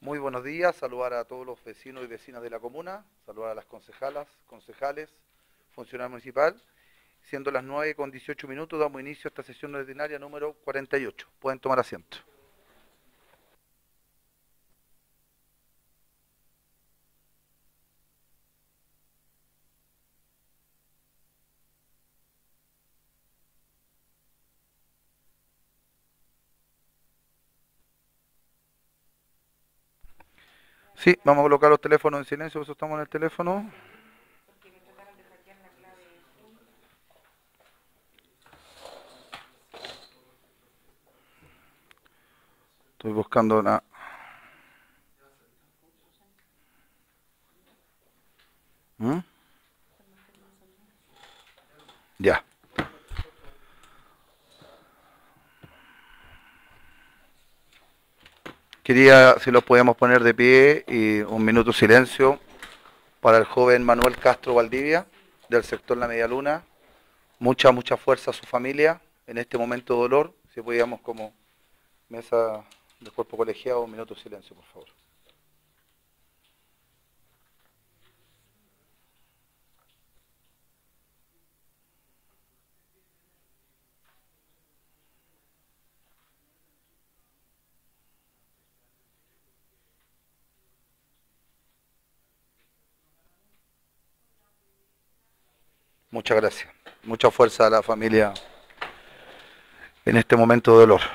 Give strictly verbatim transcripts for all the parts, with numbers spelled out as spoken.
Muy buenos días, saludar a todos los vecinos y vecinas de la comuna, saludar a las concejalas, concejales, funcionario municipal. Siendo las nueve con dieciocho minutos, damos inicio a esta sesión ordinaria número cuarenta y ocho. Pueden tomar asiento. Sí, vamos a colocar los teléfonos en silencio, por eso estamos en el teléfono. Estoy buscando una... ¿Mm? Ya. Quería, si los podíamos poner de pie y un minuto de silencio para el joven Manuel Castro Valdivia, del sector La Media Luna. Mucha, mucha fuerza a su familia en este momento de dolor. Si podíamos como mesa del cuerpo colegiado, un minuto de silencio, por favor. Muchas gracias. Mucha fuerza a la familia en este momento de dolor.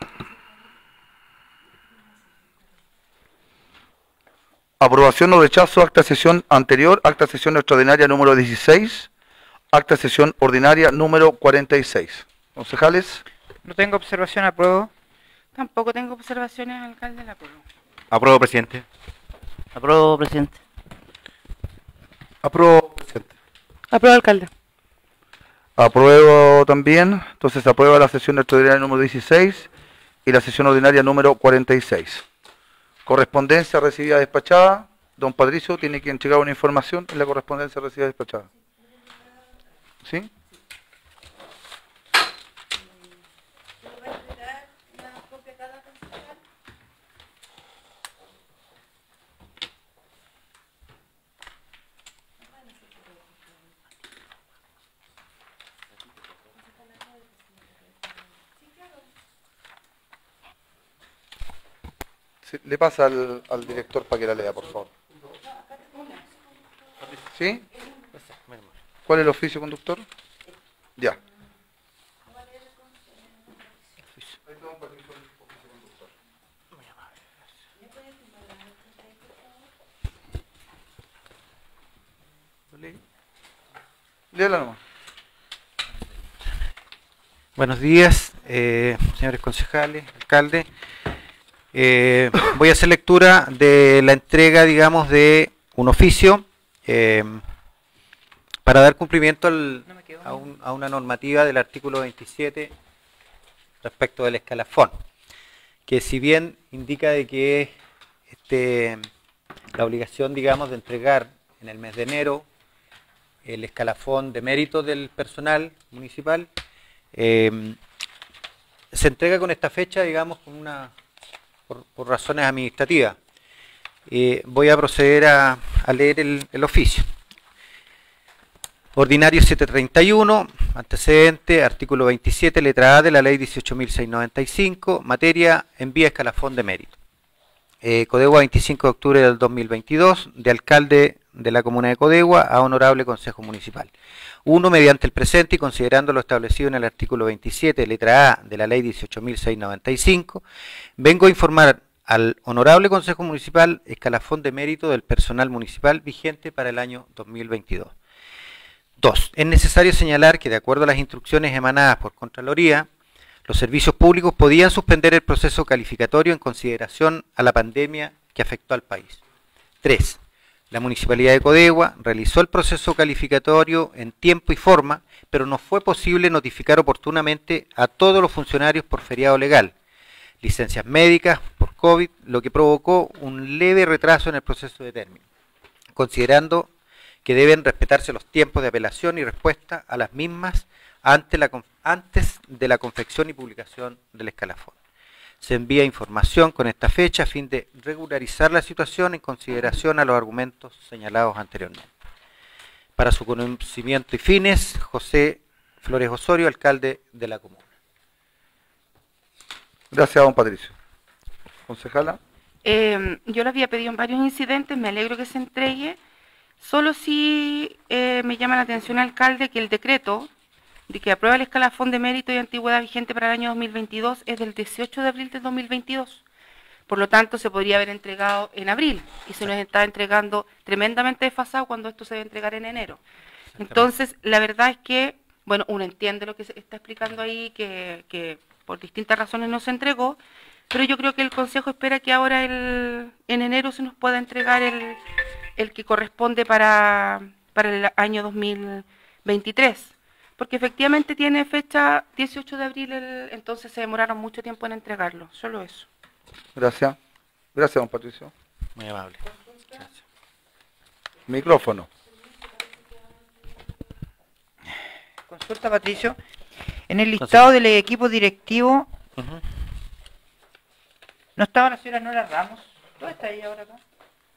Aprobación o rechazo, acta de sesión anterior, acta de sesión extraordinaria número dieciséis, acta de sesión ordinaria número cuarenta y seis. Concejales. No tengo observación, apruebo. Tampoco tengo observaciones, alcalde, la apruebo. Apruebo, presidente. Apruebo, presidente. Apruebo, presidente. Apruebo, alcalde. Apruebo también. Entonces se aprueba la sesión extraordinaria número dieciséis y la sesión ordinaria número cuarenta y seis. Correspondencia recibida despachada. Don Patricio tiene que entregar una información en la correspondencia recibida despachada. ¿Sí? Le pasa al, al director para que la lea, por favor. ¿Sí? ¿Cuál es el oficio conductor? Ya. Léala nomás. Buenos días, eh, señores concejales, alcalde. Eh, voy a hacer lectura de la entrega, digamos, de un oficio eh, para dar cumplimiento al, a, un, a una normativa del artículo veintisiete respecto del escalafón, que si bien indica de que este, la obligación, digamos, de entregar en el mes de enero el escalafón de mérito del personal municipal, eh, se entrega con esta fecha, digamos, con una... Por, por razones administrativas. Eh, voy a proceder a, a leer el, el oficio. Ordinario setecientos treinta y uno, antecedente, artículo veintisiete, letra A de la ley dieciocho mil seiscientos noventa y cinco, materia envía escalafón de mérito. Eh, Codegua, veinticinco de octubre del dos mil veintidós, de alcalde de la comuna de Codegua a honorable Consejo Municipal. Uno, mediante el presente y considerando lo establecido en el artículo veintisiete, letra A de la ley dieciocho mil seiscientos noventa y cinco, vengo a informar al honorable Consejo Municipal escalafón de mérito del personal municipal vigente para el año dos mil veintidós. Dos, es necesario señalar que de acuerdo a las instrucciones emanadas por Contraloría, los servicios públicos podían suspender el proceso calificatorio en consideración a la pandemia que afectó al país. Tres, la Municipalidad de Codegua realizó el proceso calificatorio en tiempo y forma, pero no fue posible notificar oportunamente a todos los funcionarios por feriado legal, licencias médicas por COVID, lo que provocó un leve retraso en el proceso de término, considerando que deben respetarse los tiempos de apelación y respuesta a las mismas ante la, antes de la confección y publicación del escalafón. se envía información con esta fecha a fin de regularizar la situación en consideración a los argumentos señalados anteriormente. Para su conocimiento y fines, José Flores Osorio, alcalde de la comuna. Gracias, don Patricio. Concejala. Eh, yo lo había pedido en varios incidentes, me alegro que se entregue. Solo si eh, me llama la atención, alcalde, que el decreto de que aprueba el escalafón de mérito y antigüedad vigente para el año dos mil veintidós es del dieciocho de abril del dos mil veintidós. Por lo tanto, se podría haber entregado en abril y se nos está entregando tremendamente desfasado cuando esto se debe entregar en enero. Entonces, la verdad es que, bueno, uno entiende lo que se está explicando ahí, que, que por distintas razones no se entregó, pero yo creo que el Consejo espera que ahora el, en enero se nos pueda entregar el, el que corresponde para, para el año dos mil veintitrés, porque efectivamente tiene fecha dieciocho de abril, el, entonces se demoraron mucho tiempo en entregarlo, solo eso. Gracias. Gracias, don Patricio. Muy amable. Gracias. Micrófono. Consulta, Patricio. En el listado del equipo directivo, Uh-huh. ¿no estaba la señora Nora Ramos? ¿Dónde está ella ahora acá?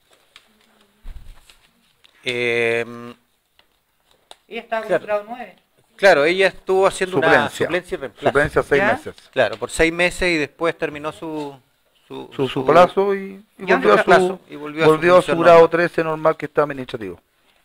Eh, Ella estaba con Claro. el grado nueve. claro, ella estuvo haciendo una Suplencia. suplencia y reemplazo. Suplencia seis ¿Ya? meses. Claro, por seis meses y después terminó su su, Su, su plazo y, y ¿Y dónde volvió, a está su, el plazo? Y volvió a su volvió a su función grado normal. trece normal que está administrativo.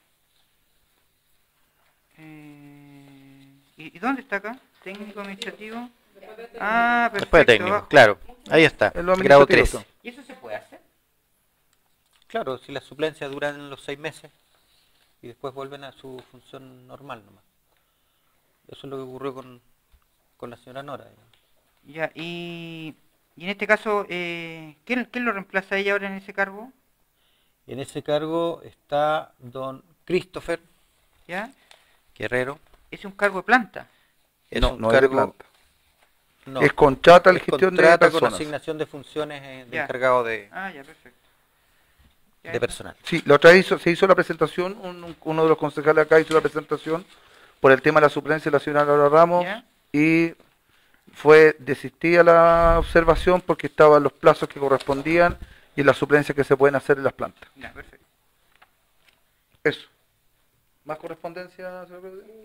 Eh, ¿Y, y dónde está acá? Técnico administrativo. Ah, perfecto. Después de técnico, abajo. claro. Ahí está, Es lo grado administrativo, trece. ¿Y eso se puede hacer? Claro, si las suplencias duran los seis meses y después vuelven a su función normal nomás. Eso es lo que ocurrió con, con la señora Nora. Ya, y, y en este caso, eh, ¿quién, ¿quién lo reemplaza a ella ahora en ese cargo? En ese cargo está don Christopher ¿Ya? Guerrero. Es un cargo de planta. Es no, un no es de cargo- planta. no, Es contrata la es gestión de contrata con personas. asignación de funciones eh, de Ya. encargado de, Ah, ya, perfecto. Ya, de ya. personal. Sí, la otra vez hizo- se hizo la presentación, un- uno de los concejales acá hizo la presentación por el tema de la suplencia de la señora Laura Ramos ¿Ya? y fue desistida la observación porque estaban los plazos que correspondían y las suplencias que se pueden hacer en las plantas. Ya, perfecto. Eso. ¿Más correspondencia, señor presidente?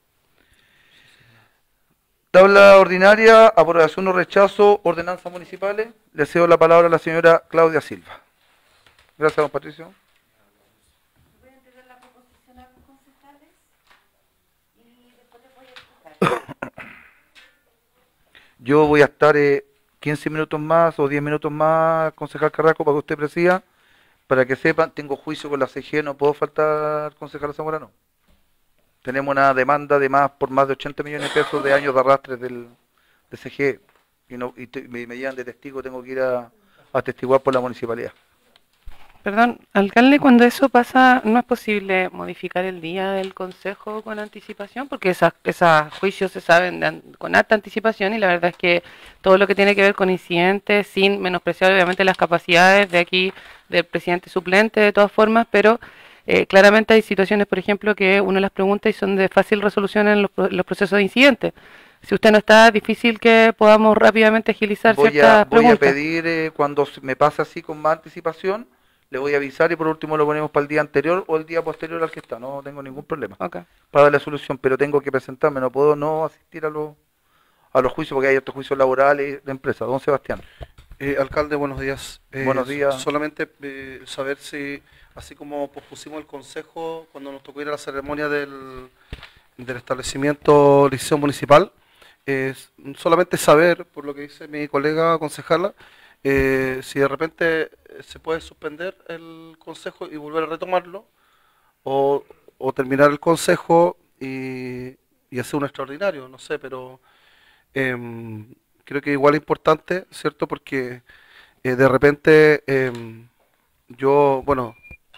Tabla ordinaria, aprobación o rechazo, ordenanzas municipales. Le cedo la palabra a la señora Claudia Silva. Gracias, don Patricio. Voy a entregar la proposición a los concejales y después les voy a explicar. Yo voy a estar eh, quince minutos más o diez minutos más, concejal Carrasco, para que usted presida. Para que sepan, tengo juicio con la C G, no puedo faltar, concejal Zamorano. Tenemos una demanda de más por más de ochenta millones de pesos de años de arrastre del de C G y, no, y te- me, me llevan de testigo, tengo que ir a, a atestiguar por la municipalidad. Perdón, alcalde, cuando eso pasa, ¿no es posible modificar el día del consejo con anticipación? Porque esas, esos juicios se saben de an- con alta anticipación y la verdad es que todo lo que tiene que ver con incidentes, sin menospreciar obviamente las capacidades de aquí del presidente suplente de todas formas, pero eh, claramente hay situaciones, por ejemplo, que uno las pregunta y son de fácil resolución en los, pro- los procesos de incidentes. Si usted no está, difícil que podamos rápidamente agilizar Voy ciertas a, voy a preguntas. pedir, eh, cuando se- me pase así con más anticipación, le voy a avisar y por último lo ponemos para el día anterior o el día posterior al que está, no tengo ningún problema. Ok. Para darle solución, pero tengo que presentarme, no puedo no asistir a los a los juicios porque hay otros juicios laborales de empresa. Don Sebastián. Eh, alcalde, buenos días. Eh, Buenos días. Solamente eh, saber si, así como pospusimos el consejo cuando nos tocó ir a la ceremonia del, del establecimiento liceo municipal, eh, solamente saber, por lo que dice mi colega concejala, eh, si de repente se puede suspender el consejo y volver a retomarlo, o, o terminar el consejo y, y hacer un extraordinario, no sé, pero em, creo que igual es importante, ¿cierto? Porque eh, de repente em, yo, bueno,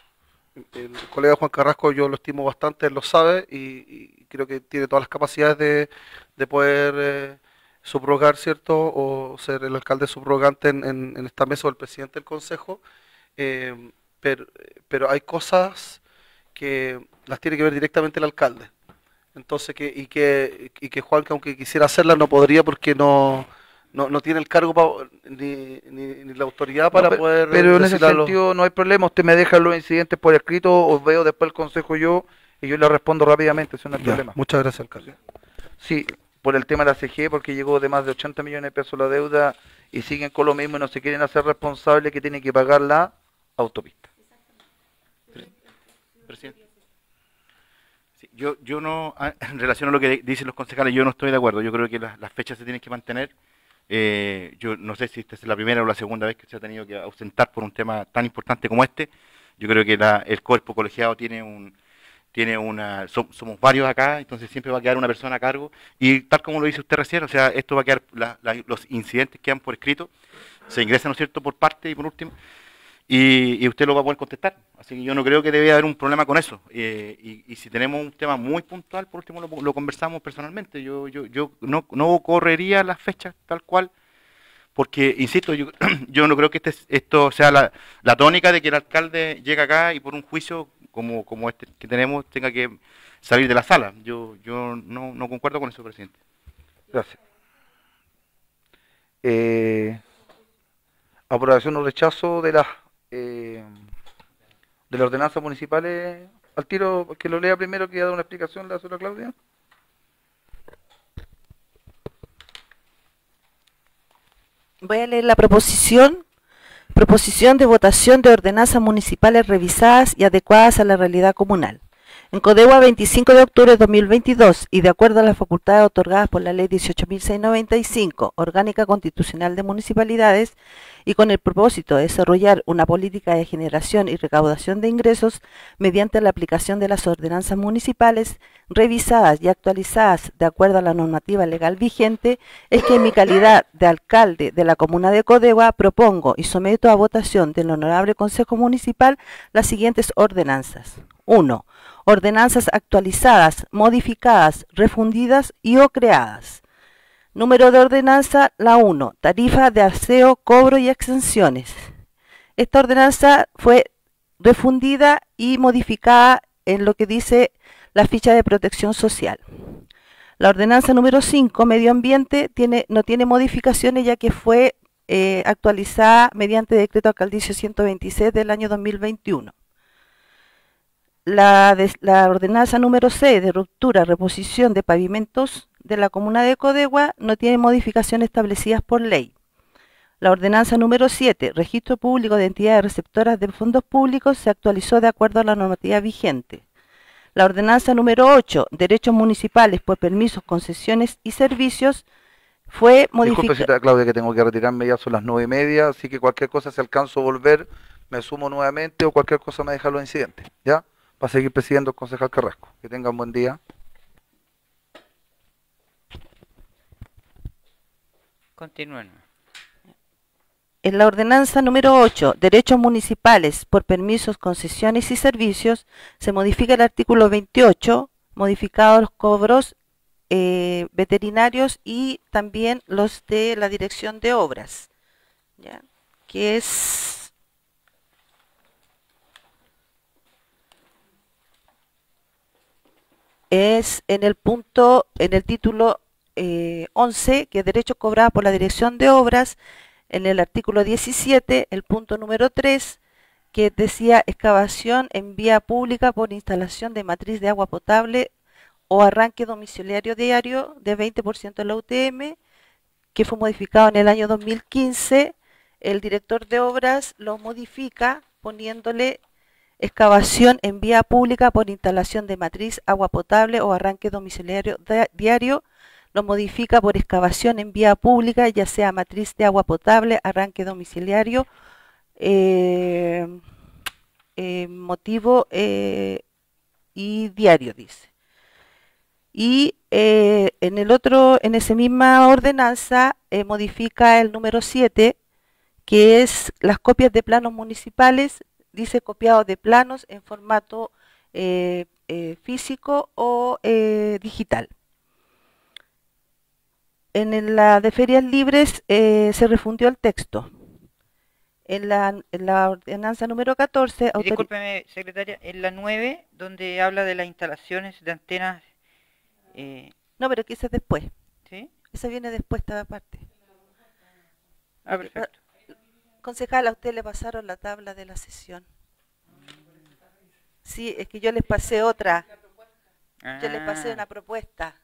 el colega Juan Carrasco yo lo estimo bastante, él lo sabe y, y creo que tiene todas las capacidades de, de poder eh, subrogar, ¿cierto? O ser el alcalde subrogante en, en- en esta mesa o el presidente del consejo, em, pero, pero hay cosas que las tiene que ver directamente el alcalde. Entonces, que, y, que, y que Juan, que aunque quisiera hacerlas, no podría porque no, no, no tiene el cargo pa- ni, ni, ni la autoridad para No, pe- poder pero en ese decirle a los- sentido no hay problema, usted me deja los incidentes por escrito, os veo después el consejo yo y yo le respondo rápidamente, eso no hay Ya, problema. muchas gracias, alcalde. Sí, por el tema de la C G, porque llegó de más de ochenta millones de pesos la deuda y siguen con lo mismo y no se quieren hacer responsables que tienen que pagar la autopista. Presidente. Sí, yo, yo no, ah, en relación a lo que dicen los concejales, yo no estoy de acuerdo. Yo creo que las, las fechas se tienen que mantener. Eh, yo no sé si esta es la primera o la segunda vez que se ha tenido que ausentar por un tema tan importante como este. Yo creo que la, el cuerpo colegiado tiene un, tiene una, so- somos varios acá, entonces siempre va a quedar una persona a cargo. Y tal como lo dice usted recién, o sea, esto va a quedar, la- la- los incidentes quedan por escrito, se ingresan, ¿no es cierto?, por parte y por último. Y, y usted lo va a poder contestar. Así que yo no creo que debe haber un problema con eso. Eh, y, y si tenemos un tema muy puntual, por último lo, lo conversamos personalmente. Yo, yo, yo no, no correría las fechas tal cual, porque, insisto, yo, yo no creo que este, esto sea la, la tónica de que el alcalde llegue acá y por un juicio como, como este que tenemos tenga que salir de la sala. Yo, yo no, no concuerdo con eso, presidente. Gracias. Eh, aprobación o rechazo de las eh, de las ordenanzas municipales. Al tiro, que lo lea primero, que ya da una explicación la señora Claudia. Voy a leer la proposición. Proposición de votación de ordenanzas municipales revisadas y adecuadas a la realidad comunal. En Codegua, veinticinco de octubre de dos mil veintidós, y de acuerdo a las facultades otorgadas por la Ley dieciocho mil seiscientos noventa y cinco, Orgánica Constitucional de Municipalidades, y con el propósito de desarrollar una política de generación y recaudación de ingresos mediante la aplicación de las ordenanzas municipales revisadas y actualizadas de acuerdo a la normativa legal vigente, es que en mi calidad de alcalde de la comuna de Codegua propongo y someto a votación del Honorable Consejo Municipal las siguientes ordenanzas. uno. Ordenanzas actualizadas, modificadas, refundidas y o creadas. Número de ordenanza, la uno. Tarifa de aseo, cobro y exenciones. Esta ordenanza fue refundida y modificada en lo que dice la ficha de protección social. La ordenanza número cinco, medio ambiente, tiene, no tiene modificaciones ya que fue eh, actualizada mediante decreto alcaldicio ciento veintiséis del año dos mil veintiuno. La, de, la ordenanza número seis de ruptura, reposición de pavimentos de la comuna de Codegua no tiene modificaciones establecidas por ley. La ordenanza número siete, registro público de entidades receptoras de fondos públicos, se actualizó de acuerdo a la normativa vigente. La ordenanza número ocho, derechos municipales por permisos, concesiones y servicios, fue Disculpe, modificada. señora Claudia, que tengo que retirarme, ya son las nueve y media, así que cualquier cosa, si alcanzo a volver, me sumo nuevamente o cualquier cosa me deja los incidentes, ¿ya? Para seguir presidiendo el concejal Carrasco. Que tenga un buen día. Continúen. En la ordenanza número ocho, derechos municipales por permisos, concesiones y servicios, se modifica el artículo veintiocho, modificados los cobros eh, veterinarios y también los de la dirección de obras, ¿ya? Que es es en el punto, en el título eh, once, que es derechos cobrados por la dirección de obras. En el artículo diecisiete, el punto número tres, que decía excavación en vía pública por instalación de matriz de agua potable o arranque domiciliario diario de veinte por ciento de la U T M, que fue modificado en el año dos mil quince. El director de obras lo modifica poniéndole excavación en vía pública por instalación de matriz, agua potable o arranque domiciliario diario. Lo modifica por excavación en vía pública, ya sea matriz de agua potable, arranque domiciliario, eh, eh, motivo eh, y diario, dice. Y eh, en el otro, en esa misma ordenanza, eh, modifica el número siete, que es las copias de planos municipales, dice copiado de planos en formato eh, eh, físico o eh, digital. En la de ferias libres eh, se refundió el texto. En la, en la ordenanza número catorce... Y discúlpeme, secretaria, en la nueve, donde habla de las instalaciones de antenas... Eh, no, pero que esa es después. ¿Sí? Esa viene después, esta parte. Ah, perfecto. Concejal, a usted le pasaron la tabla de la sesión. Sí, es que yo les pasé otra. Yo les pasé Ah, una propuesta.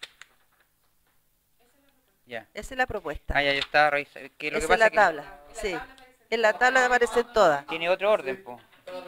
ya. Esa es la propuesta. Ah, ya, yo estaba revisando. Que lo Esa que es pasa la es que tabla. Sí. En la tabla aparecen todas. tiene otro orden, po.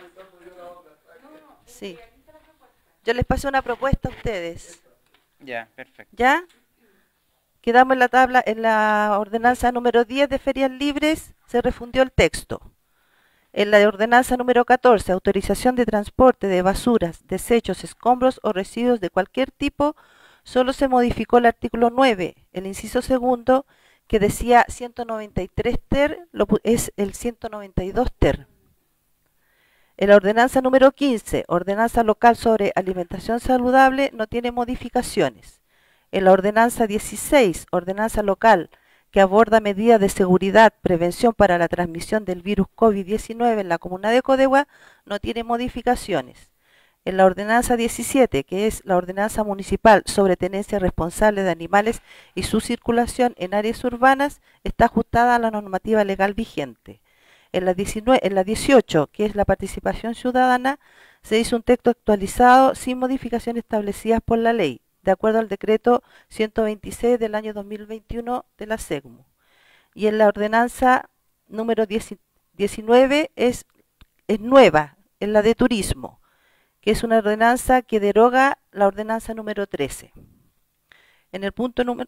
Sí. Yo les pasé una propuesta a ustedes. Ya, perfecto. ¿Ya? Quedamos en la tabla, en la ordenanza número diez de ferias libres, se refundió el texto. En la ordenanza número catorce, autorización de transporte de basuras, desechos, escombros o residuos de cualquier tipo, solo se modificó el artículo nueve, el inciso segundo, que decía ciento noventa y tres ter, lo, es el ciento noventa y dos ter. En la ordenanza número quince, ordenanza local sobre alimentación saludable, no tiene modificaciones. En la ordenanza dieciséis, ordenanza local que aborda medidas de seguridad, prevención para la transmisión del virus COVID diecinueve en la comuna de Codegua, no tiene modificaciones. En la ordenanza diecisiete, que es la ordenanza municipal sobre tenencia responsable de animales y su circulación en áreas urbanas, está ajustada a la normativa legal vigente. En la, diecinueve, en la dieciocho, que es la participación ciudadana, se hizo un texto actualizado sin modificaciones establecidas por la ley, de acuerdo al decreto ciento veintiséis del año dos mil veintiuno de la SECMU. Y en la ordenanza número diecinueve es, es nueva, es la de turismo, que es una ordenanza que deroga la ordenanza número trece. En el punto número...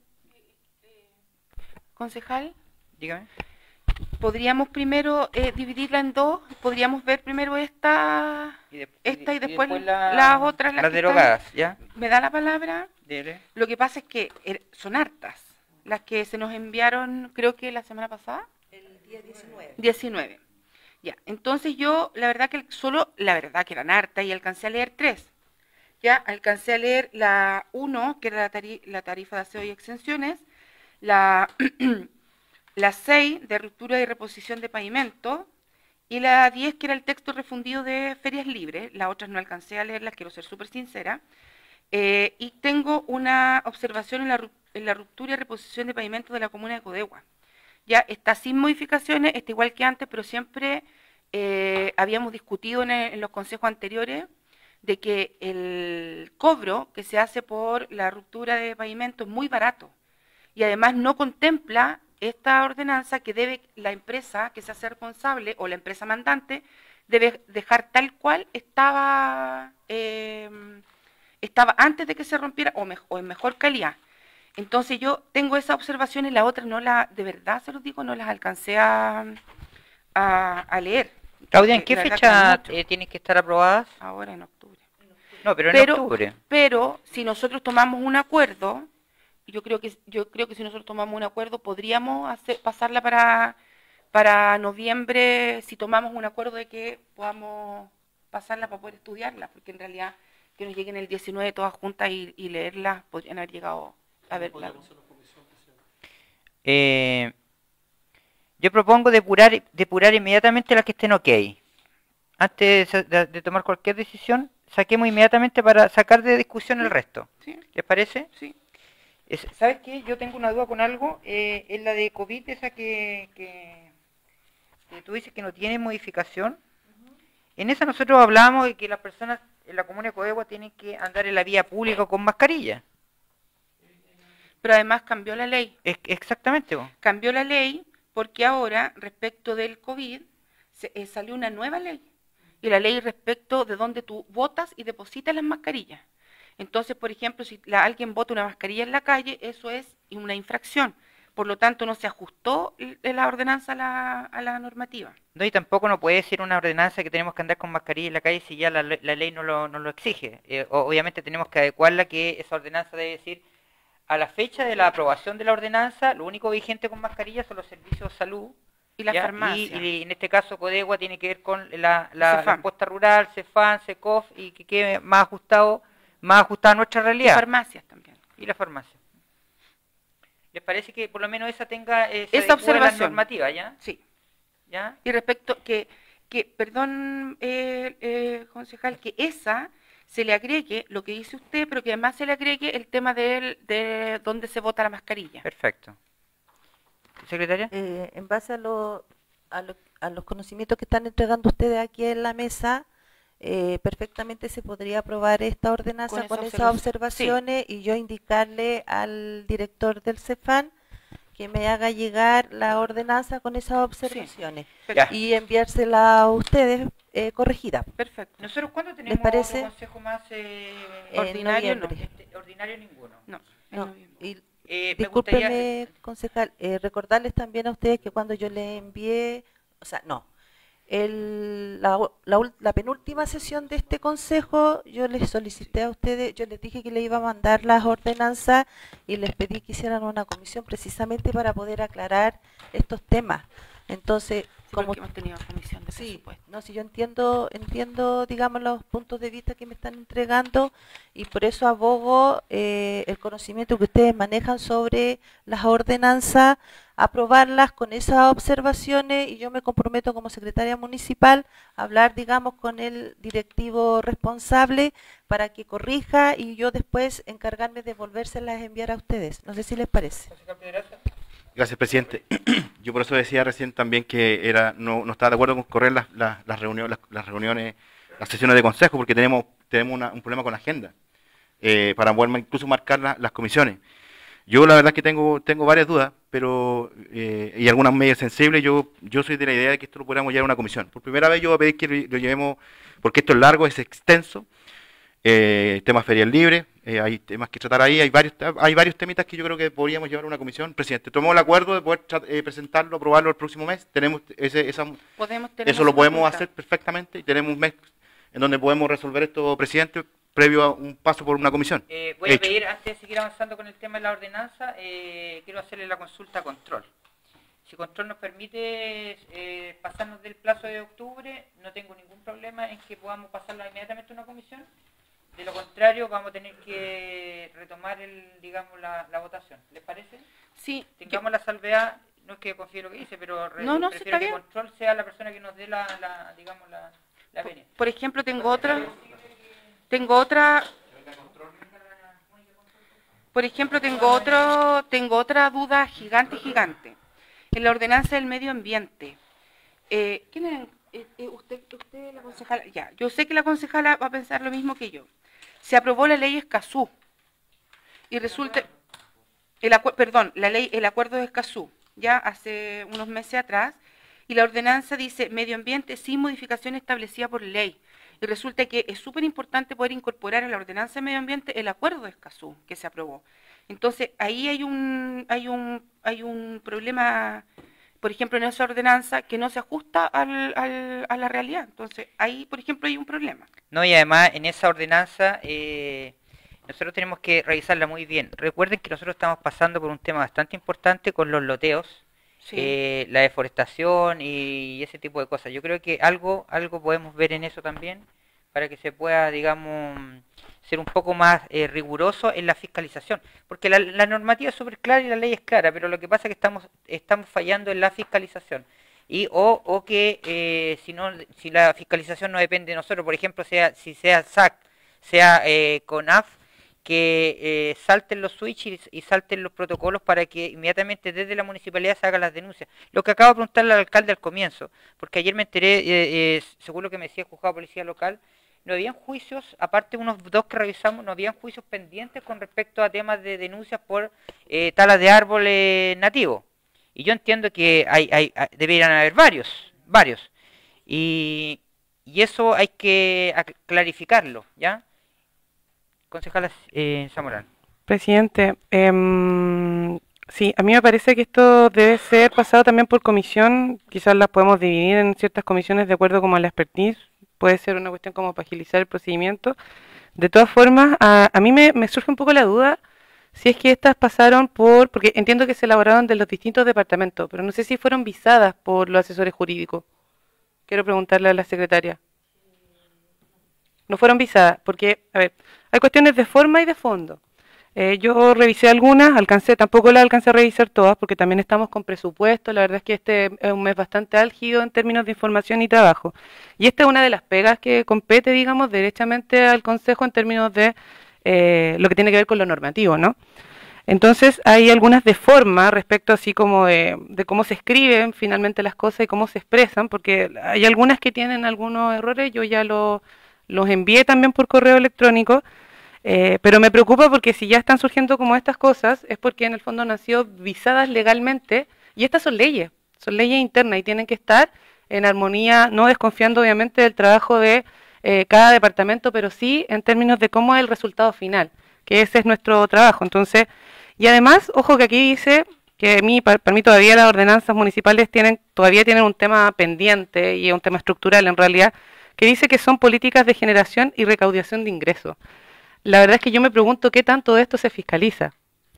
Concejal, Dígame. podríamos primero eh, dividirla en dos, podríamos ver primero esta, Y de- esta y y después, la- las otras. Las que están. derogadas, ¿ya? ¿Me da la palabra? Dele. Lo que pasa es que er- son hartas, las que se nos enviaron, creo que la semana pasada. El día diecinueve. diecinueve. Ya, entonces yo, la verdad que solo, la verdad que eran hartas y alcancé a leer tres. Ya, alcancé a leer la uno, que era la, tari- la tarifa de aseo y exenciones, la, la seis, de ruptura y reposición de pavimento, y la diez, que era el texto refundido de ferias libres. Las otras no alcancé a leerlas, quiero ser súper sincera. Eh, y tengo una observación en la, ru- en la ruptura y reposición de pavimento de la comuna de Codegua. Ya está sin modificaciones, está igual que antes, pero siempre eh, habíamos discutido en, el- en los consejos anteriores de que el cobro que se hace por la ruptura de pavimento es muy barato y además no contempla esta ordenanza que debe la empresa que se hace responsable o la empresa mandante debe dejar tal cual estaba, eh, estaba antes de que se rompiera o, mej- o en mejor calidad. Entonces yo tengo esa observación y la otra no la, de verdad se los digo, no las alcancé a, a, a leer. Claudia, ¿en Eh, qué la verdad que fecha mucho. eh, tienen que estar aprobadas? Ahora en octubre. No, pero en Pero, octubre. pero si nosotros tomamos un acuerdo, yo creo que yo creo que si nosotros tomamos un acuerdo podríamos hacer, pasarla para para noviembre, si tomamos un acuerdo de que podamos pasarla para poder estudiarla, porque en realidad que nos lleguen el diecinueve todas juntas y, y leerlas, podrían haber llegado a verla. Eh, yo propongo depurar, depurar inmediatamente las que estén ok. Antes de, de- de tomar cualquier decisión, saquemos inmediatamente para sacar de discusión el resto. ¿Sí? ¿Les parece? Sí. Es- ¿Sabes qué? Yo tengo una duda con algo. Eh, es la de COVID, esa que, que, que tú dices que no tiene modificación. En esa nosotros hablábamos de que las personas en la comuna de Codegua tienen que andar en la vía pública con mascarilla. Pero además cambió la ley. Es, exactamente. Vos. Cambió la ley porque ahora, respecto del COVID, se, eh, salió una nueva ley. Y la ley respecto de dónde tú botas y depositas las mascarillas. Entonces, por ejemplo, si la- alguien bota una mascarilla en la calle, eso es una infracción. Por lo tanto, no se ajustó l- la ordenanza a la, a la normativa. No, y tampoco no puede ser una ordenanza que tenemos que andar con mascarilla en la calle si ya la, le- la ley no lo, no lo exige. Eh, o- obviamente tenemos que adecuarla, que esa ordenanza debe decir, a la fecha de la aprobación de la ordenanza, lo único vigente con mascarilla son los servicios de salud. Y la ¿ya? farmacia. Y, y en este caso Codegua tiene que ver con la, la, Cefam. la posta rural, Cefam, Secof, y que quede más ajustado, más ajustada a nuestra Y realidad. farmacias también. Y la farmacia. ¿Les parece que por lo menos esa tenga eh, se Esa adecue a la observación. normativa, ya? Sí. ¿Ya? Y respecto que, que perdón, eh, eh, concejal, que esa se le agregue lo que dice usted, pero que además se le agregue el tema del, de dónde se vota la mascarilla. Perfecto. secretaria. Eh, en base a, lo, a, lo, a los conocimientos que están entregando ustedes aquí en la mesa, eh, perfectamente se podría aprobar esta ordenanza Con con, esa esas observación, observaciones y yo indicarle al director del CEFAN que me haga llegar la ordenanza con esas observaciones Ya. y enviársela a ustedes eh, corregida. Perfecto. ¿Nosotros cuándo tenemos parece? otro consejo más eh, En ordinario? No. noviembre. este, ordinario ninguno? No, en No, noviembre. y Eh, me gustaría- discúlpeme, concejal, eh, recordarles también a ustedes que cuando yo le envié, o sea, no, el, la, la ul- la penúltima sesión de este consejo, yo les solicité a ustedes, yo les dije que le iba a mandar las ordenanzas y les pedí que hicieran una comisión precisamente para poder aclarar estos temas. Entonces, Sí, como porque hemos tenido comisión de sí, presupuesto. no, si yo entiendo, entiendo, digamos, los puntos de vista que me están entregando y por eso abogo eh, el conocimiento que ustedes manejan sobre las ordenanzas, aprobarlas con esas observaciones y yo me comprometo como secretaria municipal a hablar, digamos, con el directivo responsable para que corrija y yo después encargarme de volvérselas a enviar a ustedes. No sé si les parece. Concejal Pedraza. Gracias, presidente. Yo por eso decía recién también que era no, no estaba de acuerdo con correr las, las, las reuniones, las, las reuniones, las sesiones de consejo, porque tenemos tenemos una- un problema con la agenda, eh, para poder incluso marcar la- las comisiones. Yo la verdad es que tengo tengo varias dudas, pero eh, y algunas medias sensibles. Yo yo soy de la idea de que esto lo pudiéramos llevar a una comisión. Por primera vez yo voy a pedir que lo, lo llevemos, porque esto es largo, es extenso. Eh, temas ferial libre, eh, hay temas que tratar ahí, hay varios hay varios temitas que yo creo que podríamos llevar a una comisión. Presidente, tomó el acuerdo de poder tra- eh, presentarlo, aprobarlo el próximo mes. Tenemos ese, esa, Podemos tener eso lo esa podemos facultad. hacer perfectamente y tenemos un mes en donde podemos resolver esto, presidente, previo a un paso por una comisión. Eh, voy a Hecho. pedir, antes de seguir avanzando con el tema de la ordenanza, eh, quiero hacerle la consulta a control. Si control nos permite eh, pasarnos del plazo de octubre, no tengo ningún problema en que podamos pasarla inmediatamente a una comisión. De lo contrario, vamos a tener que retomar el, digamos, la, la votación. ¿Les parece? Sí, Tengamos la salvedad, no es que confíe en lo que dice, pero re- No, no, sí, prefiero está que bien. control sea la persona que nos dé la, la digamos, la, la venia. por ejemplo, tengo otra, tengo otra, por ejemplo, tengo otro, tengo otra duda gigante, gigante. En la ordenanza del medio ambiente, eh, ¿quién era? Eh, eh, usted, usted, la concejala, ya, yo sé que la concejala va a pensar lo mismo que yo. Se aprobó la ley Escazú y resulta, el acu- perdón, la ley, el acuerdo de Escazú, ya hace unos meses atrás, y la ordenanza dice medio ambiente sin modificación establecida por ley. Y resulta que es súper importante poder incorporar a la ordenanza de medio ambiente el acuerdo de Escazú que se aprobó. Entonces, ahí hay un, hay un, hay un problema, por ejemplo, en esa ordenanza que no se ajusta al, al- a la realidad. Entonces, ahí, por ejemplo, hay un problema. No, y además en esa ordenanza eh, nosotros tenemos que revisarla muy bien. Recuerden que nosotros estamos pasando por un tema bastante importante con los loteos, Sí. eh, la deforestación y ese tipo de cosas. Yo creo que algo, algo podemos ver en eso también para que se pueda, digamos, ser un poco más eh, riguroso en la fiscalización. Porque la, la normativa es súper clara y la ley es clara, pero lo que pasa es que estamos, estamos fallando en la fiscalización. Y o, o que eh, si no si la fiscalización no depende de nosotros, por ejemplo, sea si sea S A C, sea eh, CONAF, que eh, salten los switches y, y salten los protocolos para que inmediatamente desde la municipalidad se hagan las denuncias. Lo que acabo de preguntarle al alcalde al comienzo, porque ayer me enteré, eh, eh, según lo que me decía el juzgado de policía local, no habían juicios, aparte de unos dos que revisamos, no habían juicios pendientes con respecto a temas de denuncias por eh, talas de árboles nativos. Y yo entiendo que hay, hay, hay- deberían haber varios, varios. Y, y eso hay que ac- clarificarlo, ¿ya? Concejala eh, Zamorán. Presidente, em, sí, a mí me parece que esto debe ser pasado también por comisión, quizás las podemos dividir en ciertas comisiones de acuerdo como a la expertise, puede ser una cuestión como para agilizar el procedimiento. De todas formas, a, a mí me, me surge un poco la duda si es que estas pasaron por, porque entiendo que se elaboraron de los distintos departamentos, pero no sé si fueron visadas por los asesores jurídicos. Quiero preguntarle a la secretaria. No fueron visadas, porque, a ver, hay cuestiones de forma y de fondo. Eh, yo revisé algunas, alcancé, tampoco las alcancé a revisar todas, porque también estamos con presupuesto. La verdad es que este es un mes bastante álgido en términos de información y trabajo. Y esta es una de las pegas que compete, digamos, derechamente al Consejo en términos de eh, lo que tiene que ver con lo normativo, ¿no? Entonces hay algunas de forma respecto así como de, de cómo se escriben finalmente las cosas y cómo se expresan, porque hay algunas que tienen algunos errores, yo ya lo, los envié también por correo electrónico, eh, pero me preocupa porque si ya están surgiendo como estas cosas es porque en el fondo han sido visadas legalmente y estas son leyes, son leyes internas y tienen que estar en armonía, no desconfiando obviamente del trabajo de eh, cada departamento, pero sí en términos de cómo es el resultado final, que ese es nuestro trabajo. Entonces, y además, ojo que aquí dice que a mí, para, para mí todavía las ordenanzas municipales tienen, todavía tienen un tema pendiente y es un tema estructural en realidad, que dice que son políticas de generación y recaudación de ingresos. La verdad es que yo me pregunto qué tanto de esto se fiscaliza.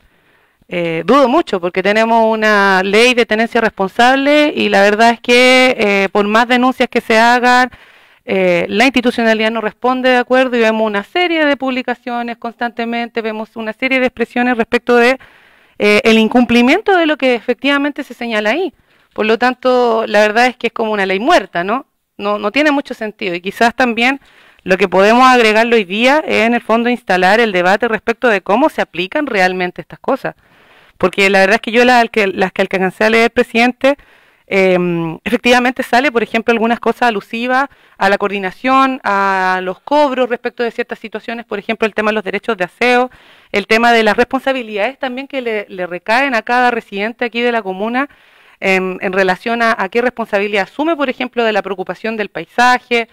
Eh, dudo mucho porque tenemos una ley de tenencia responsable y la verdad es que eh, por más denuncias que se hagan, eh, la institucionalidad no responde de acuerdo y vemos una serie de publicaciones constantemente, vemos una serie de expresiones respecto de eh, el incumplimiento de lo que efectivamente se señala ahí. Por lo tanto, la verdad es que es como una ley muerta, ¿no? No, no tiene mucho sentido y quizás también lo que podemos agregarlo hoy día es en el fondo instalar el debate respecto de cómo se aplican realmente estas cosas. Porque la verdad es que yo las que, las que alcancé a leer, presidente, eh, efectivamente sale, por ejemplo, algunas cosas alusivas a la coordinación, a los cobros respecto de ciertas situaciones, por ejemplo, el tema de los derechos de aseo, el tema de las responsabilidades también que le, le recaen a cada residente aquí de la comuna en, en relación a, a qué responsabilidad asume, por ejemplo, de la preocupación del paisaje,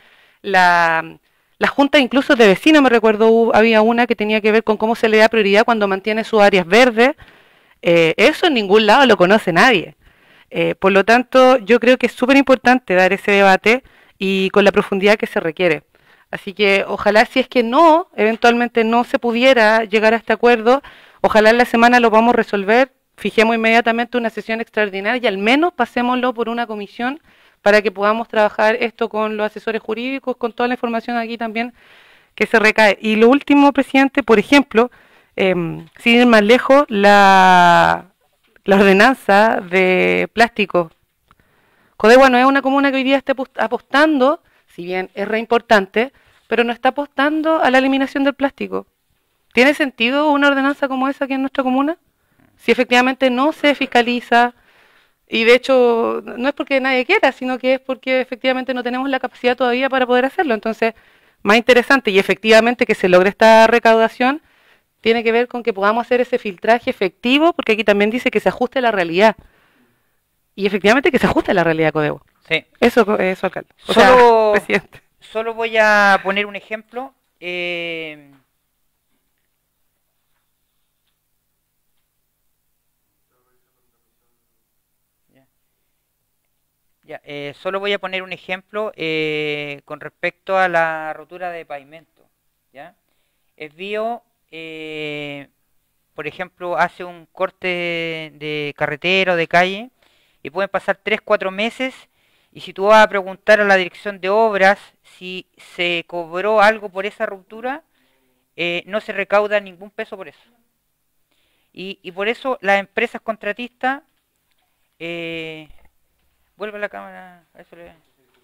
la... La junta incluso de vecinos, me recuerdo, hubo, había una que tenía que ver con cómo se le da prioridad cuando mantiene sus áreas verdes. Eh, eso en ningún lado lo conoce nadie. Eh, por lo tanto, yo creo que es súper importante dar ese debate y con la profundidad que se requiere. Así que ojalá, si es que no, eventualmente no se pudiera llegar a este acuerdo, ojalá en la semana lo vamos a resolver, fijemos inmediatamente una sesión extraordinaria y al menos pasémoslo por una comisión para que podamos trabajar esto con los asesores jurídicos, con toda la información aquí también que se recae. Y lo último, presidente, por ejemplo, eh, sin ir más lejos, la, la ordenanza de plástico. Codegua no es una comuna que hoy día esté apostando, si bien es re importante, pero no está apostando a la eliminación del plástico. ¿Tiene sentido una ordenanza como esa aquí en nuestra comuna? Si efectivamente no se fiscaliza. Y de hecho, no es porque nadie quiera, sino que es porque efectivamente no tenemos la capacidad todavía para poder hacerlo. Entonces, más interesante y efectivamente que se logre esta recaudación, tiene que ver con que podamos hacer ese filtraje efectivo, porque aquí también dice que se ajuste a la realidad. Y efectivamente que se ajuste a la realidad, Codegua. Sí. Eso, eso, alcalde. O Solo, sea, presidente. Solo voy a poner un ejemplo. Eh, Ya, eh, solo voy a poner un ejemplo eh, con respecto a la rotura de pavimento. ¿Ya? Esbío, eh, por ejemplo, hace un corte de carretera o de calle y pueden pasar tres, cuatro meses y si tú vas a preguntar a la dirección de obras si se cobró algo por esa ruptura, eh, no se recauda ningún peso por eso. Y, y por eso las empresas contratistas... Eh, Vuelve a la cámara. Eso le...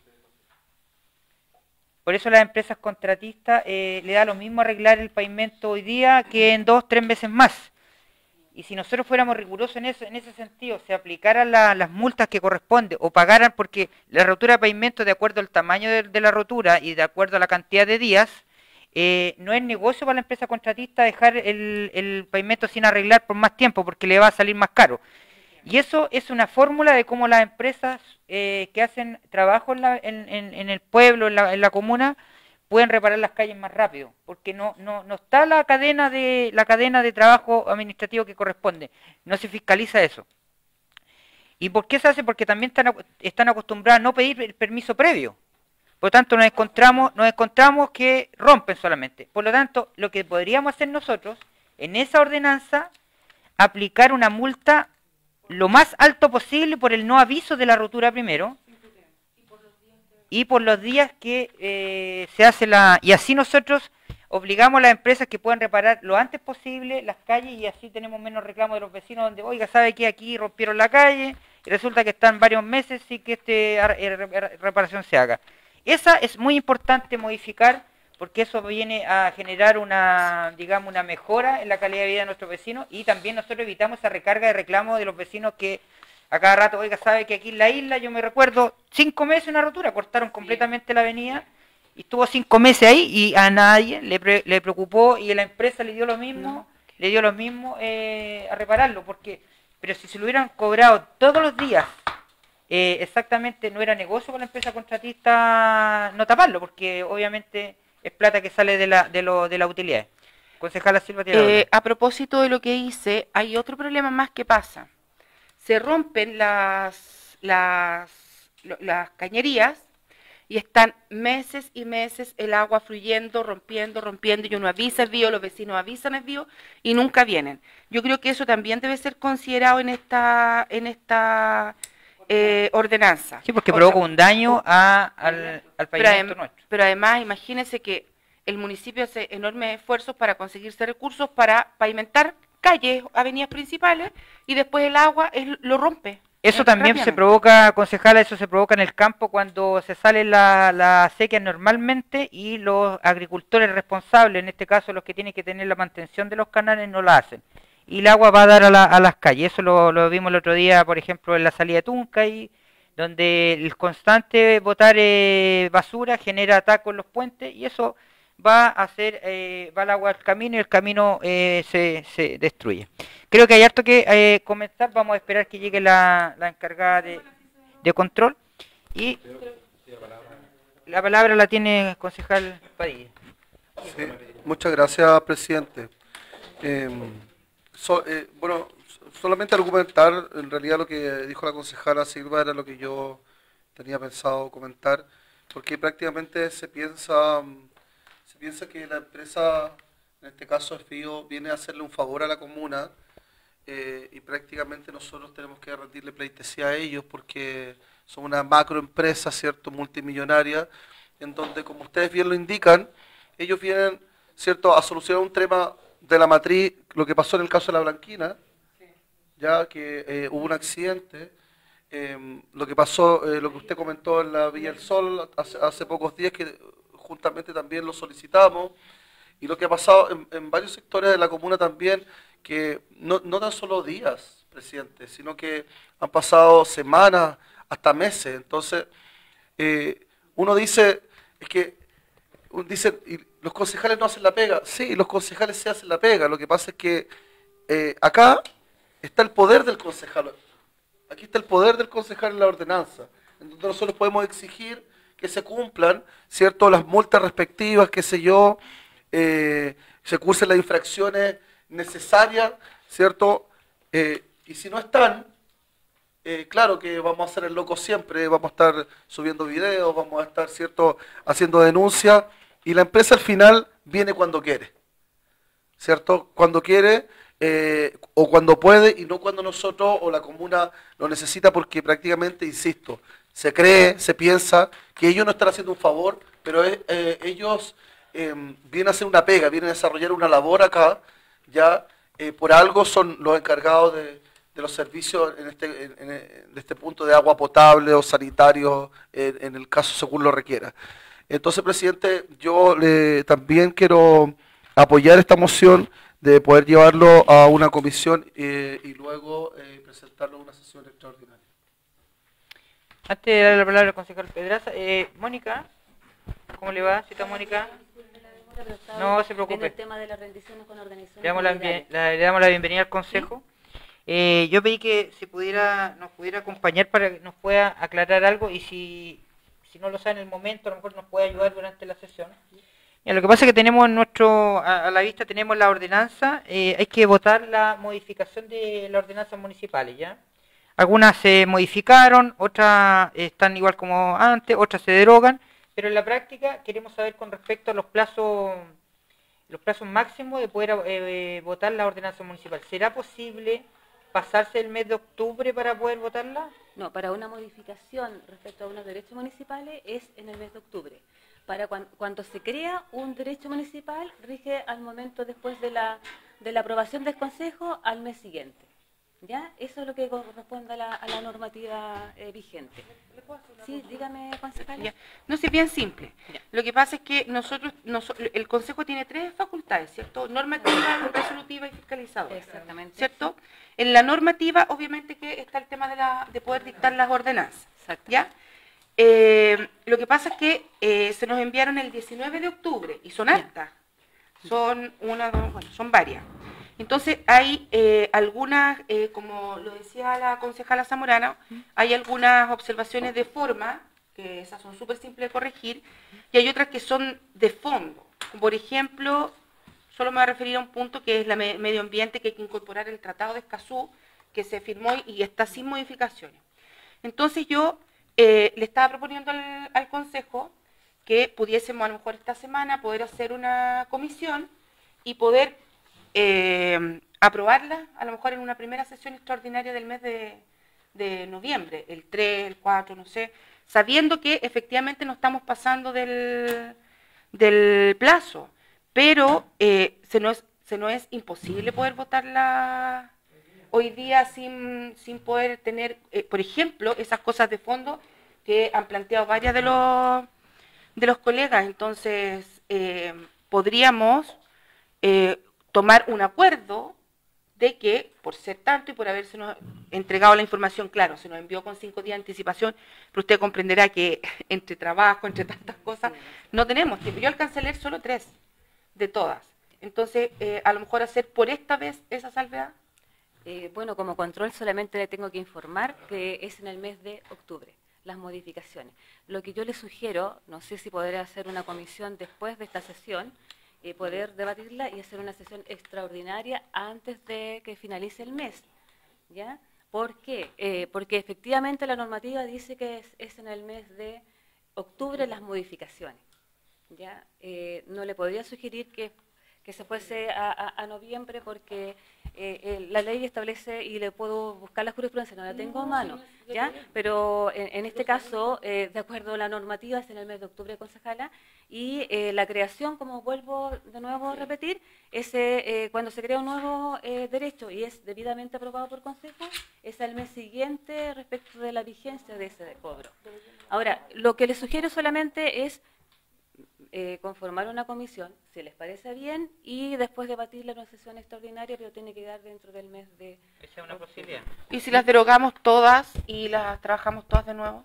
Por eso las empresas contratistas eh, le da lo mismo arreglar el pavimento hoy día que en dos, tres meses más. Y si nosotros fuéramos rigurosos en eso, en ese sentido, se aplicaran la, las multas que corresponden o pagaran, porque la rotura de pavimento de acuerdo al tamaño de, de la rotura y de acuerdo a la cantidad de días, eh, no es negocio para la empresa contratista dejar el, el pavimento sin arreglar por más tiempo porque le va a salir más caro. Y eso es una fórmula de cómo las empresas eh, que hacen trabajo en, la, en, en, en el pueblo, en la, en la comuna, pueden reparar las calles más rápido, porque no, no, no está la cadena de la cadena de trabajo administrativo que corresponde, no se fiscaliza eso. ¿Y por qué se hace? Porque también están, están acostumbrados a no pedir el permiso previo. Por lo tanto, nos encontramos, nos encontramos que rompen solamente. Por lo tanto, lo que podríamos hacer nosotros, en esa ordenanza, aplicar una multa lo más alto posible por el no aviso de la rotura primero y por los días que eh, se hace la... Y así nosotros obligamos a las empresas que puedan reparar lo antes posible las calles y así tenemos menos reclamos de los vecinos donde, oiga, ¿sabe qué? Aquí rompieron la calle y resulta que están varios meses sin que esta reparación se haga. Esa es muy importante modificar porque eso viene a generar una, digamos, una mejora en la calidad de vida de nuestros vecinos, y también nosotros evitamos esa recarga de reclamos de los vecinos que a cada rato, oiga, sabe que aquí en la isla, yo me recuerdo, cinco meses una rotura, cortaron completamente la avenida, y estuvo cinco meses ahí, y a nadie le, pre, le preocupó, y la empresa le dio lo mismo, no. le dio lo mismo eh, a repararlo, porque, pero si se lo hubieran cobrado todos los días, eh, exactamente no era negocio con la empresa contratista no taparlo, porque obviamente es plata que sale de la, de lo, de la utilidad. Concejala Silva tiene eh, A propósito de lo que hice, hay otro problema más que pasa. Se rompen las, las, las cañerías y están meses y meses el agua fluyendo, rompiendo, rompiendo, y uno avisa el bio, los vecinos avisan el bio y nunca vienen. Yo creo que eso también debe ser considerado en esta, en esta eh, ordenanza. Sí, porque provoca un daño a, al, al pavimento pero, nuestro. Pero además, imagínense que el municipio hace enormes esfuerzos para conseguirse recursos para pavimentar calles, avenidas principales, y después el agua es, lo rompe. Eso también se provoca, concejala, eso se provoca en el campo cuando se sale la, la sequía normalmente, y los agricultores responsables, en este caso los que tienen que tener la mantención de los canales, no la hacen. Y el agua va a dar a, la, a las calles. Eso lo, lo vimos el otro día, por ejemplo, en la salida de Tuncay, donde el constante botar eh, basura genera tacos en los puentes, y eso va a hacer, eh, va el agua al camino, y el camino eh, se, se destruye. Creo que hay harto que eh, comenzar. Vamos a esperar que llegue la, la encargada de, de control, y la palabra la tiene el concejal Padilla. Sí, muchas gracias, presidente. Eh, so, eh, bueno, solamente argumentar, en realidad lo que dijo la concejala Silva era lo que yo tenía pensado comentar, porque prácticamente se piensa, se piensa que la empresa, en este caso Esfío, viene a hacerle un favor a la comuna, eh, y prácticamente nosotros tenemos que rendirle pleitesía a ellos porque son una macroempresa, ¿cierto?, multimillonaria, en donde, como ustedes bien lo indican, ellos vienen, ¿cierto?, a solucionar un tema de la matriz, lo que pasó en el caso de la Blanquina, ya que eh, hubo un accidente, eh, lo que pasó, eh, lo que usted comentó en la Villa del Sol hace, hace pocos días, que juntamente también lo solicitamos, y lo que ha pasado en, en varios sectores de la comuna también, que no, no tan solo días, presidente, sino que han pasado semanas, hasta meses. Entonces, eh, uno dice, es que, dicen, y los concejales no hacen la pega. Sí, los concejales se hacen la pega. Lo que pasa es que eh, acá está el poder del concejal. Aquí está el poder del concejal en la ordenanza. Entonces nosotros podemos exigir que se cumplan, ¿cierto?, las multas respectivas, qué sé yo, eh, se cursen las infracciones necesarias, ¿cierto? Eh, y si no están, eh, claro que vamos a hacer el loco siempre, vamos a estar subiendo videos, vamos a estar, ¿cierto?, haciendo denuncias, y la empresa al final viene cuando quiere, ¿cierto? Cuando quiere eh, o cuando puede, y no cuando nosotros o la comuna lo necesita, porque prácticamente, insisto, se cree, se piensa que ellos no están haciendo un favor, pero es, eh, ellos eh, vienen a hacer una pega, vienen a desarrollar una labor acá, ya eh, por algo son los encargados de, de los servicios en este, en, en, de este punto de agua potable o sanitario, eh, en el caso según lo requiera. Entonces, presidente, yo le, también quiero apoyar esta moción de poder llevarlo a una comisión eh, y luego eh, presentarlo a una sesión extraordinaria. Antes de darle la palabra al concejal Pedraza, eh, Mónica, ¿cómo le va? ¿Cita Mónica? No se preocupe. El tema de las rendiciones con organizaciones. Le damos la, la, le damos la bienvenida al consejo. ¿Sí? Eh, yo pedí que si pudiera, nos pudiera acompañar para que nos pueda aclarar algo, y si, si no lo sabe en el momento, a lo mejor nos puede ayudar durante la sesión. Mira, lo que pasa es que tenemos en nuestro, a, a la vista tenemos la ordenanza, eh, hay que votar la modificación de las ordenanzas municipales, ¿ya? Algunas se modificaron, otras están igual como antes, otras se derogan, pero en la práctica queremos saber con respecto a los plazos, los plazos máximos de poder eh, votar la ordenanza municipal. ¿Será posible pasarse el mes de octubre para poder votarla? No, para una modificación respecto a unos derechos municipales es en el mes de octubre. Para cuando, cuando se crea un derecho municipal, rige al momento después de la, de la aprobación del Consejo al mes siguiente. ¿Ya? Eso es lo que corresponde a la, a la normativa eh, vigente. Sí, dígame, concejal. Ya. No, si es bien simple. Ya. Lo que pasa es que nosotros, nosotros, el Consejo tiene tres facultades, ¿cierto? Normativa, resolutiva y fiscalizadora. Exactamente. ¿Cierto? En la normativa, obviamente que está el tema de, la, de poder dictar las ordenanzas. Exacto. ¿Ya? Eh, lo que pasa es que eh, se nos enviaron el diecinueve de octubre y son hartas. Son una, dos, bueno, son varias. Entonces hay eh, algunas, eh, como lo decía la concejala Zamorano, hay algunas observaciones de forma, que esas son súper simples de corregir, y hay otras que son de fondo. Por ejemplo, solo me voy a referir a un punto que es la me medio ambiente, que hay que incorporar el Tratado de Escazú, que se firmó y está sin modificaciones. Entonces yo eh, le estaba proponiendo al, al Consejo que pudiésemos a lo mejor esta semana poder hacer una comisión y poder Eh, aprobarla a lo mejor en una primera sesión extraordinaria del mes de, de noviembre, el tres, el cuatro, no sé, sabiendo que efectivamente no estamos pasando del, del plazo, pero eh, se, nos, se nos es imposible poder votarla hoy día sin, sin poder tener, eh, por ejemplo, esas cosas de fondo que han planteado varias de los, de los colegas. Entonces, eh, podríamos eh, tomar un acuerdo de que, por ser tanto y por haberse entregado la información, claro, se nos envió con cinco días de anticipación, pero usted comprenderá que entre trabajo, entre tantas cosas, no tenemos tiempo. Yo alcancé a leer solo tres de todas. Entonces, eh, a lo mejor hacer por esta vez esa salvedad. Eh, bueno, como control solamente le tengo que informar que es en el mes de octubre, las modificaciones. Lo que yo le sugiero, no sé si podré hacer una comisión después de esta sesión, Eh, poder debatirla y hacer una sesión extraordinaria antes de que finalice el mes, ¿ya? ¿Por qué? Eh, porque efectivamente la normativa dice que es, es en el mes de octubre las modificaciones, ¿ya? Eh, no le podría sugerir que, que se fuese a, a, a noviembre porque eh, eh, la ley establece, y le puedo buscar la jurisprudencia, no la tengo a mano, ¿ya? Pero en, en este caso, eh, de acuerdo a la normativa, es en el mes de octubre, concejala, y eh, la creación, como vuelvo de nuevo a repetir, es eh, cuando se crea un nuevo eh, derecho y es debidamente aprobado por Consejo, es al mes siguiente respecto de la vigencia de ese cobro. Ahora, lo que les sugiero solamente es eh, conformar una comisión, si les parece bien, y después debatirla en una sesión extraordinaria, pero tiene que dar dentro del mes de... Esa es una posibilidad. ¿Y si las derogamos todas y las trabajamos todas de nuevo?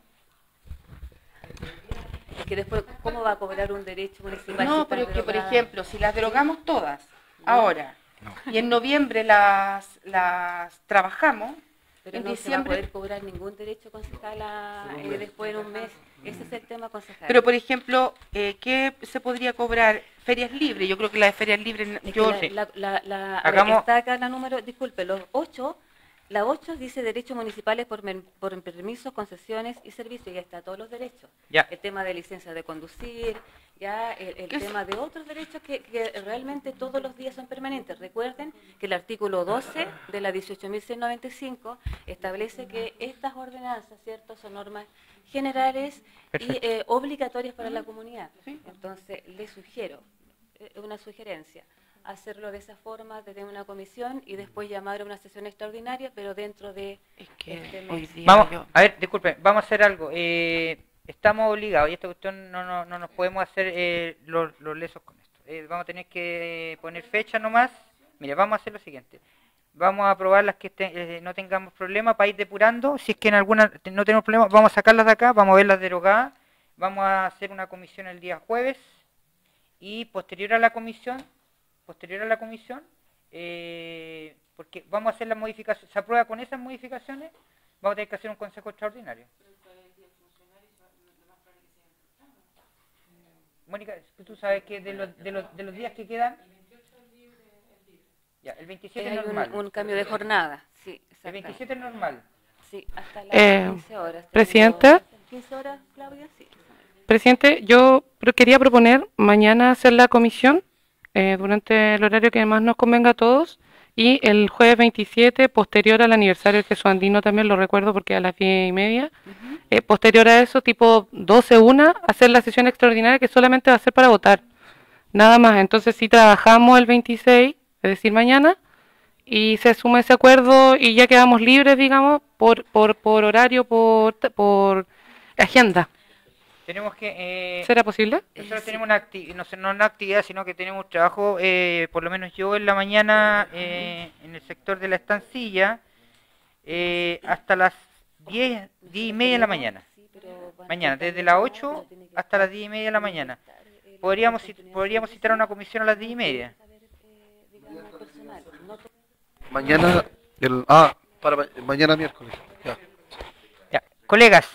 Es que después, ¿cómo va a cobrar un derecho municipal? No, si pero está que, por derogada? ejemplo, si las derogamos todas, No. ahora, No. y en noviembre las, las trabajamos, Pero en no se va a diciembre... poder cobrar ningún derecho, concejala, eh, después en un mes. Ese es el tema, concejala. Pero, por ejemplo, eh, ¿qué se podría cobrar? Ferias libres, yo creo que la de ferias libres... Es Yo, que la, la, la, la- a ver, Hagamos- está acá la número, disculpe, los ocho, la ocho dice derechos municipales por, men- por permisos, concesiones y servicios, ya está todos los derechos. Ya. El tema de licencia de conducir, ya el, el ¿Qué es? tema de otros derechos que, que realmente todos los días son permanentes. Recuerden que el artículo doce de la dieciocho mil seiscientos noventa y cinco establece que estas ordenanzas, ¿cierto?, son normas generales y eh, obligatorias para la comunidad. Entonces, les sugiero, eh, una sugerencia, hacerlo de esa forma, de tener una comisión y después llamar a una sesión extraordinaria, pero dentro de es que este mes. hoy día Vamos, yo- a ver, disculpen, vamos a hacer algo. Eh, estamos obligados y esta cuestión no, no, no nos podemos hacer eh, los, los lesos con esto. Eh, vamos a tener que poner fecha nomás. Mire, vamos a hacer lo siguiente. Vamos a aprobar las que te- eh, no tengamos problema para ir depurando. Si es que en alguna te- no tenemos problema, vamos a sacarlas de acá, vamos a ver las derogadas. Vamos a hacer una comisión el día jueves y posterior a la comisión, posterior a la comisión, eh, porque vamos a hacer las modificaciones, se aprueba con esas modificaciones, vamos a tener que hacer un consejo extraordinario. Mónica, tú sabes que de los, de los, de los días que quedan, ya, el veintisiete Hay es un, normal. un cambio de jornada, sí, El exactamente. veintisiete es normal. Sí, hasta las Eh, quince horas. Presidenta. Tengo- quince horas, Claudia, sí. Presidente, yo pro- quería proponer mañana hacer la comisión eh, durante el horario que más nos convenga a todos y el jueves veintisiete, posterior al aniversario del Jesús Andino, también lo recuerdo porque a las diez y media, Ujú. eh, posterior a eso, tipo doce, una, hacer la sesión extraordinaria que solamente va a ser para votar, nada más. Entonces, si trabajamos el veintiséis, es decir, mañana, y se asume ese acuerdo y ya quedamos libres, digamos, por, por, por horario, por, por agenda. Tenemos que... Eh, ¿Será posible? Nosotros tenemos una actividad, no, sé, no una actividad, sino que tenemos trabajo, eh, por lo menos yo en la mañana, eh, en el sector de la estancilla, eh, hasta las diez, diez y media de la mañana. Mañana, desde las ocho hasta las diez y media de la mañana. Podríamos, podríamos citar a una comisión a las diez y media. Mañana, el, ah, para ma- mañana miércoles. Ya. Ya. Colegas.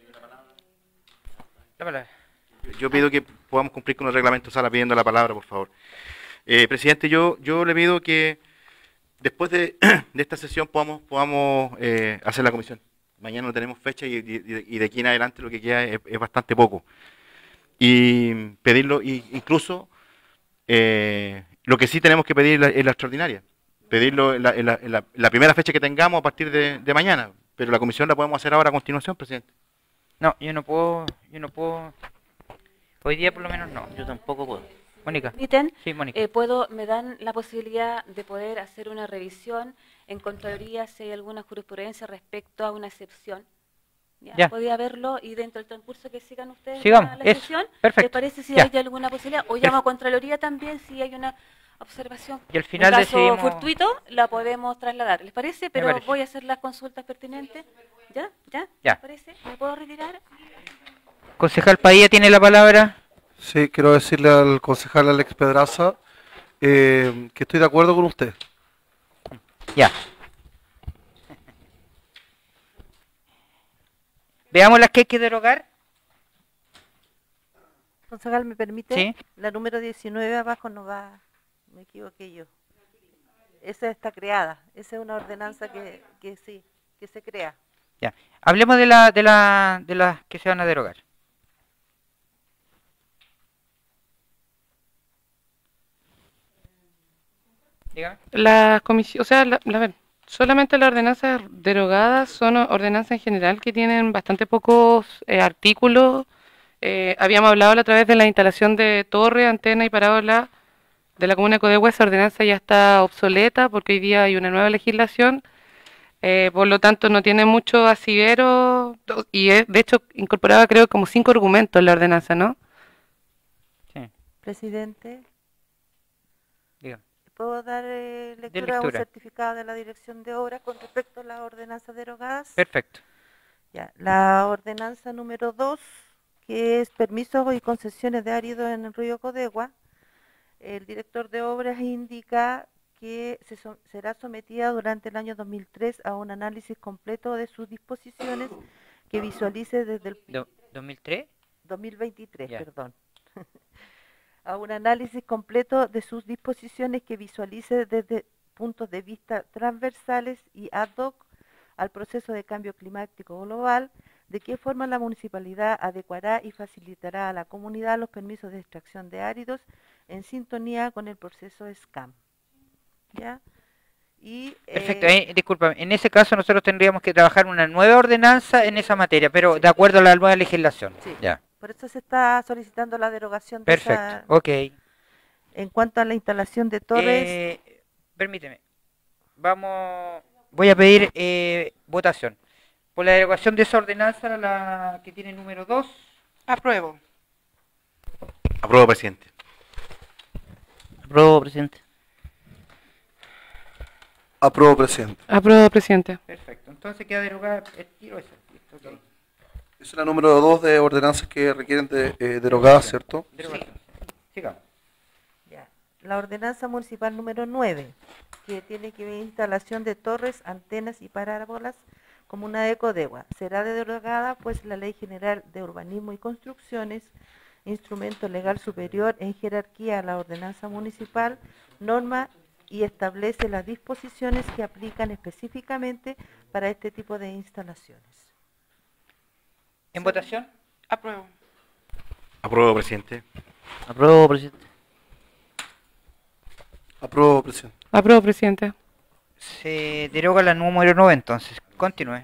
La palabra. Yo pido que podamos cumplir con el reglamento sala pidiendo la palabra, por favor. Eh, presidente, yo yo le pido que después de, de esta sesión podamos podamos eh, hacer la comisión. Mañana no tenemos fecha y, y- y de aquí en adelante lo que queda es, es bastante poco. Y pedirlo, y incluso eh, lo que sí tenemos que pedir es la, es la extraordinaria. Pedirlo en la, en la- en la- la primera fecha que tengamos a partir de, de mañana. Pero la comisión la podemos hacer ahora a continuación, presidente. No, yo no puedo, yo no puedo. Hoy día por lo menos no. Yo tampoco puedo. Mónica. Permiten, Sí, Mónica. eh, puedo, me dan la posibilidad de poder hacer una revisión en Contraloría si hay alguna jurisprudencia respecto a una excepción. Ya, Ya. podría verlo y dentro del transcurso que sigan ustedes Sigamos, la, la eso, sesión, perfecto. ¿les parece si Ya. hay alguna posibilidad? O llamo a Contraloría también si hay una observación. Y al final en caso decidimos- fortuito la podemos trasladar. ¿Les parece? Pero parece. voy a hacer las consultas pertinentes. ¿Ya? ¿Ya? Ya. ¿Les parece? ¿Me puedo retirar? Concejal Padilla tiene la palabra. Sí, quiero decirle al concejal Alex Pedraza eh, que estoy de acuerdo con usted. Ya. Veamos las que hay que derogar. Concejal, ¿me permite? Sí. La número diecinueve abajo no va, me equivoqué yo. Esa está creada, esa es una ordenanza que, que sí, que se crea. Ya. Hablemos de la, de la, de las que se van a derogar. Dígame. La comisión, o sea, la, la- a ver, solamente las ordenanzas derogadas son o- ordenanzas en general que tienen bastante pocos eh, artículos. Eh, habíamos hablado la otra vez de la instalación de torre, antena y parábola de la comuna de Codegua. Esa ordenanza ya está obsoleta porque hoy día hay una nueva legislación. Eh, por lo tanto, no tiene mucho asidero y es, de hecho, incorporaba creo como cinco argumentos en la ordenanza, ¿no? Sí. Presidente, Dígame. ¿puedo dar eh, lectura a un lectura. certificado de la Dirección de Obras con respecto a las ordenanzas derogadas? Perfecto. Ya, la ordenanza número dos, que es permisos y concesiones de áridos en el río Codegua, el director de obras indica que se so- será sometida durante el año dos mil tres a un análisis completo de sus disposiciones que visualice desde el Do- ¿dos mil tres? dos mil veintitrés, Ya. perdón, a un análisis completo de sus disposiciones que visualice desde puntos de vista transversales y ad hoc al proceso de cambio climático global, de qué forma la municipalidad adecuará y facilitará a la comunidad los permisos de extracción de áridos en sintonía con el proceso S C A M. ¿Ya? Y, Perfecto. eh, Eh, disculpa, en ese caso nosotros tendríamos que trabajar una nueva ordenanza en esa materia, pero de acuerdo a la nueva legislación. Sí. Ya. por eso se está solicitando la derogación de Perfecto. esa. Ok. En cuanto a la instalación de torres, Eh, permíteme. Vamos. Voy a pedir eh, votación. Por la derogación de esa ordenanza, la que tiene número dos. Apruebo. Apruebo, presidente. Apruebo, presidente. Apruebo, presidente. Apruebo, presidente. Perfecto. Entonces queda derogada el tiro ese. Listo, ok. Es la número dos de ordenanzas que requieren de eh, derogadas, ¿cierto? Derogación. Sigamos. ya, la ordenanza municipal número nueve, que tiene que ver instalación de torres, antenas y parábolas comuna de Codegua, será derogada pues la Ley General de Urbanismo y Construcciones, instrumento legal superior en jerarquía a la ordenanza municipal, norma y establece las disposiciones que aplican específicamente para este tipo de instalaciones. ¿En votación? Apruebo. Apruebo, presidente. Apruebo, presidente. Apruebo, presidente. Apruebo, presidente. Se deroga la número nueve, entonces. Continúe.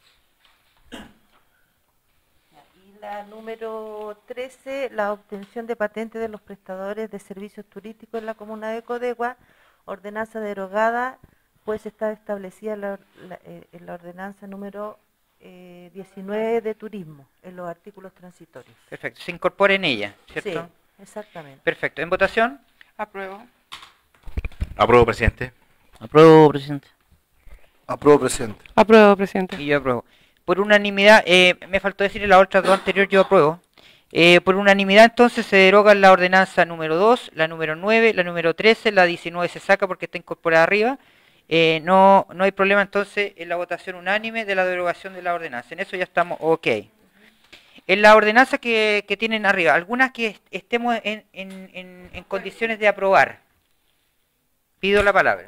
Y la número trece, la obtención de patentes de los prestadores de servicios turísticos en la comuna de Codegua, ordenanza derogada pues está establecida la, la, eh, en la ordenanza número eh, diecinueve de turismo, en los artículos transitorios. Perfecto, se incorpora en ella, ¿cierto? Sí, exactamente. Perfecto, ¿en votación? Apruebo. Apruebo, presidente. Apruebo, presidente. Apruebo, presidente. Apruebo, presidente. Y yo apruebo. Por unanimidad, eh, me faltó decir en la otra dos anterior, yo apruebo. Eh, por unanimidad entonces se deroga la ordenanza número dos, la número nueve, la número trece, la diecinueve se saca porque está incorporada arriba. Eh, no, no hay problema entonces en la votación unánime de la derogación de la ordenanza. En eso ya estamos ok. En la ordenanza que, que tienen arriba, algunas que est estemos en, en, en, en condiciones de aprobar. Pido la palabra.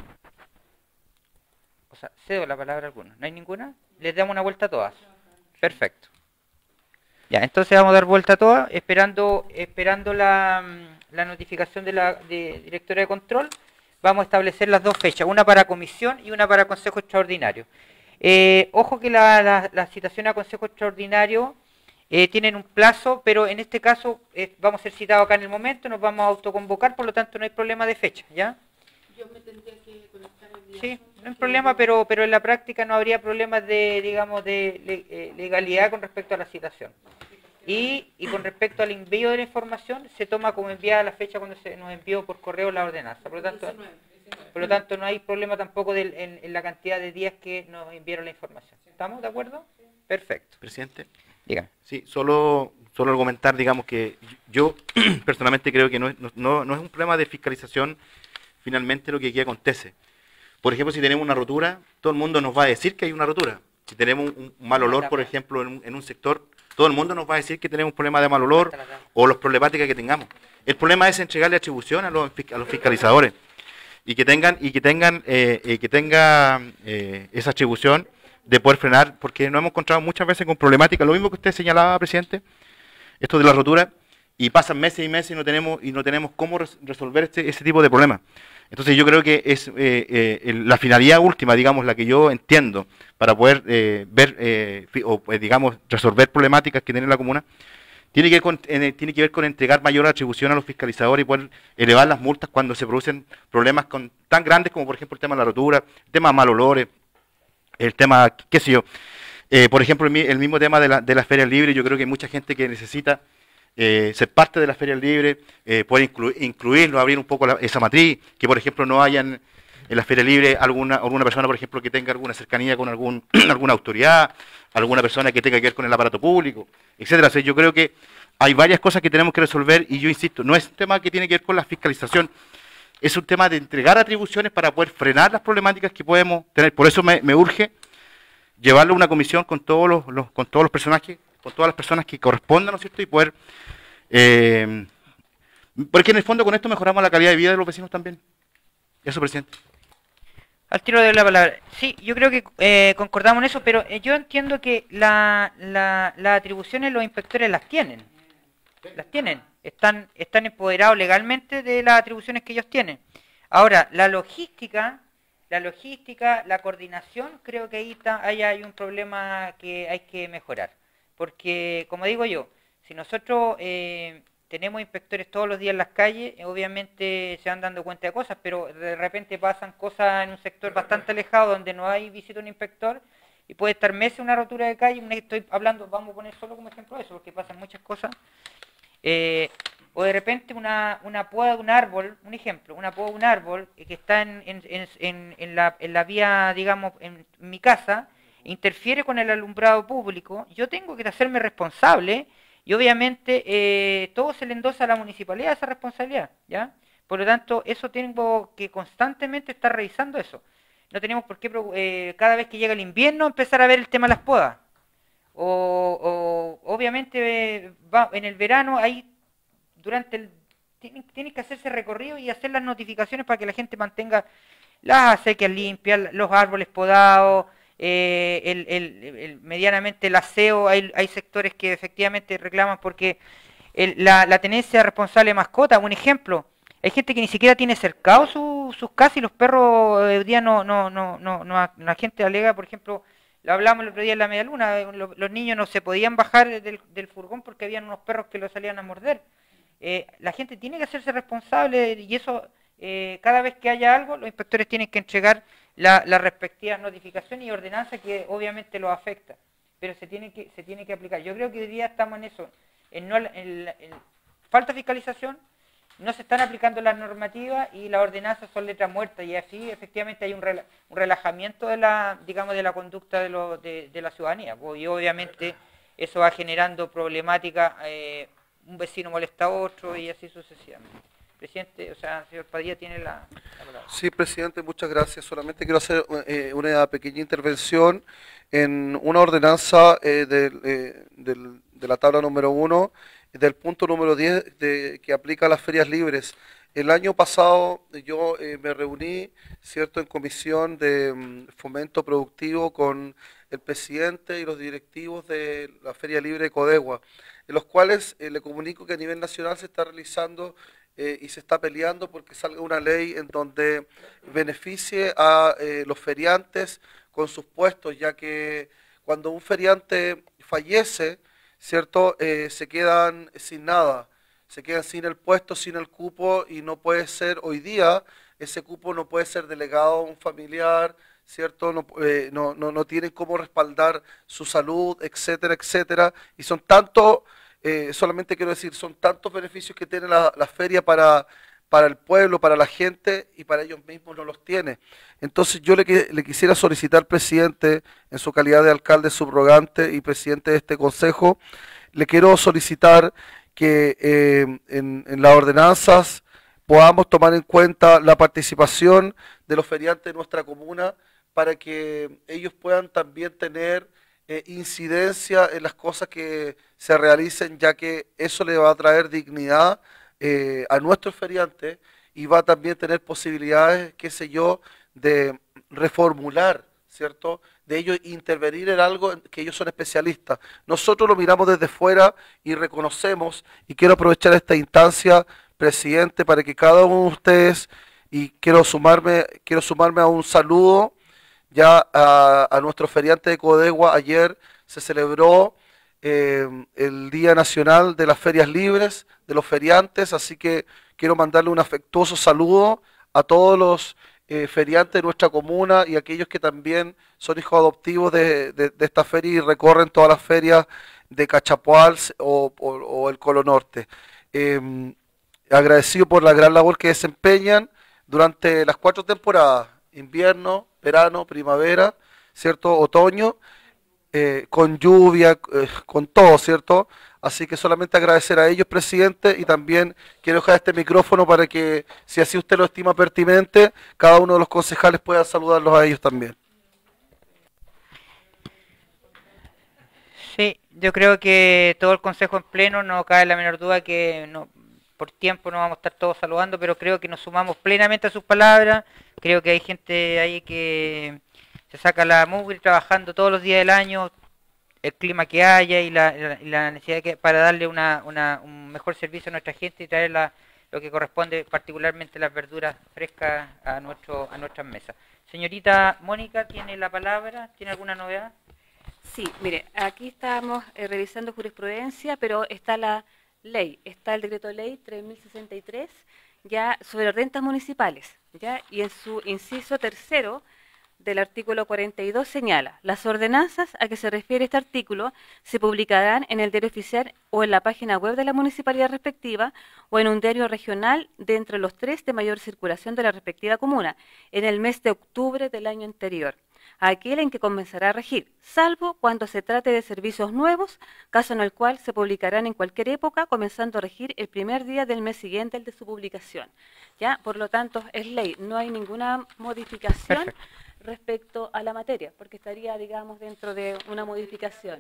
O sea, cedo la palabra a algunos. ¿No hay ninguna? Les damos una vuelta a todas. Perfecto. Ya, entonces vamos a dar vuelta a todas, esperando, esperando la, la notificación de la de directora de control. Vamos a establecer las dos fechas, una para comisión y una para consejo extraordinario. Eh, ojo que la, la, la citación a consejo extraordinario eh, tienen un plazo, pero en este caso eh, vamos a ser citados acá en el momento, nos vamos a autoconvocar, por lo tanto no hay problema de fecha, ¿ya? Yo me tendría que conectar el día. Sí, no hay problema, pero, pero en la práctica no habría problemas de, digamos, de le, eh, legalidad con respecto a la citación. Y, y con respecto al envío de la información, se toma como enviada la fecha cuando se nos envió por correo la ordenanza. Por lo tanto, por lo tanto no hay problema tampoco del, en, en la cantidad de días que nos enviaron la información. ¿Estamos de acuerdo? Perfecto. Presidente. Dígame. Sí, solo, solo argumentar, digamos, que yo personalmente creo que no es, no, no es un problema de fiscalización finalmente lo que aquí acontece. Por ejemplo, si tenemos una rotura, todo el mundo nos va a decir que hay una rotura. Si tenemos un, un mal olor, por ejemplo, en un, en un sector, todo el mundo nos va a decir que tenemos un problema de mal olor o las problemáticas que tengamos. El problema es entregarle atribución a los, a los fiscalizadores y que tengan y que tengan eh, eh, que tenga eh, esa atribución de poder frenar, porque nos hemos encontrado muchas veces con problemáticas, lo mismo que usted señalaba, presidente, esto de la rotura, y pasan meses y meses y no tenemos y no tenemos cómo res resolver este, ese tipo de problemas. Entonces yo creo que es eh, eh, la finalidad última, digamos, la que yo entiendo para poder eh, ver eh, o eh, digamos resolver problemáticas que tiene la comuna, tiene que, ver con, eh, tiene que ver con entregar mayor atribución a los fiscalizadores y poder elevar las multas cuando se producen problemas con, tan grandes como por ejemplo el tema de la rotura, el tema de mal olores, el tema, qué sé yo, eh, por ejemplo el, el mismo tema de la, de las ferias libres. Yo creo que hay mucha gente que necesita Eh, ser parte de las ferias libres, eh, poder inclu incluirlo, abrir un poco la, esa matriz, que por ejemplo no hayan en las ferias libres alguna, alguna persona, por ejemplo, que tenga alguna cercanía con algún, alguna autoridad, alguna persona que tenga que ver con el aparato público, etcétera. O sea, yo creo que hay varias cosas que tenemos que resolver y yo insisto, no es un tema que tiene que ver con la fiscalización, es un tema de entregar atribuciones para poder frenar las problemáticas que podemos tener. Por eso me, me urge llevarlo a una comisión con todos los, los, con todos los personajes, con todas las personas que correspondan, ¿no es cierto? Y poder, eh, porque en el fondo con esto mejoramos la calidad de vida de los vecinos también. Eso, presidente. Al tiro de la palabra. Sí, yo creo que eh, concordamos en eso, pero eh, yo entiendo que la, la, las atribuciones los inspectores las tienen. Las tienen. Están, están empoderados legalmente de las atribuciones que ellos tienen. Ahora, la logística, la logística, la coordinación, creo que ahí, está, ahí hay un problema que hay que mejorar. Porque, como digo yo, si nosotros eh, tenemos inspectores todos los días en las calles, eh, obviamente se van dando cuenta de cosas, pero de repente pasan cosas en un sector bastante alejado donde no hay visita un inspector y puede estar meses una rotura de calle. Estoy hablando, vamos a poner solo como ejemplo eso, porque pasan muchas cosas. Eh, o de repente una, una poda de un árbol, un ejemplo, una poda de un árbol que está en, en, en, en, la, en la vía, digamos, en mi casa, interfiere con el alumbrado público, yo tengo que hacerme responsable y obviamente eh, todo se le endosa a la municipalidad esa responsabilidad, ¿ya? Por lo tanto, eso tengo que constantemente estar revisando eso. No tenemos por qué eh, cada vez que llega el invierno empezar a ver el tema de las podas. O, o obviamente eh, va, en el verano ahí durante el tienen, tienen que hacerse recorrido y hacer las notificaciones para que la gente mantenga las acequias limpias, los árboles podados. Eh, el, el, el, medianamente el aseo, hay, hay sectores que efectivamente reclaman porque el, la, la tenencia responsable de mascota, un ejemplo, hay gente que ni siquiera tiene cercado su, sus casas y los perros hoy día no, no, no, no, no, la gente alega, por ejemplo, lo hablamos el otro día en la media luna, los, los niños no se podían bajar del, del furgón porque habían unos perros que los salían a morder. Eh, la gente tiene que hacerse responsable y eso, eh, cada vez que haya algo, los inspectores tienen que entregar la, las respectivas notificaciones y ordenanzas que obviamente los afecta, pero se tiene que se tiene que aplicar. Yo creo que hoy día estamos en eso, en, no, en, en falta de fiscalización, no se están aplicando las normativas y las ordenanzas son letras muertas, y así efectivamente hay un, rela, un relajamiento de la, digamos, de la conducta de, lo, de, de la ciudadanía, pues, y obviamente eso va generando problemáticas, eh, un vecino molesta a otro y así sucesivamente. Presidente, o sea, señor Padilla tiene la, la palabra. Sí, presidente, muchas gracias. Solamente quiero hacer eh, una pequeña intervención en una ordenanza eh, del, eh, del, de la tabla número uno, del punto número diez, de, que aplica a las ferias libres. El año pasado yo eh, me reuní, cierto, en comisión de um, fomento productivo con el presidente y los directivos de la Feria Libre de Codegua, en los cuales eh, le comunico que a nivel nacional se está realizando eh, y se está peleando porque salga una ley en donde beneficie a eh, los feriantes con sus puestos, ya que cuando un feriante fallece, ¿cierto? Eh, se quedan sin nada, se quedan sin el puesto, sin el cupo, y no puede ser, hoy día, ese cupo no puede ser delegado a un familiar, ¿cierto? No, eh, no, no, no tienen cómo respaldar su salud, etcétera, etcétera, y son tantos, eh, solamente quiero decir, son tantos beneficios que tiene la, la feria para, para el pueblo, para la gente, y para ellos mismos no los tiene. Entonces yo le, le quisiera solicitar, presidente, en su calidad de alcalde subrogante y presidente de este consejo, le quiero solicitar que eh, en, en las ordenanzas podamos tomar en cuenta la participación de los feriantes de nuestra comuna para que ellos puedan también tener eh, incidencia en las cosas que se realicen, ya que eso le va a traer dignidad eh, a nuestros feriantes y va a también tener posibilidades, qué sé yo, de reformular, ¿cierto? De ellos intervenir en algo en que ellos son especialistas. Nosotros lo miramos desde fuera y reconocemos, y quiero aprovechar esta instancia, presidente, para que cada uno de ustedes, y quiero sumarme, quiero sumarme a un saludo ya a, a nuestro feriante de Codegua. Ayer se celebró eh, el Día Nacional de las Ferias Libres, de los feriantes, así que quiero mandarle un afectuoso saludo a todos los eh, feriantes de nuestra comuna y aquellos que también son hijos adoptivos de, de, de esta feria y recorren todas las ferias de Cachapoal o, o, o el Colo Norte. Eh, agradecido por la gran labor que desempeñan durante las cuatro temporadas, invierno, verano, primavera, ¿cierto? Otoño, eh, con lluvia, eh, con todo, ¿cierto? Así que solamente agradecer a ellos, presidente, y también quiero dejar este micrófono para que, si así usted lo estima pertinente, cada uno de los concejales pueda saludarlos a ellos también. Sí, yo creo que todo el consejo en pleno, no cabe la menor duda que no, por tiempo no vamos a estar todos saludando, pero creo que nos sumamos plenamente a sus palabras. Creo que hay gente ahí que se saca la mugre trabajando todos los días del año, el clima que haya y la, la, la necesidad que para darle una, una, un mejor servicio a nuestra gente y traer la, lo que corresponde, particularmente las verduras frescas a nuestro a nuestras mesas. Señorita Mónica, ¿tiene la palabra? ¿Tiene alguna novedad? Sí, mire, aquí estamos eh, revisando jurisprudencia, pero está la ley, está el decreto ley tres mil sesenta y tres, ya sobre rentas municipales, ya, y en su inciso tercero del artículo cuarenta y dos señala: las ordenanzas a que se refiere este artículo se publicarán en el diario oficial o en la página web de la municipalidad respectiva o en un diario regional de entre los tres de mayor circulación de la respectiva comuna en el mes de octubre del año anterior, aquel en que comenzará a regir, salvo cuando se trate de servicios nuevos, caso en el cual se publicarán en cualquier época, comenzando a regir el primer día del mes siguiente al de su publicación. Ya, por lo tanto, es ley, no hay ninguna modificación. Perfecto. Respecto a la materia, porque estaría, digamos, dentro de una modificación.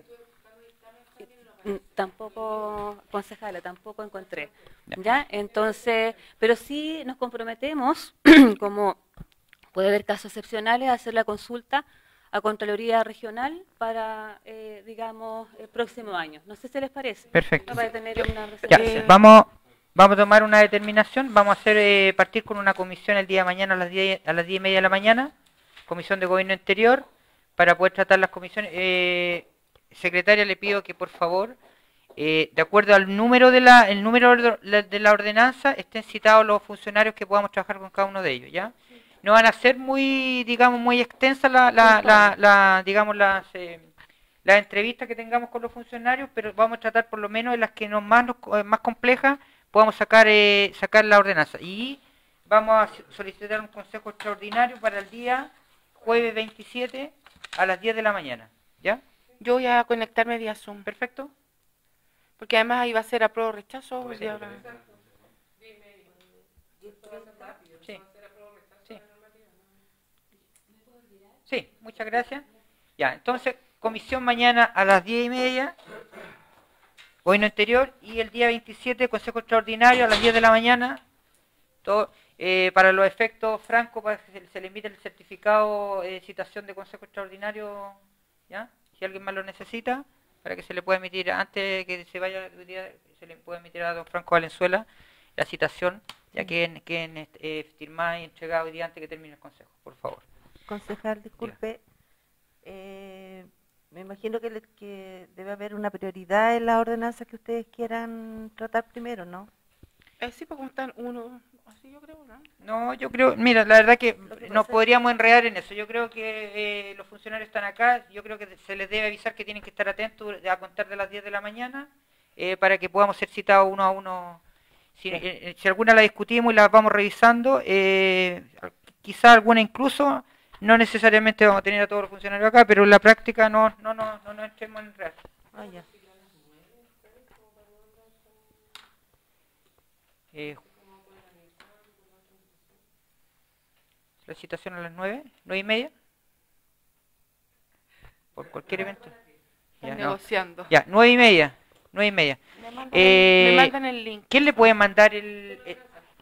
Tampoco, concejala, tampoco encontré. ¿Ya? Entonces, pero sí nos comprometemos, como puede haber casos excepcionales, a hacer la consulta a Contraloría Regional para, eh, digamos, el próximo año. No sé si les parece. Perfecto. Para tener una ya, vamos, vamos a tomar una determinación, vamos a hacer eh, partir con una comisión el día de mañana a las diez, a las diez y media de la mañana, Comisión de Gobierno Interior, para poder tratar las comisiones. Eh, secretaria, le pido que por favor, eh, de acuerdo al número de la el número de la ordenanza, estén citados los funcionarios que podamos trabajar con cada uno de ellos, ¿ya? no van a ser muy, digamos, muy extensas la, la, la, la, digamos, las, eh, las entrevistas que tengamos con los funcionarios, pero vamos a tratar por lo menos en las que nos más, nos, más complejas podamos sacar, eh, sacar la ordenanza. Y vamos a solicitar un consejo extraordinario para el día jueves veintisiete a las diez de la mañana. ¿Ya? Yo voy a conectarme vía Zoom. Perfecto. Porque además ahí va a ser apruebo o rechazo. Sí. Ya va- Sí. Sí. Sí, muchas gracias. Ya, entonces, comisión mañana a las diez y media, hoy no anterior, y el día veintisiete, consejo extraordinario a las diez de la mañana, todo, eh, para los efectos francos, para que se, se le emite el certificado de citación de consejo extraordinario, ¿ya? Si alguien más lo necesita, para que se le pueda emitir, antes de que se vaya, se le pueda emitir a don Franco Valenzuela la citación, ya que queden eh, firmada y entregada hoy día antes que termine el consejo, por favor. Concejal, disculpe, eh, me imagino que, le- que debe haber una prioridad en las ordenanzas que ustedes quieran tratar primero, ¿no? Eh, sí, porque están uno, así yo creo, ¿no? No, yo creo, mira, la verdad que que nos pasa- podríamos enredar en eso. Yo creo que eh, los funcionarios están acá, yo creo que se les debe avisar que tienen que estar atentos a contar de las diez de la mañana eh, para que podamos ser citados uno a uno. Si, eh, eh, si alguna la discutimos y la vamos revisando, eh, quizá alguna incluso, no necesariamente vamos a tener a todos los funcionarios acá, pero en la práctica no no no no nos entremos en enredar. Ah, ya. Eh, la citación a las nueve, nueve y media, por cualquier evento. Ya, no. Negociando. Ya, nueve y media, nueve y media. Me mandan, Eh, el, me mandan el link. ¿Quién le puede mandar el...? el-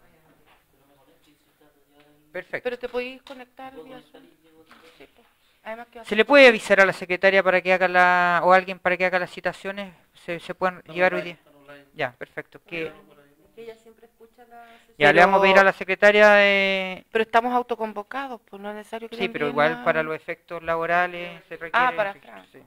Perfecto. Pero te podéis conectar vía Zoom. Sí, pues. Además que va a ¿Se ser- le puede avisar a la secretaria para que haga la... o a alguien para que haga las citaciones? ¿Se, se pueden llevar hoy día? Ya, perfecto. Que, Ella siempre escucha la sesión. ya, le vamos a pedir a Pero- la secretaria de... Pero estamos autoconvocados, pues no es necesario que Sí, le pero envíen igual la- para los efectos laborales se requiere... Ah, para registro, Fran. sí.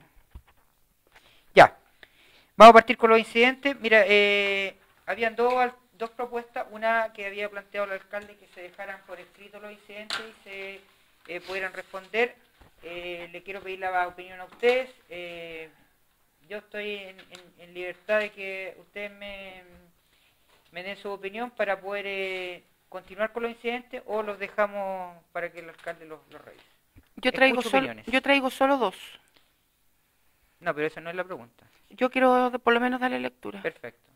Ya. Vamos a partir con los incidentes. Mira, eh, habían dos, al- dos propuestas. Una que había planteado el alcalde, que se dejaran por escrito los incidentes y se eh, pudieran responder. Eh, le quiero pedir la opinión a ustedes. Eh, yo estoy en, en- en libertad de que ustedes me, me den su opinión para poder eh, continuar con los incidentes, o los dejamos para que el alcalde los, los revise. Yo traigo, Escucho solo, opiniones. yo traigo solo dos. No, pero esa no es la pregunta. Yo quiero de- por lo menos darle lectura. Perfecto.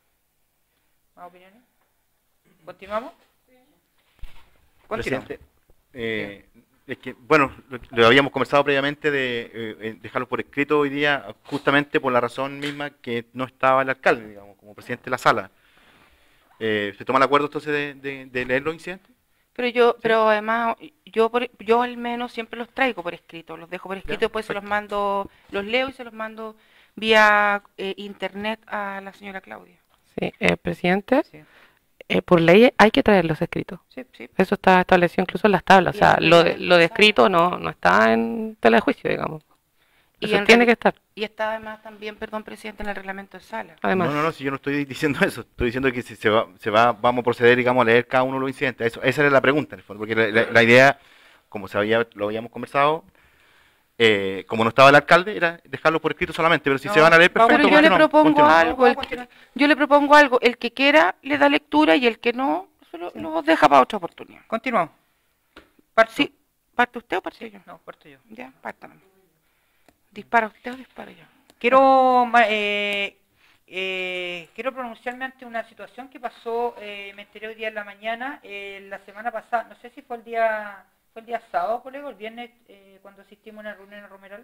¿Más opiniones? ¿Continuamos? Continuamos. Presidente, eh, es que, bueno, lo, lo habíamos conversado previamente de eh, eh, dejarlo por escrito hoy día, justamente por la razón misma que no estaba el alcalde, digamos, como presidente de la sala. Eh, ¿Se toma el acuerdo entonces de, de- de leer los incidentes? Pero yo, pero además, yo por- yo al menos siempre los traigo por escrito, los dejo por escrito, después se los mando, los leo y se los mando vía eh, internet a la señora Claudia. Sí, eh, presidente, Sí. eh, por ley hay que traerlos escritos. Sí, sí. Eso está establecido incluso en las tablas. O Y sea, en lo la de, lo de sala. escrito no, no está en tela de juicio, digamos. Y Eso en tiene reali- que estar, Y está además también, perdón, presidente, en el reglamento de sala. además. No, no, no, si yo no estoy diciendo eso, estoy diciendo que si se va, se va, vamos a proceder, digamos, a leer cada uno de los incidentes. Eso, esa era la pregunta, en el fondo, porque la, la- la idea, como se había, lo habíamos conversado, eh, como no estaba el alcalde, era dejarlo por escrito solamente, pero si No, se van a leer, vamos, perfecto. Pero yo le continuamos, propongo continuamos. algo, el Vamos a que- yo le propongo algo, el que quiera le da lectura y el que no, solo lo deja para otra oportunidad. Continuamos. Parto. Sí, ¿parte usted o parto yo? No, parto yo. Ya, pártame. ¿Dispara usted o disparo yo? Quiero, ma- eh, eh, quiero pronunciarme ante una situación que pasó, eh, me enteré hoy día en la mañana, eh, la semana pasada, no sé si fue el día, fue el día sábado, colega, el viernes, eh, cuando asistimos a una reunión en Romeral.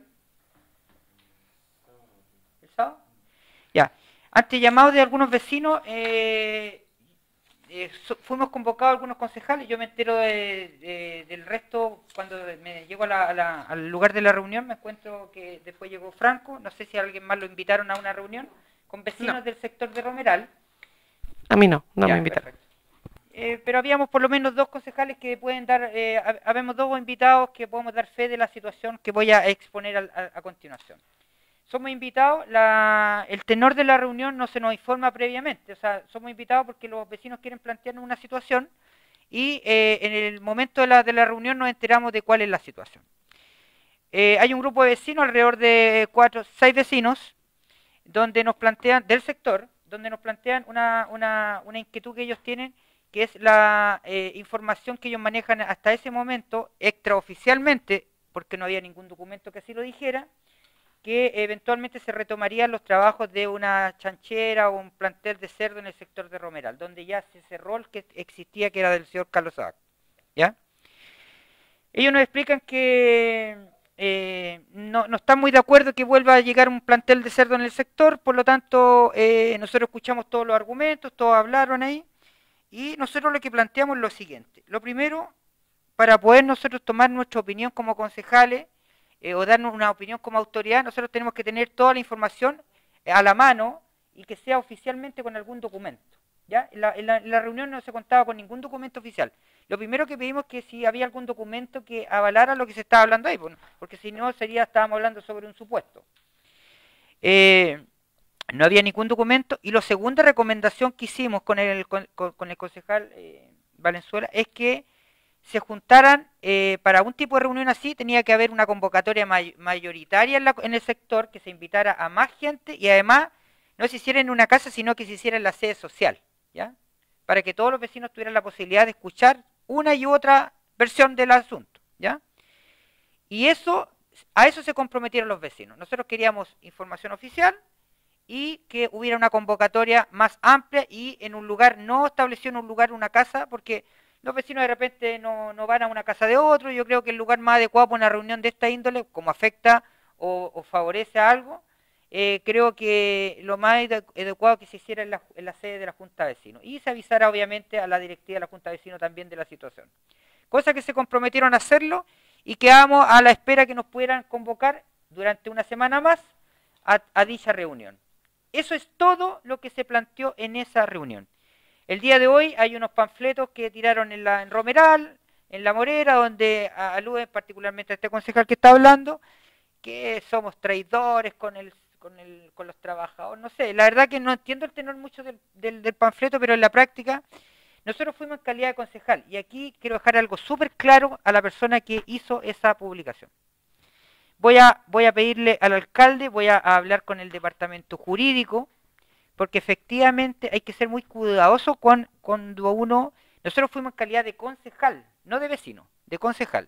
¿El sábado? Ya. Ante llamado de algunos vecinos, eh, eh, so- fuimos convocados algunos concejales. Yo me entero de- de- del resto cuando me llego a la- a la- al lugar de la reunión. Me encuentro que después llegó Franco. No sé si alguien más lo invitaron a una reunión con vecinos No. del sector de Romeral. A mí no, no Ya, me invitaron. perfecto. Eh, pero habíamos por lo menos dos concejales que pueden dar, eh, hab- habemos dos invitados que podemos dar fe de la situación que voy a exponer al- a, a continuación. Somos invitados, la, el tenor de la reunión no se nos informa previamente, o sea, somos invitados porque los vecinos quieren plantearnos una situación y eh, en el momento de la, de la reunión nos enteramos de cuál es la situación. Eh, hay un grupo de vecinos, alrededor de cuatro, seis vecinos, donde nos plantean, del sector, donde nos plantean una, una, una inquietud que ellos tienen, que es la eh, información que ellos manejan hasta ese momento, extraoficialmente, porque no había ningún documento que así lo dijera, que eventualmente se retomarían los trabajos de una chanchera o un plantel de cerdo en el sector de Romeral, donde ya se cerró el que existía, que era del señor Carlos Sabac, ¿ya? Ellos nos explican que eh, no, no están muy de acuerdo que vuelva a llegar un plantel de cerdo en el sector, por lo tanto, eh, nosotros escuchamos todos los argumentos, todos hablaron ahí, y nosotros lo que planteamos es lo siguiente. Lo primero, para poder nosotros tomar nuestra opinión como concejales, Eh, o darnos una opinión como autoridad, nosotros tenemos que tener toda la información eh, a la mano y que sea oficialmente con algún documento. ¿Ya? En, la, en, la, en la reunión no se contaba con ningún documento oficial. Lo primero que pedimos es que si había algún documento que avalara lo que se estaba hablando ahí, porque si no sería, estábamos hablando sobre un supuesto. Eh, no había ningún documento, y la segunda recomendación que hicimos con el, con, con el concejal eh, Valenzuela es que se juntaran, eh, para un tipo de reunión así, tenía que haber una convocatoria may mayoritaria en, la, en el sector, que se invitara a más gente, y además no se hiciera en una casa, sino que se hiciera en la sede social, ¿ya? Para que todos los vecinos tuvieran la posibilidad de escuchar una y otra versión del asunto, ¿ya? Y eso, a eso se comprometieron los vecinos. Nosotros queríamos información oficial y que hubiera una convocatoria más amplia y en un lugar, no establecido en un lugar, una casa, porque los vecinos de repente no, no van a una casa de otro. Yo creo que el lugar más adecuado para una reunión de esta índole, como afecta o, o favorece a algo, eh, creo que lo más adecuado que se hiciera en la, en la sede de la Junta de Vecinos. Y se avisara obviamente a la directiva de la Junta de Vecinos también de la situación. Cosa que se comprometieron a hacerlo y quedamos a la espera que nos pudieran convocar durante una semana más a, a dicha reunión. Eso es todo lo que se planteó en esa reunión. El día de hoy hay unos panfletos que tiraron en, la, en Romeral, en La Morera, donde aluden particularmente a este concejal que está hablando, que somos traidores con, el, con, el, con los trabajadores. No sé, la verdad que no entiendo el tenor mucho del, del, del panfleto, pero en la práctica nosotros fuimos en calidad de concejal. Y aquí quiero dejar algo súper claro a la persona que hizo esa publicación. Voy a, voy a pedirle al alcalde, voy a, a hablar con el departamento jurídico, porque efectivamente hay que ser muy cuidadoso con, cuando uno... Nosotros fuimos en calidad de concejal, no de vecino, de concejal.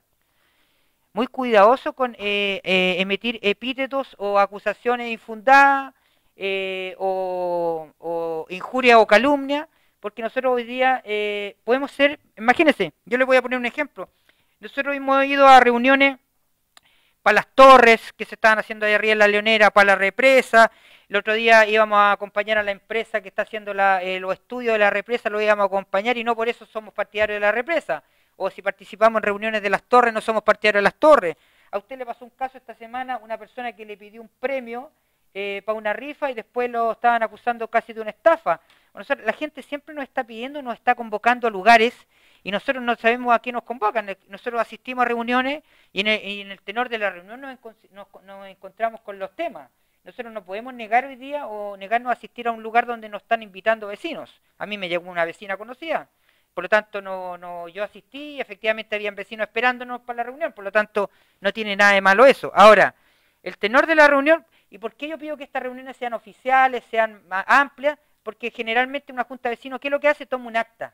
Muy cuidadoso con eh, eh, emitir epítetos o acusaciones infundadas, eh, o, o injuria o calumnia, porque nosotros hoy día eh, podemos ser... Imagínense, yo les voy a poner un ejemplo. Nosotros hemos ido a reuniones para las torres que se estaban haciendo ahí arriba en La Leonera, para la represa. El otro día íbamos a acompañar a la empresa que está haciendo la, eh, los estudios de la represa, lo íbamos a acompañar y no por eso somos partidarios de la represa. O si participamos en reuniones de las torres, no somos partidarios de las torres. A usted le pasó un caso esta semana, una persona que le pidió un premio eh, para una rifa y después lo estaban acusando casi de una estafa. Nosotros, la gente siempre nos está pidiendo, nos está convocando a lugares y nosotros no sabemos a qué nos convocan. Nosotros asistimos a reuniones y en el, y en el tenor de la reunión nos, nos, nos encontramos con los temas. Nosotros no podemos negar hoy día o negarnos a asistir a un lugar donde nos están invitando vecinos. A mí me llegó una vecina conocida, por lo tanto no, no, yo asistí y efectivamente habían vecinos esperándonos para la reunión, por lo tanto no tiene nada de malo eso. Ahora, el tenor de la reunión, ¿y por qué yo pido que estas reuniones sean oficiales, sean más amplias? Porque generalmente una junta de vecinos, ¿qué es lo que hace? Toma un acta.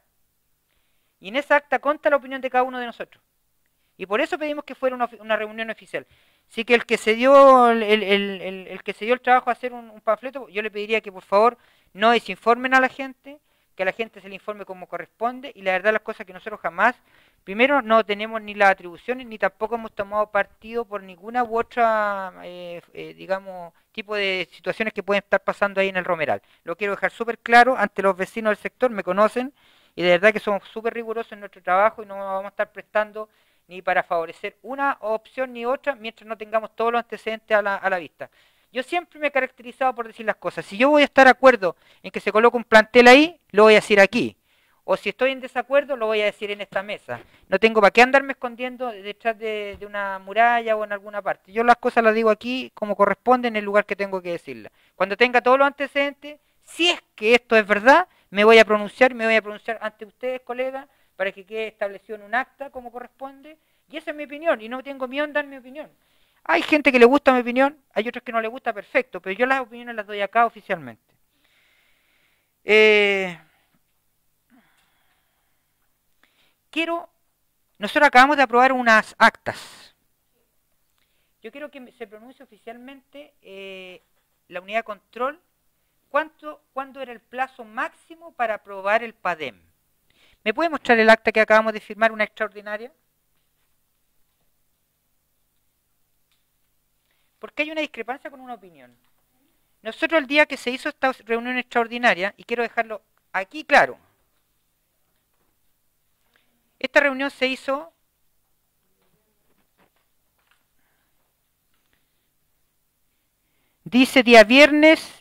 Y en esa acta consta la opinión de cada uno de nosotros. Y por eso pedimos que fuera una, una reunión oficial. Así que el que se dio el, el, el, el que se dio el trabajo a hacer un, un panfleto, yo le pediría que por favor no desinformen a la gente, que a la gente se le informe como corresponde, y la verdad las cosas que nosotros jamás, primero no tenemos ni las atribuciones, ni tampoco hemos tomado partido por ninguna u otra, eh, eh, digamos, tipo de situaciones que pueden estar pasando ahí en el Romeral. Lo quiero dejar súper claro ante los vecinos del sector, me conocen, y de verdad que somos súper rigurosos en nuestro trabajo y no vamos a estar prestando ni para favorecer una opción ni otra mientras no tengamos todos los antecedentes a la, a la vista. Yo siempre me he caracterizado por decir las cosas. Si yo voy a estar de acuerdo en que se coloque un plantel ahí, lo voy a decir aquí. O si estoy en desacuerdo, lo voy a decir en esta mesa. No tengo para qué andarme escondiendo detrás de, de una muralla o en alguna parte. Yo las cosas las digo aquí como corresponde en el lugar que tengo que decirlas. Cuando tenga todos los antecedentes, si es que esto es verdad, me voy a pronunciar, me voy a pronunciar ante ustedes, colegas, para que quede establecido en un acta como corresponde, y esa es mi opinión, y no tengo miedo en dar mi opinión. Hay gente que le gusta mi opinión, hay otros que no le gusta, perfecto, pero yo las opiniones las doy acá oficialmente. Eh, quiero, nosotros acabamos de aprobar unas actas. Yo quiero que se pronuncie oficialmente eh, la unidad de control. ¿Cuánto, ¿Cuándo era el plazo máximo para aprobar el PADEM? ¿Me puede mostrar el acta que acabamos de firmar, una extraordinaria? Porque hay una discrepancia con una opinión. Nosotros el día que se hizo esta reunión extraordinaria, y quiero dejarlo aquí claro, esta reunión se hizo dice día viernes.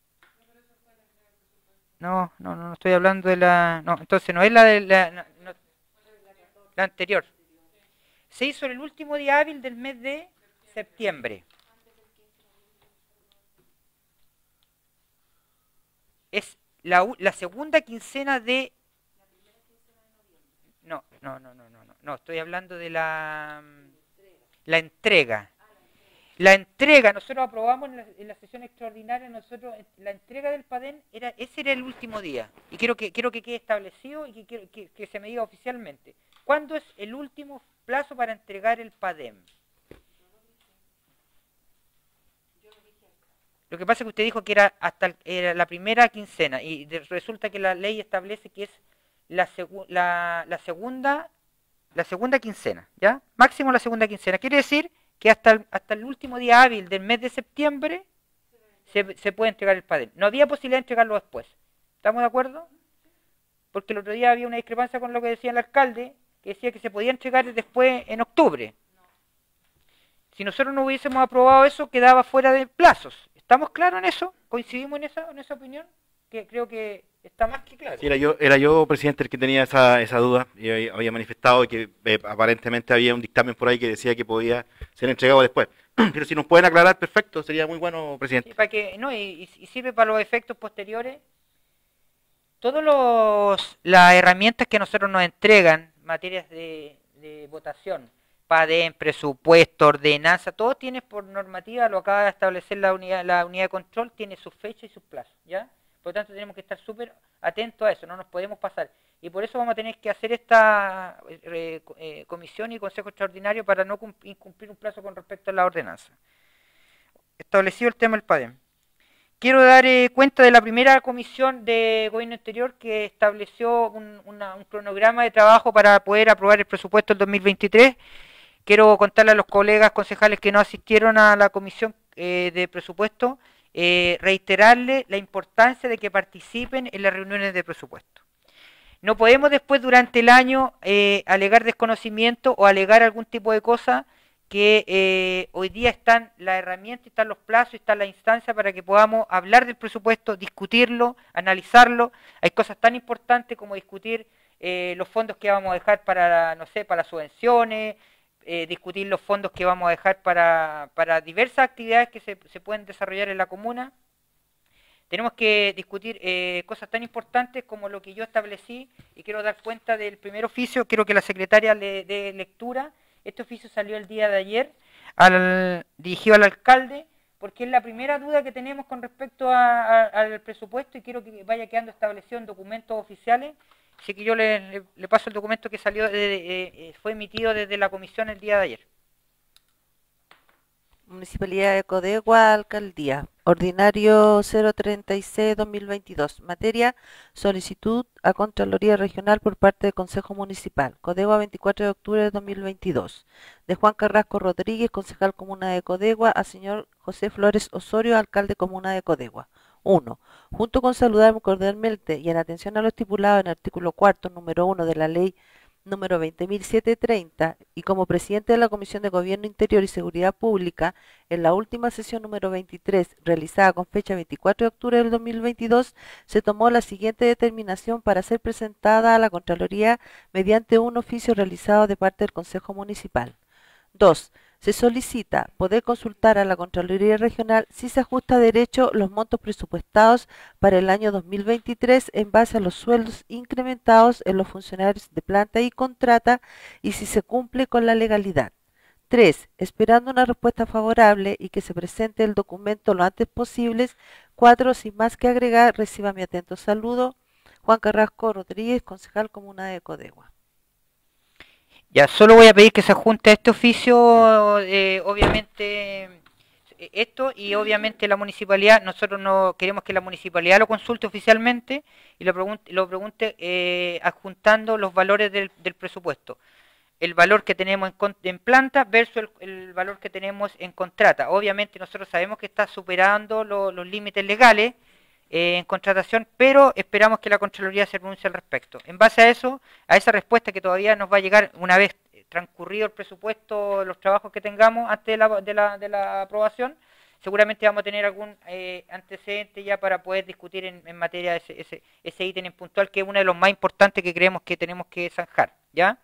No, no, no estoy hablando de la... No, entonces no es la de la... No, no, la anterior. Se hizo el último día hábil del mes de septiembre. Es la, la segunda quincena de... No, no, no, no, no, no, no, estoy hablando de la... La entrega. La entrega, nosotros aprobamos en la, en la sesión extraordinaria, nosotros la entrega del PADEM, era, ese era el último día. Y quiero que, quiero que quede establecido y que, quiero, que, que se me diga oficialmente. ¿Cuándo es el último plazo para entregar el PADEM? Lo que pasa es que usted dijo que era hasta el, era la primera quincena y de, resulta que la ley establece que es la, segu, la, la segunda la segunda quincena, ¿ya? Máximo la segunda quincena. Quiere decir que hasta el, hasta el último día hábil del mes de septiembre se, se puede entregar el PADEM. No había posibilidad de entregarlo después. ¿Estamos de acuerdo? Porque el otro día había una discrepancia con lo que decía el alcalde, que decía que se podía entregar después en octubre. Si nosotros no hubiésemos aprobado eso, quedaba fuera de plazos. ¿Estamos claros en eso? ¿Coincidimos en esa, en esa opinión? Que creo que está más que claro. Sí, era yo, era yo, presidente, el que tenía esa, esa duda, y había manifestado que eh, aparentemente había un dictamen por ahí que decía que podía ser entregado después. Pero si nos pueden aclarar, perfecto, sería muy bueno, presidente. Sí, para que, no, y, y sirve para los efectos posteriores. Todas las herramientas que nosotros nos entregan, materias de, de votación, PADEM, presupuesto, ordenanza, todo tiene por normativa, lo acaba de establecer la unidad, la unidad de control, tiene sus fechas y sus plazos, ¿ya? Por lo tanto, tenemos que estar súper atentos a eso, no nos podemos pasar. Y por eso vamos a tener que hacer esta eh, eh, comisión y consejo extraordinario para no incumplir un plazo con respecto a la ordenanza. Establecido el tema del PADEM. Quiero dar eh, cuenta de la primera comisión de gobierno interior que estableció un, una, un cronograma de trabajo para poder aprobar el presupuesto del dos mil veintitrés. Quiero contarle a los colegas concejales que no asistieron a la comisión eh, de presupuesto, Eh, reiterarle la importancia de que participen en las reuniones de presupuesto. No podemos después durante el año eh, alegar desconocimiento o alegar algún tipo de cosa que eh, hoy día están las herramientas, están los plazos, están las instancias para que podamos hablar del presupuesto, discutirlo, analizarlo. Hay cosas tan importantes como discutir eh, los fondos que vamos a dejar para, no sé, para subvenciones, Eh, discutir los fondos que vamos a dejar para, para diversas actividades que se, se pueden desarrollar en la comuna. Tenemos que discutir eh, cosas tan importantes como lo que yo establecí, y quiero dar cuenta del primer oficio, quiero que la secretaria le dé lectura. Este oficio salió el día de ayer, al, dirigido al alcalde, porque es la primera duda que tenemos con respecto a, a, al presupuesto, y quiero que vaya quedando establecido en documentos oficiales. Así que yo le, le, le paso el documento que salió, de, eh, eh, fue emitido desde la comisión el día de ayer. Municipalidad de Codegua, Alcaldía. Ordinario cero treinta y seis dos mil veintidós. Materia, solicitud a Contraloría Regional por parte del Consejo Municipal. Codegua, veinticuatro de octubre de dos mil veintidós. De Juan Carrasco Rodríguez, concejal Comuna de Codegua, a señor José Flores Osorio, alcalde Comuna de Codegua. uno. Junto con saludarme cordialmente y en atención a lo estipulado en el artículo cuarto, número uno de la ley número veinte mil setecientos treinta, y como presidente de la Comisión de Gobierno Interior y Seguridad Pública, en la última sesión número veintitrés, realizada con fecha veinticuatro de octubre del dos mil veintidós, se tomó la siguiente determinación para ser presentada a la Contraloría mediante un oficio realizado de parte del Consejo Municipal. Dos, se solicita poder consultar a la Contraloría Regional si se ajusta a derecho los montos presupuestados para el año dos mil veintitrés en base a los sueldos incrementados en los funcionarios de planta y contrata y si se cumple con la legalidad. Tres, esperando una respuesta favorable y que se presente el documento lo antes posible. Cuatro, sin más que agregar, reciba mi atento saludo. Juan Carrasco Rodríguez, concejal Comuna de Codegua. Ya, solo voy a pedir que se adjunte a este oficio, eh, obviamente, esto, y obviamente la municipalidad, nosotros no queremos que la municipalidad lo consulte oficialmente y lo pregunte, lo pregunte eh, adjuntando los valores del, del presupuesto. El valor que tenemos en, en planta versus el, el valor que tenemos en contrata. Obviamente nosotros sabemos que está superando lo, los límites legales eh, en contratación, pero esperamos que la Contraloría se pronuncie al respecto. En base a eso, a esa respuesta que todavía nos va a llegar una vez transcurrido el presupuesto, los trabajos que tengamos antes de la, de la, de la aprobación, seguramente vamos a tener algún eh, antecedente ya para poder discutir en, en materia de ese, ese, ese ítem en puntual, que es uno de los más importantes que creemos que tenemos que zanjar, ¿ya?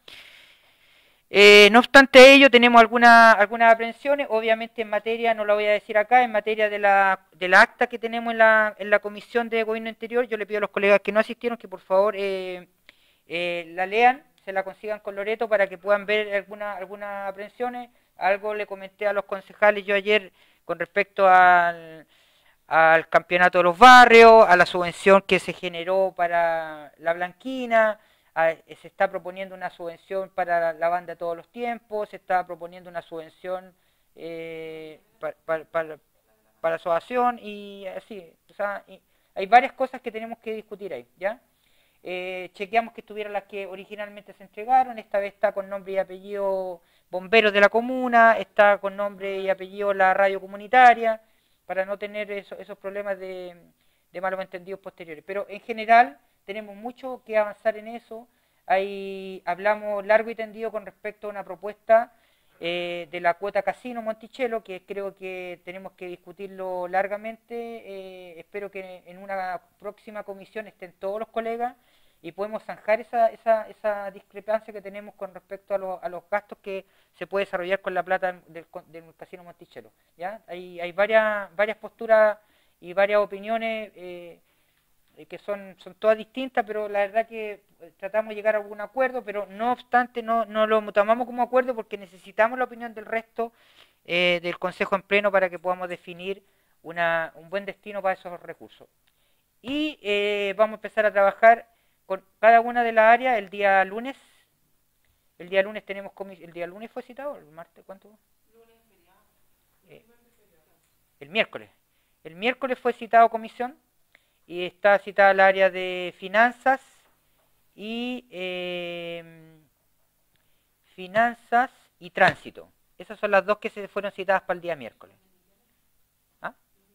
Eh, no obstante ello, tenemos alguna, algunas aprensiones, obviamente en materia, no lo voy a decir acá, en materia de la, de la acta que tenemos en la, en la Comisión de Gobierno Interior. Yo le pido a los colegas que no asistieron que por favor eh, eh, la lean, se la consigan con Loreto para que puedan ver alguna, algunas aprensiones. Algo le comenté a los concejales yo ayer con respecto al, al campeonato de los barrios, a la subvención que se generó para la Blanquina. A, se está proponiendo una subvención para la banda Todos los Tiempos, se está proponiendo una subvención eh, para, para, para, para asociación y así, o sea, y hay varias cosas que tenemos que discutir ahí, ¿ya? Eh, chequeamos que estuvieran las que originalmente se entregaron, esta vez está con nombre y apellido Bomberos de la Comuna, está con nombre y apellido la radio comunitaria, para no tener eso, esos problemas de, de malos entendidos posteriores, pero en general tenemos mucho que avanzar en eso. Ahí hablamos largo y tendido con respecto a una propuesta eh, de la cuota casino Monticello, que creo que tenemos que discutirlo largamente. Eh, espero que en una próxima comisión estén todos los colegas y podemos zanjar esa, esa, esa discrepancia que tenemos con respecto a, lo, a los gastos que se puede desarrollar con la plata del, del casino Monticello, ¿ya? Hay, hay varias, varias posturas y varias opiniones eh, que son, son todas distintas, pero la verdad que tratamos de llegar a algún acuerdo, pero no obstante no, no lo tomamos como acuerdo porque necesitamos la opinión del resto eh, del Consejo en pleno para que podamos definir una, un buen destino para esos recursos. Y eh, vamos a empezar a trabajar con cada una de las áreas el día lunes. El día lunes tenemos comisión. ¿El día lunes fue citado? ¿El martes? ¿Cuánto? Eh, el miércoles. El miércoles fue citado comisión. Y está citada el área de finanzas y eh, finanzas y tránsito. Esas son las dos que se fueron citadas para el día miércoles. ¿Ah?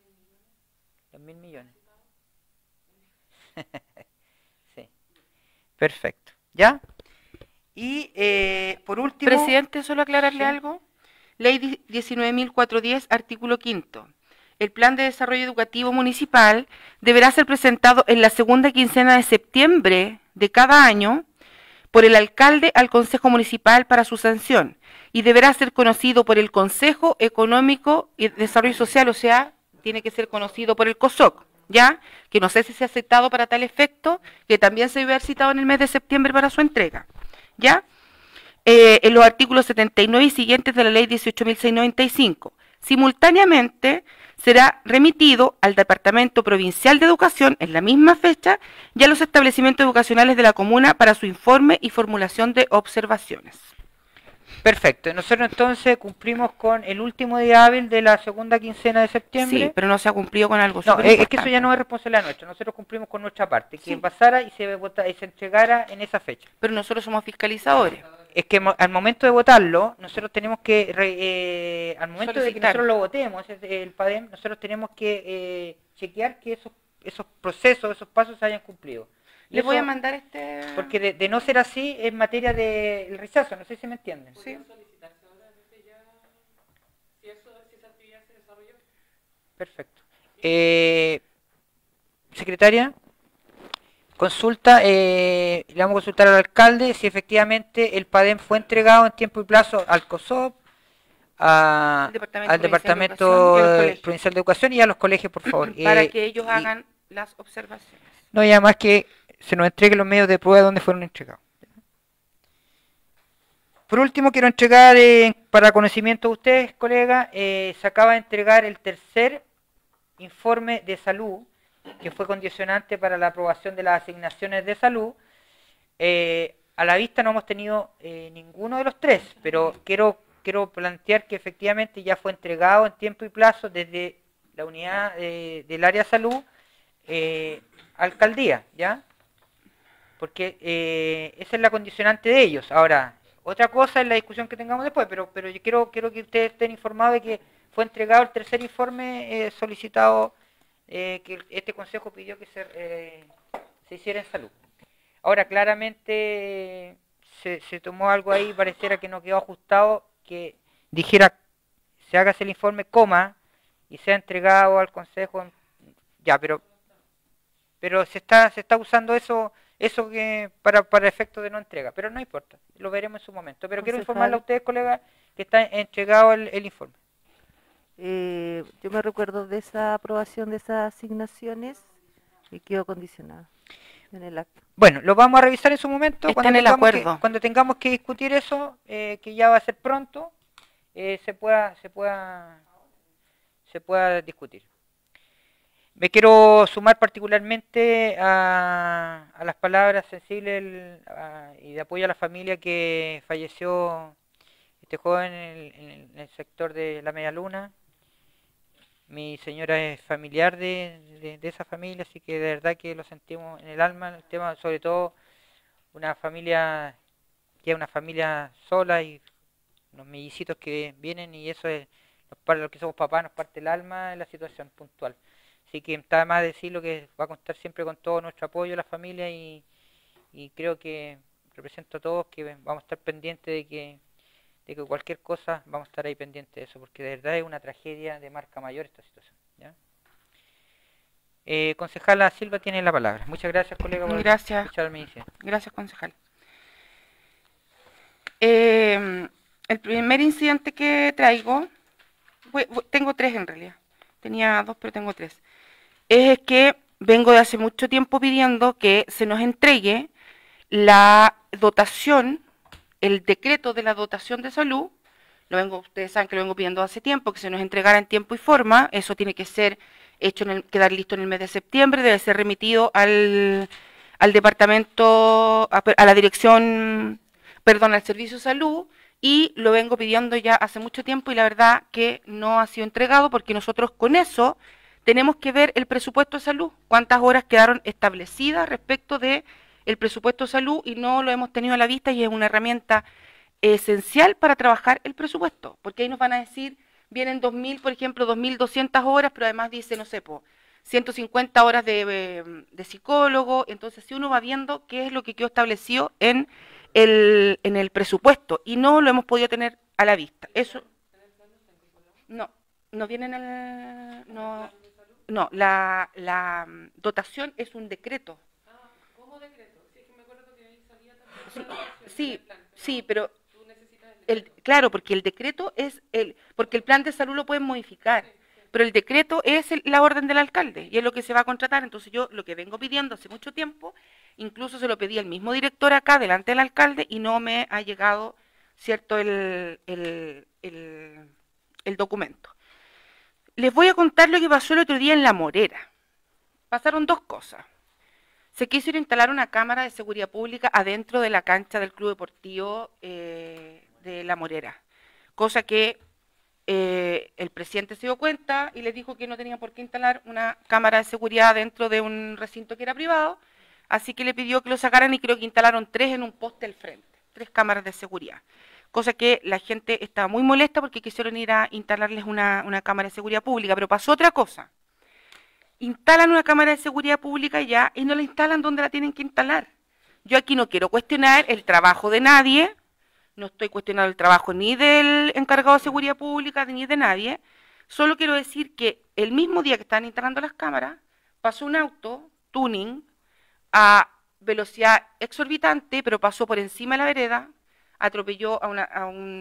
Los mil millones. Sí. Perfecto. ¿Ya? Y eh, por último... Presidente, solo aclararle ¿sí? algo. Ley diecinueve mil cuatrocientos diez, artículo quinto. El Plan de Desarrollo Educativo Municipal deberá ser presentado en la segunda quincena de septiembre de cada año por el alcalde al Consejo Municipal para su sanción y deberá ser conocido por el Consejo Económico y Desarrollo Social, o sea, tiene que ser conocido por el COSOC, ¿ya? Que no sé si se ha aceptado para tal efecto, que también se debe haber citado en el mes de septiembre para su entrega, ¿ya? Eh, en los artículos setenta y nueve y siguientes de la Ley dieciocho mil seiscientos noventa y cinco. Simultáneamente, será remitido al Departamento Provincial de Educación en la misma fecha y a los establecimientos educacionales de la comuna para su informe y formulación de observaciones. Perfecto. Nosotros entonces cumplimos con el último día hábil de la segunda quincena de septiembre. Sí, pero no se ha cumplido con algo. No, es que eso ya no es responsabilidad nuestra. Nosotros cumplimos con nuestra parte, que sí. pasara y se, vota, y se entregara en esa fecha. Pero nosotros somos fiscalizadores. Es que al momento de votarlo, nosotros tenemos que, eh, al momento solicitar. de que nosotros lo votemos, el P A D E M, nosotros tenemos que eh, chequear que esos, esos procesos, esos pasos se hayan cumplido. Les voy a mandar este... Porque de, de no ser así, es materia del rechazo, no sé si me entienden. Sí. Perfecto. Eh, secretaria, consulta, eh, le vamos a consultar al alcalde si efectivamente el P A D E M fue entregado en tiempo y plazo al COSOP a- Al Departamento al Provincial de Departamento Educación y a los eh, colegios. Provincial de Educación y a los colegios, por favor. Para Eh, que ellos y- hagan las observaciones. No, y además que se nos entreguen los medios de prueba donde fueron entregados. Por último, quiero entregar, eh, para conocimiento de ustedes, colegas, eh, se acaba de entregar el tercer informe de salud, que fue condicionante para la aprobación de las asignaciones de salud. Eh, a la vista no hemos tenido eh, ninguno de los tres, pero quiero, quiero plantear que efectivamente ya fue entregado en tiempo y plazo desde la unidad eh, del área de salud, eh, alcaldía, ¿ya? Porque eh, esa es la condicionante de ellos. Ahora, otra cosa es la discusión que tengamos después, pero, pero yo quiero, quiero que ustedes estén informados de que fue entregado el tercer informe eh, solicitado eh, que este consejo pidió que se, eh, se hiciera en salud. Ahora, claramente se, se tomó algo ahí, pareciera que no quedó ajustado, que dijera, se haga el informe, coma, y sea entregado al consejo, en- ya, pero pero se está se está usando eso eso que para para efectos de no entrega, pero no importa, lo veremos en su momento. Pero quiero Concejal. informarle a ustedes, colegas, que está entregado el, el informe. Eh, yo me recuerdo de esa aprobación de esas asignaciones y quedó condicionada en el acto. Bueno, lo vamos a revisar en su momento. Está Cuando en el tengamos que- acuerdo. cuando tengamos que discutir eso, eh, que ya va a ser pronto, eh, se pueda se pueda se pueda discutir. Me quiero sumar particularmente a, a las palabras sensibles el- a- y de apoyo a la familia que falleció este joven en el, en el- en el sector de la Media Luna. Mi señora es familiar de, de- de esa familia, así que de verdad que lo sentimos en el alma, el tema, sobre todo una familia que es una familia sola y unos mellicitos que vienen, y eso es, para los que somos papás, nos parte el alma en la situación puntual. Así que está de más decirlo que va a contar siempre con todo nuestro apoyo a la familia, y, y creo que represento a todos que vamos a estar pendientes de que, de que cualquier cosa vamos a estar ahí pendientes de eso, porque de verdad es una tragedia de marca mayor esta situación, ¿ya? Eh, concejala Silva tiene la palabra. Muchas gracias, colega, por Gracias. escuchar mi idea. Gracias, concejal. Eh, el primer incidente que traigo, fue- fue- tengo tres en realidad, tenía dos pero tengo tres, es que vengo de hace mucho tiempo pidiendo que se nos entregue la dotación, el decreto de la dotación de salud. Lo vengo, ustedes saben que lo vengo pidiendo hace tiempo, que se nos entregara en tiempo y forma. Eso tiene que ser hecho, en el, quedar listo en el mes de septiembre, debe ser remitido al, al departamento, a, a la dirección, perdón, al servicio de salud, y lo vengo pidiendo ya hace mucho tiempo, y la verdad que no ha sido entregado, porque nosotros con eso tenemos que ver el presupuesto de salud, cuántas horas quedaron establecidas respecto de el presupuesto de salud, y no lo hemos tenido a la vista, y es una herramienta esencial para trabajar el presupuesto, porque ahí nos van a decir, vienen dos mil, por ejemplo, dos mil doscientas horas, pero además dice, no sé, po, ciento cincuenta horas de, eh, de psicólogo. Entonces, si uno va viendo qué es lo que quedó establecido en el, en el presupuesto, y no lo hemos podido tener a la vista. Eso no, no viene en el, no, no, la, la mm, dotación es un decreto. Sí, sí, pero el, claro, porque el decreto es el, porque el plan de salud lo pueden modificar, pero el decreto es el- la orden del alcalde y es lo que se va a contratar. Entonces yo lo que vengo pidiendo hace mucho tiempo, incluso se lo pedí al mismo director acá delante del alcalde, y no me ha llegado, cierto, el, el, el, el documento. Les voy a contar lo que pasó el otro día en La Morera. Pasaron dos cosas. Se quiso ir a instalar una cámara de seguridad pública adentro de la cancha del Club Deportivo eh, de La Morera, cosa que eh, el presidente se dio cuenta y les dijo que no tenía por qué instalar una cámara de seguridad dentro de un recinto que era privado, así que le pidió que lo sacaran, y creo que instalaron tres en un poste al frente, tres cámaras de seguridad, cosa que la gente estaba muy molesta porque quisieron ir a instalarles una, una cámara de seguridad pública. Pero pasó otra cosa. Instalan una cámara de seguridad pública ya y no la instalan donde la tienen que instalar. Yo aquí no quiero cuestionar el trabajo de nadie, no estoy cuestionando el trabajo ni del encargado de seguridad pública ni de nadie, solo quiero decir que el mismo día que estaban instalando las cámaras, pasó un auto, tuning, a velocidad exorbitante, pero pasó por encima de la vereda, atropelló a, una, a un,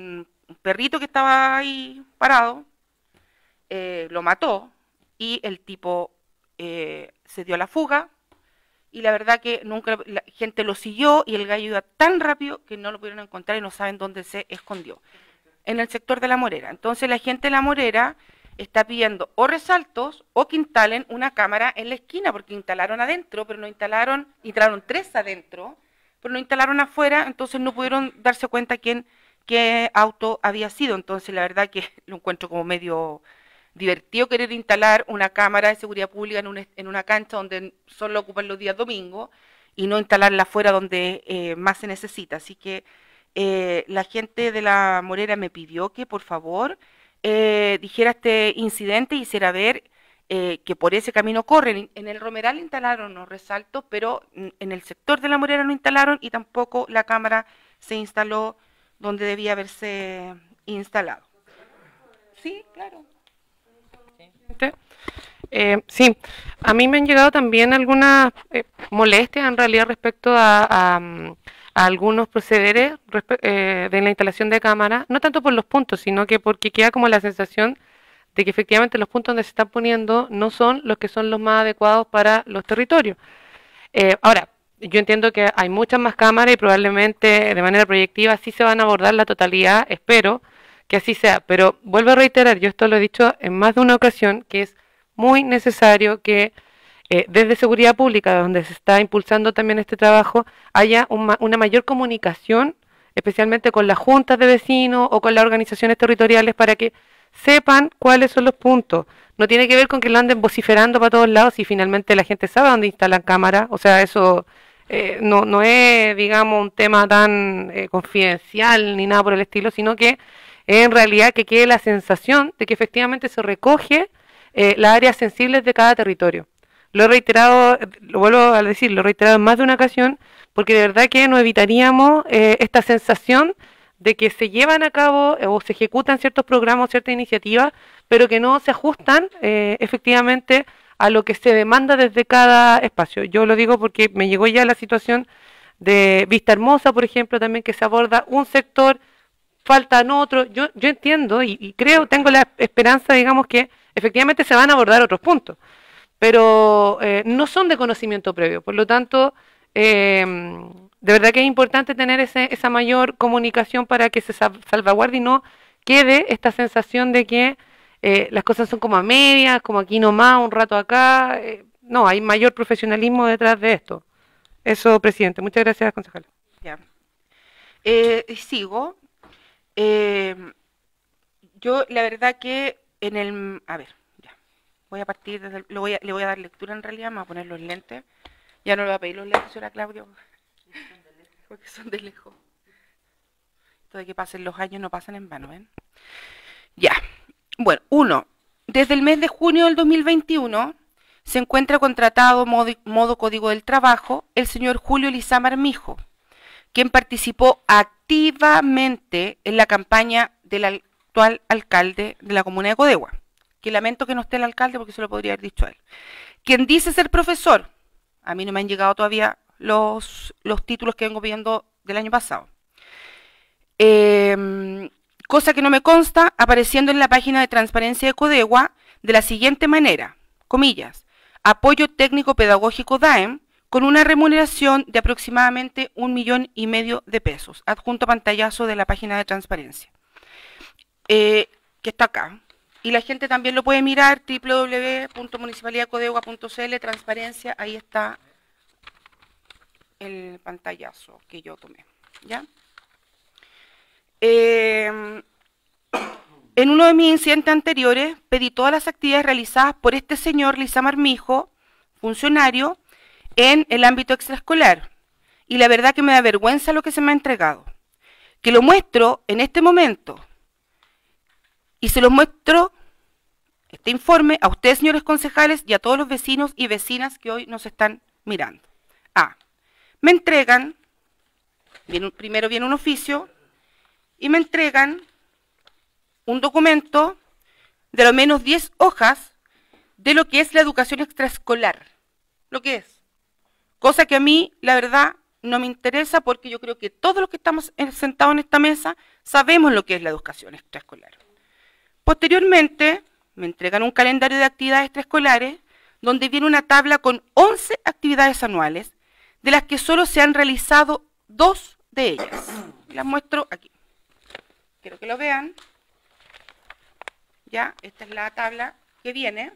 un perrito que estaba ahí parado, eh, lo mató y el tipo eh, se dio a la fuga y la verdad que nunca la gente lo siguió y el gallo iba tan rápido que no lo pudieron encontrar y no saben dónde se escondió. En el sector de La Morera. Entonces la gente de La Morera está pidiendo o resaltos o que instalen una cámara en la esquina, porque instalaron adentro, pero no instalaron, instalaron tres adentro, pero no instalaron afuera, entonces no pudieron darse cuenta quién, qué auto había sido. Entonces la verdad que lo encuentro como medio divertido querer instalar una cámara de seguridad pública en una, en una cancha donde solo ocupan los días domingos y no instalarla afuera donde eh, más se necesita. Así que eh, la gente de La Morera me pidió que por favor eh, dijera este incidente y hiciera ver eh, que por ese camino corren. En el Romeral instalaron los resaltos, pero en el sector de La Morera no instalaron y tampoco la cámara se instaló donde debía haberse instalado. Sí, claro. Eh, sí, a mí me han llegado también algunas eh, molestias en realidad respecto a, a, a algunos procederes eh, de la instalación de cámaras, no tanto por los puntos, sino que porque queda como la sensación de que efectivamente los puntos donde se están poniendo no son los que son los más adecuados para los territorios. Eh, ahora, yo entiendo que hay muchas más cámaras y probablemente de manera proyectiva sí se van a abordar la totalidad, espero que así sea, pero vuelvo a reiterar, yo esto lo he dicho en más de una ocasión, que es muy necesario que eh, desde Seguridad Pública, donde se está impulsando también este trabajo, haya un, una mayor comunicación, especialmente con las juntas de vecinos o con las organizaciones territoriales, para que sepan cuáles son los puntos. No tiene que ver con que lo anden vociferando para todos lados y finalmente la gente sabe dónde instalan cámaras, o sea, eso eh, no, no es, digamos, un tema tan eh, confidencial ni nada por el estilo, sino que en realidad que quede la sensación de que efectivamente se recoge eh, las áreas sensibles de cada territorio. Lo he reiterado, lo vuelvo a decir, lo he reiterado en más de una ocasión, porque de verdad que nos evitaríamos eh, esta sensación de que se llevan a cabo eh, o se ejecutan ciertos programas, ciertas iniciativas, pero que no se ajustan eh, efectivamente a lo que se demanda desde cada espacio. Yo lo digo porque me llegó ya la situación de Vista Hermosa, por ejemplo, también que se aborda un sector, faltan otros. Yo, yo entiendo y, y creo, tengo la esperanza, digamos, que efectivamente se van a abordar otros puntos, pero eh, no son de conocimiento previo. Por lo tanto, eh, de verdad que es importante tener ese, esa mayor comunicación para que se salvaguarde y no quede esta sensación de que eh, las cosas son como a medias, como aquí nomás, un rato acá. Eh, no, hay mayor profesionalismo detrás de esto. Eso, presidente. Muchas gracias, concejal. Ya. Eh, sigo. Eh, yo, la verdad que en el... A ver, ya. Voy a partir desde... El, lo voy a, le voy a dar lectura en realidad, me voy a poner los lentes. Ya no le voy a pedir los lentes, señora Claudio, porque son de lejos. Esto de que pasen los años no pasan en vano, ¿ven? Ya. Bueno, uno. Desde el mes de junio del dos mil veintiuno se encuentra contratado modo, modo Código del Trabajo el señor Julio Lizama Armijo, quien participó activamente en la campaña del actual alcalde de la comuna de Codegua, que lamento que no esté el alcalde porque se lo podría haber dicho a él, quien dice ser profesor. A mí no me han llegado todavía los, los títulos que vengo pidiendo del año pasado. Eh, cosa que no me consta, apareciendo en la página de transparencia de Codegua de la siguiente manera, comillas, apoyo técnico pedagógico D A E M, con una remuneración de aproximadamente un millón y medio de pesos, adjunto pantallazo de la página de transparencia, eh, que está acá. Y la gente también lo puede mirar, doble u doble u doble u punto municipalidad codegua punto c l, transparencia, ahí está el pantallazo que yo tomé, ¿ya? Eh, en uno de mis incidentes anteriores, pedí todas las actividades realizadas por este señor Lizama Armijo, funcionario, en el ámbito extraescolar, y la verdad que me da vergüenza lo que se me ha entregado, que lo muestro en este momento, y se los muestro, este informe, a ustedes, señores concejales, y a todos los vecinos y vecinas que hoy nos están mirando. Ah, me entregan, viene, primero viene un oficio, y me entregan un documento de lo menos diez hojas de lo que es la educación extraescolar, lo que es. Cosa que a mí, la verdad, no me interesa porque yo creo que todos los que estamos sentados en esta mesa sabemos lo que es la educación extraescolar. Posteriormente, me entregan un calendario de actividades extraescolares donde viene una tabla con once actividades anuales, de las que solo se han realizado dos de ellas. Las muestro aquí. Quiero que lo vean. Ya, esta es la tabla que viene.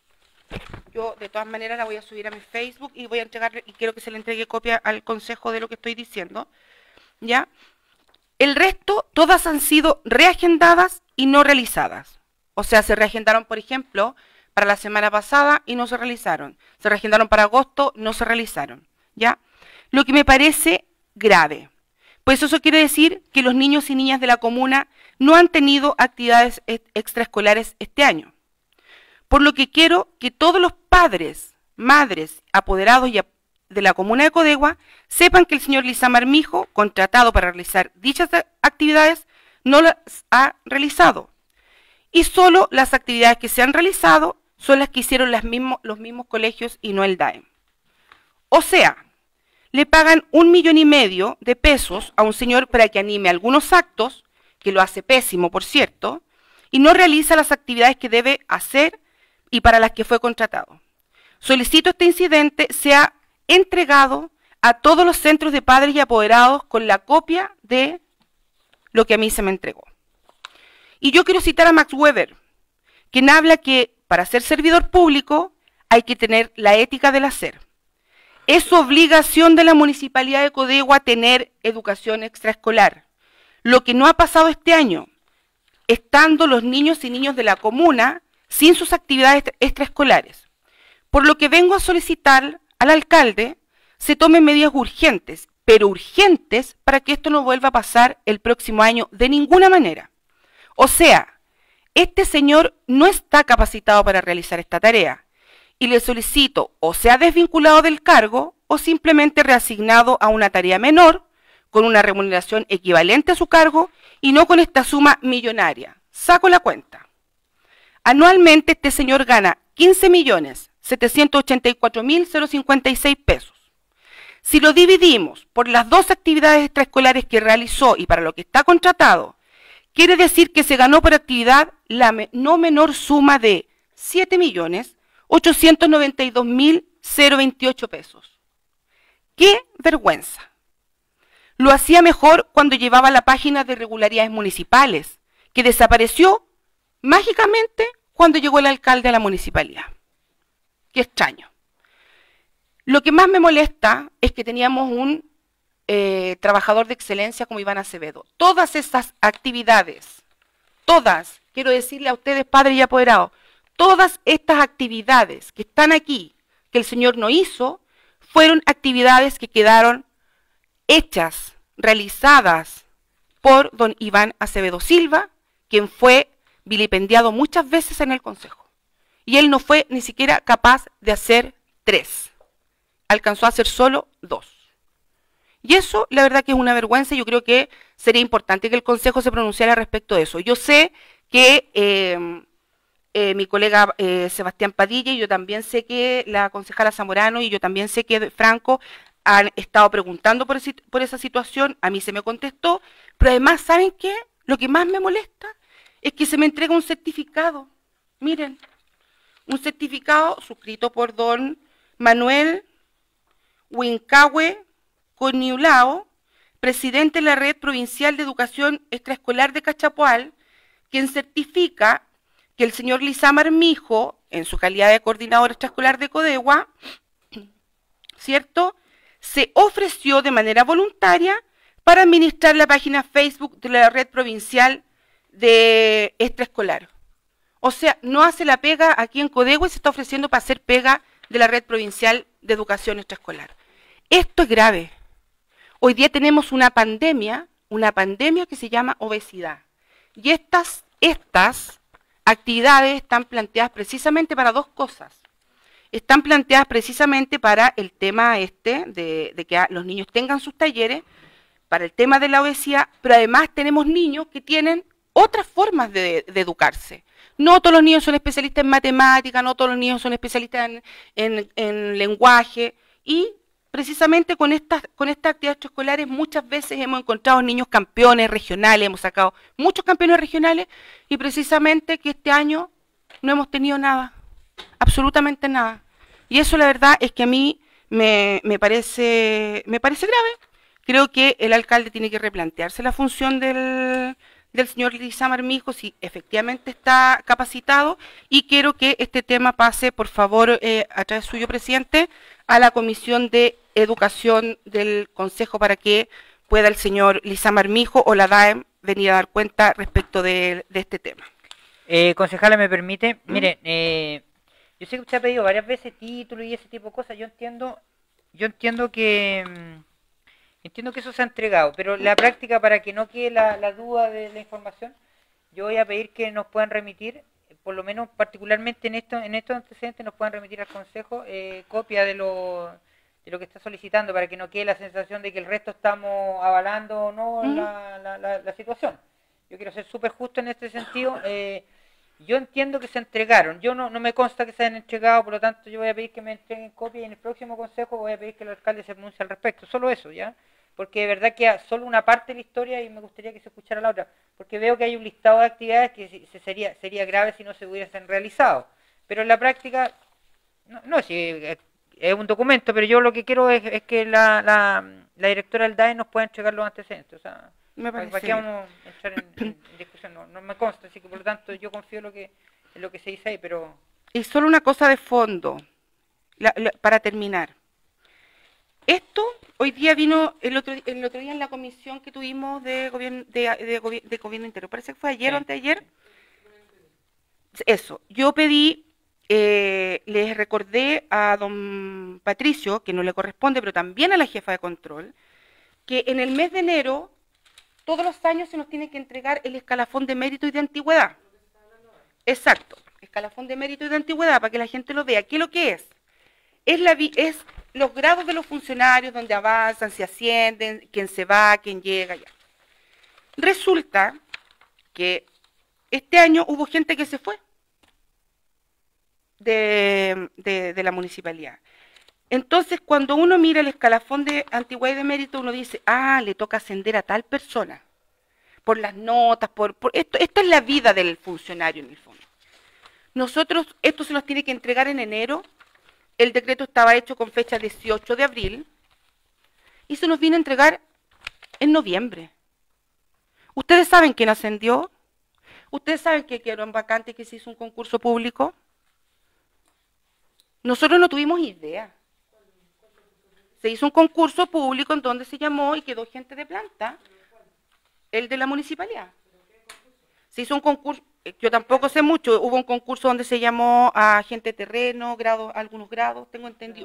Yo de todas maneras la voy a subir a mi Facebook y voy a entregarle, y quiero que se le entregue copia al consejo de lo que estoy diciendo. ¿Ya? El resto, todas han sido reagendadas y no realizadas. O sea, se reagendaron, por ejemplo, para la semana pasada y no se realizaron. Se reagendaron para agosto, no se realizaron. ¿Ya? Lo que me parece grave. Pues eso quiere decir que los niños y niñas de la comuna no han tenido actividades extraescolares este año. Por lo que quiero que todos los padres, madres, apoderados y de la comuna de Codegua sepan que el señor Lizamar Mijo, contratado para realizar dichas actividades, no las ha realizado. Y solo las actividades que se han realizado son las que hicieron las mismos, los mismos colegios y no el D A E M. O sea, le pagan un millón y medio de pesos a un señor para que anime algunos actos, que lo hace pésimo, por cierto, y no realiza las actividades que debe hacer y para las que fue contratado. Solicito este incidente sea entregado a todos los centros de padres y apoderados con la copia de lo que a mí se me entregó. Y yo quiero citar a Max Weber, quien habla que para ser servidor público hay que tener la ética del hacer. Es obligación de la Municipalidad de Codegua tener educación extraescolar. Lo que no ha pasado este año, estando los niños y niños de la comuna sin sus actividades extraescolares. Por lo que vengo a solicitar al alcalde se tomen medidas urgentes, pero urgentes para que esto no vuelva a pasar el próximo año de ninguna manera. O sea, este señor no está capacitado para realizar esta tarea. Y le solicito o sea desvinculado del cargo o simplemente reasignado a una tarea menor con una remuneración equivalente a su cargo y no con esta suma millonaria. Saco la cuenta. Anualmente este señor gana quince millones setecientos ochenta y cuatro mil cincuenta y seis pesos. Si lo dividimos por las dos actividades extraescolares que realizó y para lo que está contratado, quiere decir que se ganó por actividad la no menor suma de siete millones ochocientos noventa y dos mil veintiocho pesos. ¡Qué vergüenza! Lo hacía mejor cuando llevaba la página de irregularidades municipales, que desapareció mágicamente cuando llegó el alcalde a la municipalidad. ¡Qué extraño! Lo que más me molesta es que teníamos un eh, trabajador de excelencia como Iván Acevedo. Todas esas actividades, todas, quiero decirle a ustedes, padres y apoderados, todas estas actividades que están aquí, que el señor no hizo, fueron actividades que quedaron hechas, realizadas por don Iván Acevedo Silva, quien fue vilipendiado muchas veces en el Consejo. Y él no fue ni siquiera capaz de hacer tres. Alcanzó a hacer solo dos. Y eso, la verdad que es una vergüenza, y yo creo que sería importante que el Consejo se pronunciara respecto de eso. Yo sé que eh, eh, mi colega eh, Sebastián Padilla, y yo también sé que la concejala Zamorano, y yo también sé que Franco han estado preguntando por, ese, por esa situación, a mí se me contestó, pero además, ¿saben qué? Lo que más me molesta es que se me entrega un certificado. Miren, un certificado suscrito por don Manuel Huincahue Coniulao, presidente de la Red Provincial de Educación Extraescolar de Cachapoal, quien certifica que el señor Lizamar Mijo, en su calidad de coordinador extraescolar de Codegua, ¿cierto?, se ofreció de manera voluntaria para administrar la página Facebook de la Red Provincial de Extraescolar. O sea, no hace la pega aquí en Codegua y se está ofreciendo para hacer pega de la Red Provincial de Educación Extraescolar. Esto es grave. Hoy día tenemos una pandemia, una pandemia que se llama obesidad. Y estas, estas actividades están planteadas precisamente para dos cosas. Están planteadas precisamente para el tema este, de, de que los niños tengan sus talleres, para el tema de la obesidad, pero además tenemos niños que tienen otras formas de, de educarse. No todos los niños son especialistas en matemáticas, no todos los niños son especialistas en, en, en lenguaje, y precisamente con estas, con estas actividades extraescolares muchas veces hemos encontrado niños campeones regionales, hemos sacado muchos campeones regionales y precisamente que este año no hemos tenido nada, absolutamente nada. Y eso la verdad es que a mí me, me, parece, me parece grave. Creo que el alcalde tiene que replantearse la función del, del señor Lizama Armijo, si efectivamente está capacitado, y quiero que este tema pase, por favor, eh, a través suyo, presidente, a la Comisión de Educación del Consejo para que pueda el señor Lizama Armijo o la D A E M venir a dar cuenta respecto de, de este tema. Eh, concejala, ¿me permite? ¿Mm? Mire, eh, yo sé que usted ha pedido varias veces títulos y ese tipo de cosas. Yo entiendo, yo entiendo que entiendo que eso se ha entregado, pero la práctica, para que no quede la, la duda de la información, yo voy a pedir que nos puedan remitir, por lo menos particularmente en esto, en estos antecedentes, nos puedan remitir al Consejo eh, copia de lo de lo que está solicitando, para que no quede la sensación de que el resto estamos avalando o no ¿Mm? la, la, la, la situación. Yo quiero ser súper justo en este sentido. Eh, yo entiendo que se entregaron. Yo no, no me consta que se hayan entregado, por lo tanto yo voy a pedir que me entreguen copia y en el próximo consejo voy a pedir que el alcalde se pronuncie al respecto. Solo eso, ¿ya? Porque de verdad que solo una parte de la historia y me gustaría que se escuchara la otra. Porque veo que hay un listado de actividades que se sería, sería grave si no se hubiesen realizado. Pero en la práctica, no, no si es un documento, pero yo lo que quiero es, es que la, la, la directora del D A E nos pueda entregar los antecedentes. O sea, me parece ¿para qué vamos a entrar en, en, en discusión? No, no me consta, así que por lo tanto yo confío en lo que, en lo que se dice ahí, pero... Y solo una cosa de fondo, la, la, para terminar. Esto, hoy día vino, el otro, el otro día en la comisión que tuvimos de gobierno, de, de, de, de gobierno interno, parece que fue ayer sí. o antes de ayer. Eso, yo pedí, eh, les recordé a don Patricio, que no le corresponde, pero también a la jefa de control, que en el mes de enero, todos los años se nos tiene que entregar el escalafón de mérito y de antigüedad. Exacto, escalafón de mérito y de antigüedad, para que la gente lo vea. ¿Qué es lo que es? Es, la, es los grados de los funcionarios, donde avanzan, se ascienden, quién se va, quién llega, ya. Resulta que este año hubo gente que se fue de, de, de la municipalidad. Entonces, cuando uno mira el escalafón de antigüedad y de mérito, uno dice, ah, le toca ascender a tal persona, por las notas, por, por esto. Esta es la vida del funcionario en el fondo. Nosotros, esto se nos tiene que entregar en enero. El decreto estaba hecho con fecha dieciocho de abril y se nos viene a entregar en noviembre. ¿Ustedes saben quién ascendió? ¿Ustedes saben que quedaron vacantes, que se hizo un concurso público? Nosotros no tuvimos idea. Se hizo un concurso público en donde se llamó y quedó gente de planta, el de la municipalidad. Se hizo un concurso, yo tampoco sé mucho, hubo un concurso donde se llamó a gente de terreno, grados, algunos grados, tengo entendido,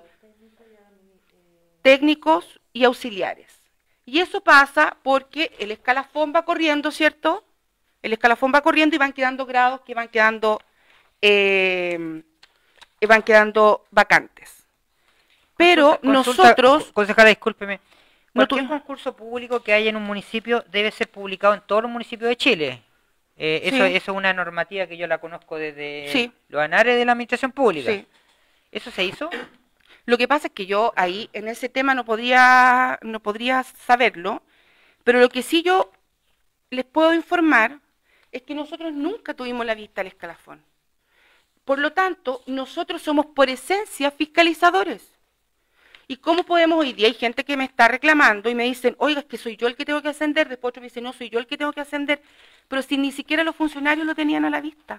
técnicos y auxiliares. Y eso pasa porque el escalafón va corriendo, ¿cierto? El escalafón va corriendo y van quedando grados que van quedando, eh, van quedando vacantes. Pero consulta, nosotros... Concejala, discúlpeme. Cualquier no concurso público que haya en un municipio debe ser publicado en todos los municipios de Chile. Eh, eso, sí. eso es una normativa que yo la conozco desde sí. los anales de la administración pública. Sí. ¿Eso se hizo? Lo que pasa es que yo ahí, en ese tema, no podría, no podría saberlo, pero lo que sí yo les puedo informar es que nosotros nunca tuvimos la vista al escalafón. Por lo tanto, nosotros somos por esencia fiscalizadores. ¿Y cómo podemos hoy día? Hay gente que me está reclamando y me dicen, oiga, es que soy yo el que tengo que ascender. Después otro me dice, no, soy yo el que tengo que ascender. Pero si ni siquiera los funcionarios lo tenían a la vista.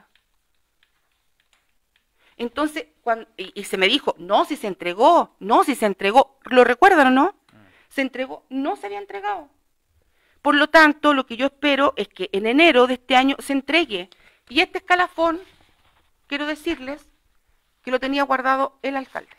Entonces, cuando, y, y se me dijo, no, si se entregó, no, si se entregó. ¿Lo recuerdan o no? Se entregó, no se había entregado. Por lo tanto, lo que yo espero es que en enero de este año se entregue. Y este escalafón, quiero decirles que lo tenía guardado el alcalde.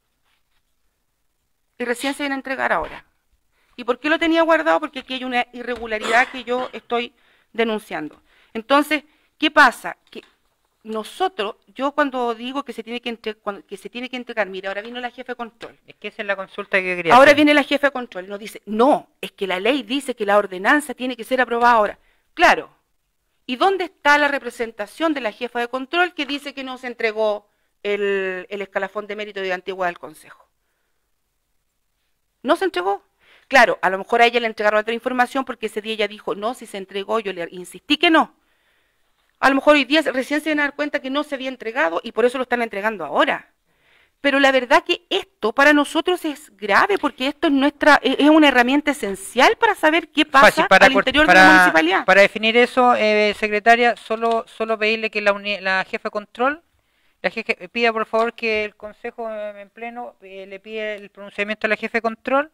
Y recién se viene a entregar ahora. ¿Y por qué lo tenía guardado? Porque aquí hay una irregularidad que yo estoy denunciando. Entonces, ¿qué pasa? Que nosotros, yo cuando digo que se tiene que, entre, cuando, que se tiene que entregar, mira, ahora vino la jefa de control. Es que esa es la consulta que quería Ahora hacer. viene la jefa de control y nos dice, no, es que la ley dice que la ordenanza tiene que ser aprobada ahora. Claro. ¿Y dónde está la representación de la jefa de control que dice que no se entregó el, el escalafón de mérito de antigüedad al Consejo? No se entregó. Claro, a lo mejor a ella le entregaron otra información porque ese día ella dijo, no, si se entregó, yo le insistí que no. A lo mejor hoy día recién se van a dar cuenta que no se había entregado y por eso lo están entregando ahora. Pero la verdad que esto para nosotros es grave porque esto es nuestra es una herramienta esencial para saber qué pasa Fácil, para al cort- interior para- de la municipalidad. Para definir eso, eh, secretaria, solo solo pedirle que la, uni- la jefa de control la jefe, pida por favor que el Consejo eh, en pleno eh, le pide el pronunciamiento a la jefe de control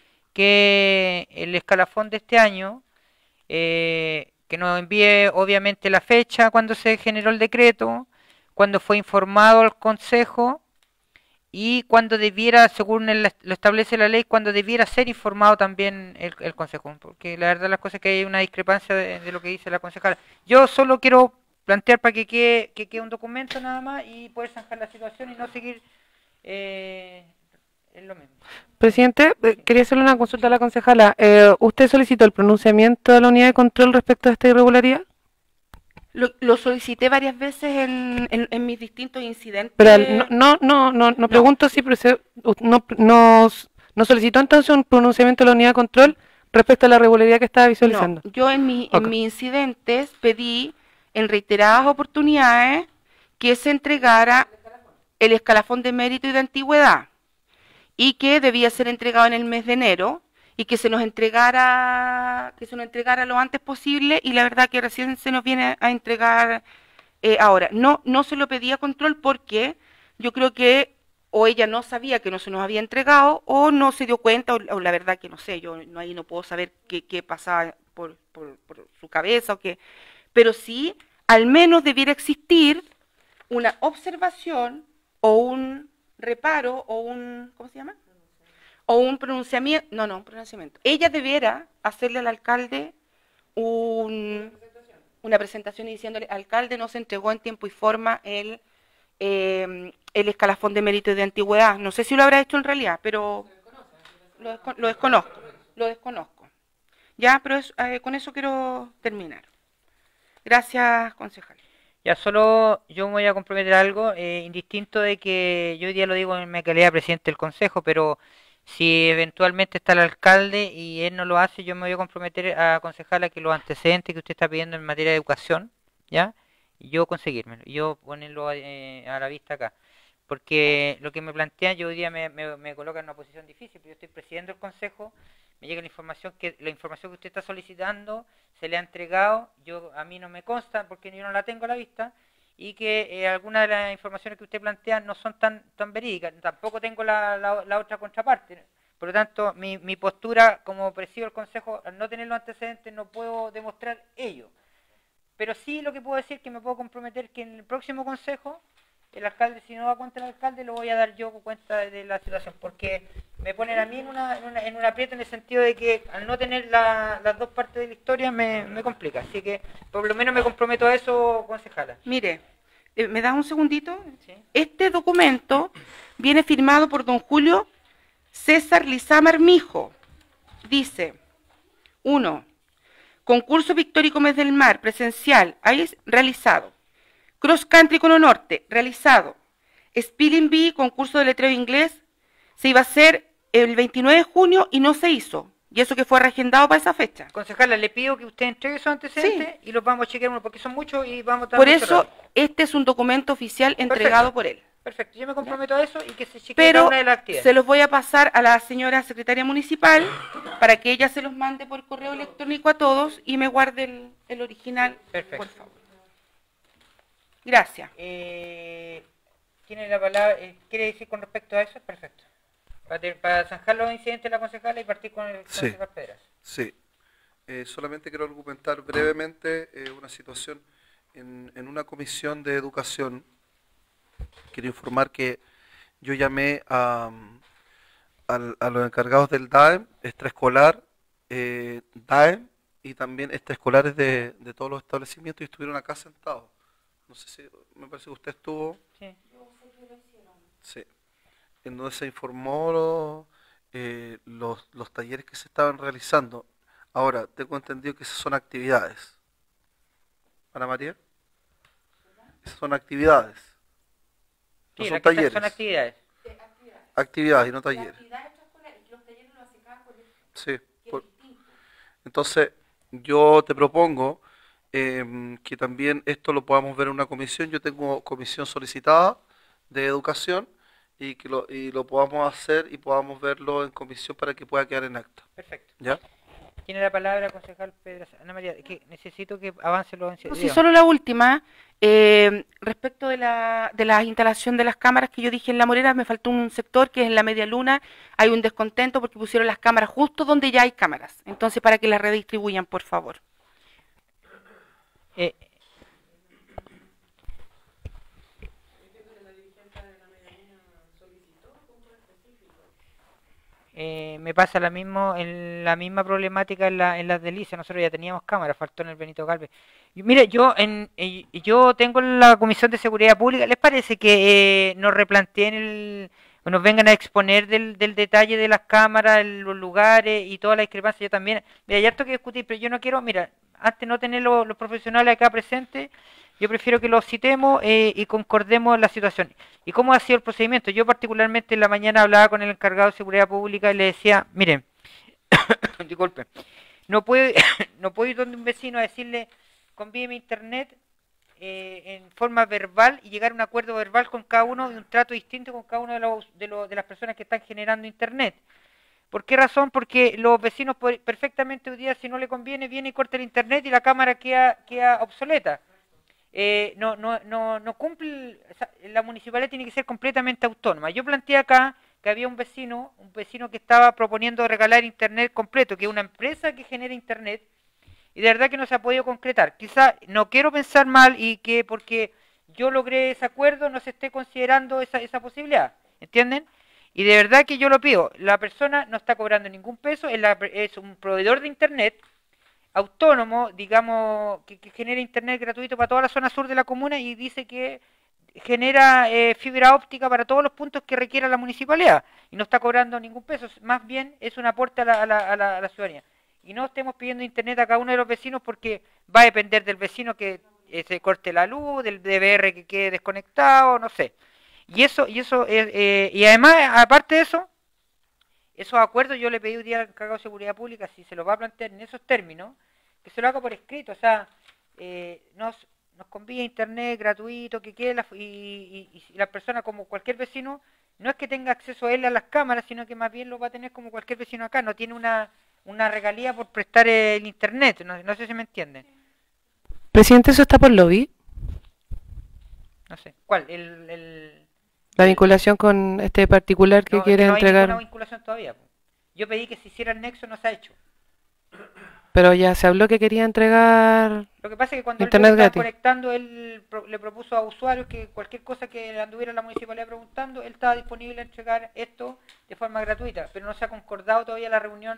que el escalafón de este año eh, que nos envíe obviamente la fecha cuando se generó el decreto, cuando fue informado al Consejo y cuando debiera, según el- lo establece la ley, cuando debiera ser informado también el, el Consejo, porque la verdad las cosas es que hay una discrepancia de, de lo que dice la concejala. Yo solo quiero plantear para que quede, que quede un documento nada más y poder zanjar la situación y no seguir eh, en lo mismo. Presidente, eh, quería hacerle una consulta a la concejala. Eh, ¿Usted solicitó el pronunciamiento de la unidad de control respecto a esta irregularidad? Lo, lo solicité varias veces en, en, en mis distintos incidentes. Pero no, no, no, no, no pregunto si prece- no, no, no solicitó entonces un pronunciamiento de la unidad de control respecto a la irregularidad que estaba visualizando. No, yo en, mi, Ok. en mis incidentes pedí en reiteradas oportunidades que se entregara el escalafón de mérito y de antigüedad y que debía ser entregado en el mes de enero y que se nos entregara que se nos entregara lo antes posible y la verdad que recién se nos viene a entregar eh, ahora. No, no se lo pedí a control porque yo creo que o ella no sabía que no se nos había entregado o no se dio cuenta o, o la verdad que no sé, yo no, ahí no puedo saber qué, qué pasaba por, por, por su cabeza o qué, pero sí al menos debiera existir una observación o un reparo o un, ¿cómo se llama? O un pronunciamiento, no, no, un pronunciamiento. Ella debiera hacerle al alcalde un, una presentación y diciéndole, alcalde, no se entregó en tiempo y forma el, eh, el escalafón de mérito y de antigüedad. No sé si lo habrá hecho en realidad, pero lo, desco- lo desconozco, lo desconozco. Ya, pero es- eh, con eso quiero terminar. Gracias, concejal. Ya solo yo me voy a comprometer a algo, eh, indistinto de que yo hoy día lo digo en mi calidad de presidente del consejo, pero si eventualmente está el alcalde y él no lo hace, yo me voy a comprometer a aconsejarle que los antecedentes que usted está pidiendo en materia de educación, ¿ya? Y yo conseguírmelo, y yo ponerlo eh, a la vista acá. Porque lo que me plantean, yo hoy día me, me, me coloca en una posición difícil, porque yo estoy presidiendo el consejo, me llega la información que la información que usted está solicitando se le ha entregado, yo a mí no me consta porque yo no la tengo a la vista, y que eh, algunas de las informaciones que usted plantea no son tan tan verídicas, tampoco tengo la, la, la otra contraparte. Por lo tanto, mi, mi postura como presido del consejo, al no tener los antecedentes, no puedo demostrar ello. Pero sí lo que puedo decir es que me puedo comprometer que en el próximo consejo, el alcalde, si no da cuenta el alcalde, lo voy a dar yo cuenta de la situación, porque me ponen a mí en una, en una, en un aprieto en el sentido de que al no tener la, las dos partes de la historia me, me complica. Así que por lo menos me comprometo a eso, concejala. Mire, eh, ¿me das un segundito? ¿Sí? Este documento viene firmado por don Julio César Lizama Armijo. Dice, uno, concurso pictórico Mes del Mar, presencial, ahí es realizado. Cross Country Cono Norte, realizado. Spelling Bee, concurso de letreo inglés, se iba a hacer el veintinueve de junio y no se hizo. Y eso que fue reagendado para esa fecha. Concejala, le pido que usted entregue esos antecedentes y los vamos a chequear uno, porque son muchos y vamos a estar Por mucho eso, rato. este es un documento oficial entregado Perfecto. por él. Perfecto, yo me comprometo a eso y que se chequee Pero cada una de las actividades. se los voy a pasar a la señora secretaria municipal para que ella se los mande por correo electrónico a todos y me guarde el, el original, Perfecto. por favor. Gracias. Eh, ¿Tiene la palabra? Eh, ¿Quiere decir con respecto a eso? Perfecto. Para, te- para zanjar los incidentes de la concejala y partir con el Sí. concejal Pedras. Sí. Eh, solamente quiero argumentar brevemente eh, una situación en, en una comisión de educación. Quiero informar que yo llamé a, al- a los encargados del D A E M, extraescolar, eh, D A E M y también extraescolares de, de todos los establecimientos y estuvieron acá sentados. No sé si, me parece que usted estuvo. Sí. Sí. En donde se informó eh, los, los talleres que se estaban realizando. Ahora, tengo entendido que esas son actividades. ¿Ana María? Esas son actividades. No Sí, son aquí están- talleres. son actividades. Actividades y no talleres. Las actividades extraescolares, los talleres los Sí. Por- entonces, yo te propongo em, que también esto lo podamos ver en una comisión. Yo tengo comisión solicitada de educación y que lo, y lo podamos hacer y podamos verlo en comisión para que pueda quedar en acta. Perfecto. ¿Ya? Tiene la palabra concejal Pedraza. Ana María, que necesito que avance los No, sí, solo la última. eh, respecto de la, de la instalación de las cámaras que yo dije en La Morera, me faltó un sector que es en la Media Luna. Hay un descontento porque pusieron las cámaras justo donde ya hay cámaras. Entonces, para que las redistribuyan, por favor. Eh, eh, me pasa la mismo en la misma problemática en, la, en las delicias. Nosotros ya teníamos cámaras, faltó en el Benito Galvez. Y mire, yo en eh, yo tengo la Comisión de Seguridad Pública. ¿Les parece que eh, nos replanteen el, o nos vengan a exponer del, del detalle de las cámaras, el- los lugares y toda la discrepancia? Yo también, mira, hay harto que discutir, pero yo no quiero, mira, antes no tener los, los profesionales acá presentes, yo prefiero que los citemos eh, y concordemos la situación. ¿Y cómo ha sido el procedimiento? Yo particularmente en la mañana hablaba con el encargado de Seguridad Pública y le decía, miren, disculpe, no puedo, no puedo ir donde un vecino a decirle, convídeme internet eh, en forma verbal y llegar a un acuerdo verbal con cada uno y un trato distinto con cada uno de, los, de, los, de las personas que están generando internet. ¿Por qué razón? Porque los vecinos por- perfectamente hoy día, si no le conviene, viene y corta el internet y la cámara queda, queda obsoleta. Eh, no, no, no, no cumple, el- o sea, la municipalidad tiene que ser completamente autónoma. Yo planteé acá que había un vecino, un vecino que estaba proponiendo regalar internet completo, que es una empresa que genera internet, y de verdad que no se ha podido concretar. Quizá no quiero pensar mal y que porque yo logré ese acuerdo no se esté considerando esa, esa posibilidad, ¿entienden? Y de verdad que yo lo pido, la persona no está cobrando ningún peso, es, la- es un proveedor de internet autónomo, digamos, que, que genera internet gratuito para toda la zona sur de la comuna y dice que genera eh, fibra óptica para todos los puntos que requiera la municipalidad y no está cobrando ningún peso, más bien es un aporte a la, a la, a la, a la ciudadanía. Y no estemos pidiendo internet a cada uno de los vecinos porque va a depender del vecino que eh, se corte la luz, del D V R que quede desconectado, no sé. Y eso, y eso, es, eh, y además, aparte de eso, esos acuerdos yo le pedí hoy día al encargado de Seguridad Pública, si se los va a plantear en esos términos, que se lo haga por escrito, o sea, eh, nos, nos convía internet gratuito, que quede la, y, y, y si la persona como cualquier vecino, no es que tenga acceso a él a las cámaras, sino que más bien lo va a tener como cualquier vecino acá, no tiene una, una regalía por prestar el internet, no, no sé si me entienden, Presidente, eso está por lobby. no sé, ¿cuál? El, el, La vinculación con este particular que no, quiere no hay entregar. ninguna vinculación todavía, po. Yo pedí que se hiciera el nexo, no se ha hecho. Pero ya se habló que quería entregar. Lo que pasa es que cuando Internet él estaba gratis. conectando, él pro- le propuso a usuarios que cualquier cosa que anduviera la municipalidad preguntando, él estaba disponible a entregar esto de forma gratuita, pero no se ha concordado todavía la reunión.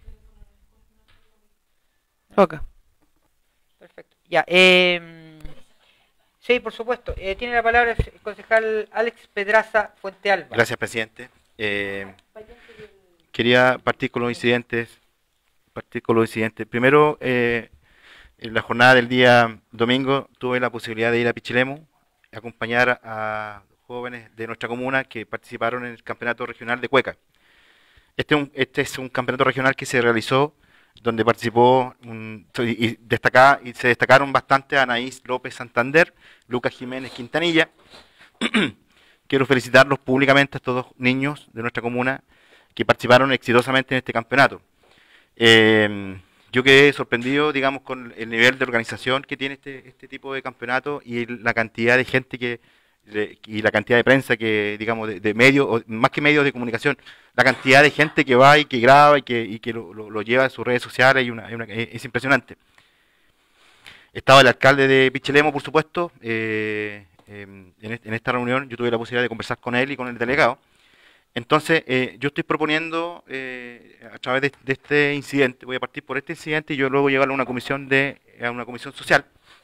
Ok. Perfecto. Ya, eh, sí, por supuesto. Eh, tiene la palabra el concejal Alex Pedraza Fuente Alba. Gracias, presidente. Eh, quería partir con los incidentes. Partir con los incidentes. Primero, eh, en la jornada del día domingo tuve la posibilidad de ir a Pichilemu, acompañar a jóvenes de nuestra comuna que participaron en el campeonato regional de cueca. Este, es un- este es un campeonato regional que se realizó donde participó un- y, y destaca- y se destacaron bastante Anaís López Santander, Lucas Jiménez Quintanilla. Quiero felicitarlos públicamente a estos dos niños de nuestra comuna que participaron exitosamente en este campeonato. Eh, yo quedé sorprendido, digamos, con el nivel de organización que tiene este, este tipo de campeonato y la cantidad de gente que de- y la cantidad de prensa que, digamos, de, de medios, o más que medios de comunicación, la cantidad de gente que va y que graba y que, y que lo, lo- lo lleva a sus redes sociales y una- es una- es impresionante. Estaba el alcalde de Pichilemu, por supuesto, eh, eh, en, est- en esta reunión yo tuve la posibilidad de conversar con él y con el delegado. Entonces, eh, yo estoy proponiendo, eh, a través de, de este incidente, voy a partir por este incidente y yo luego llevarlo a una comisión de a una comisión social,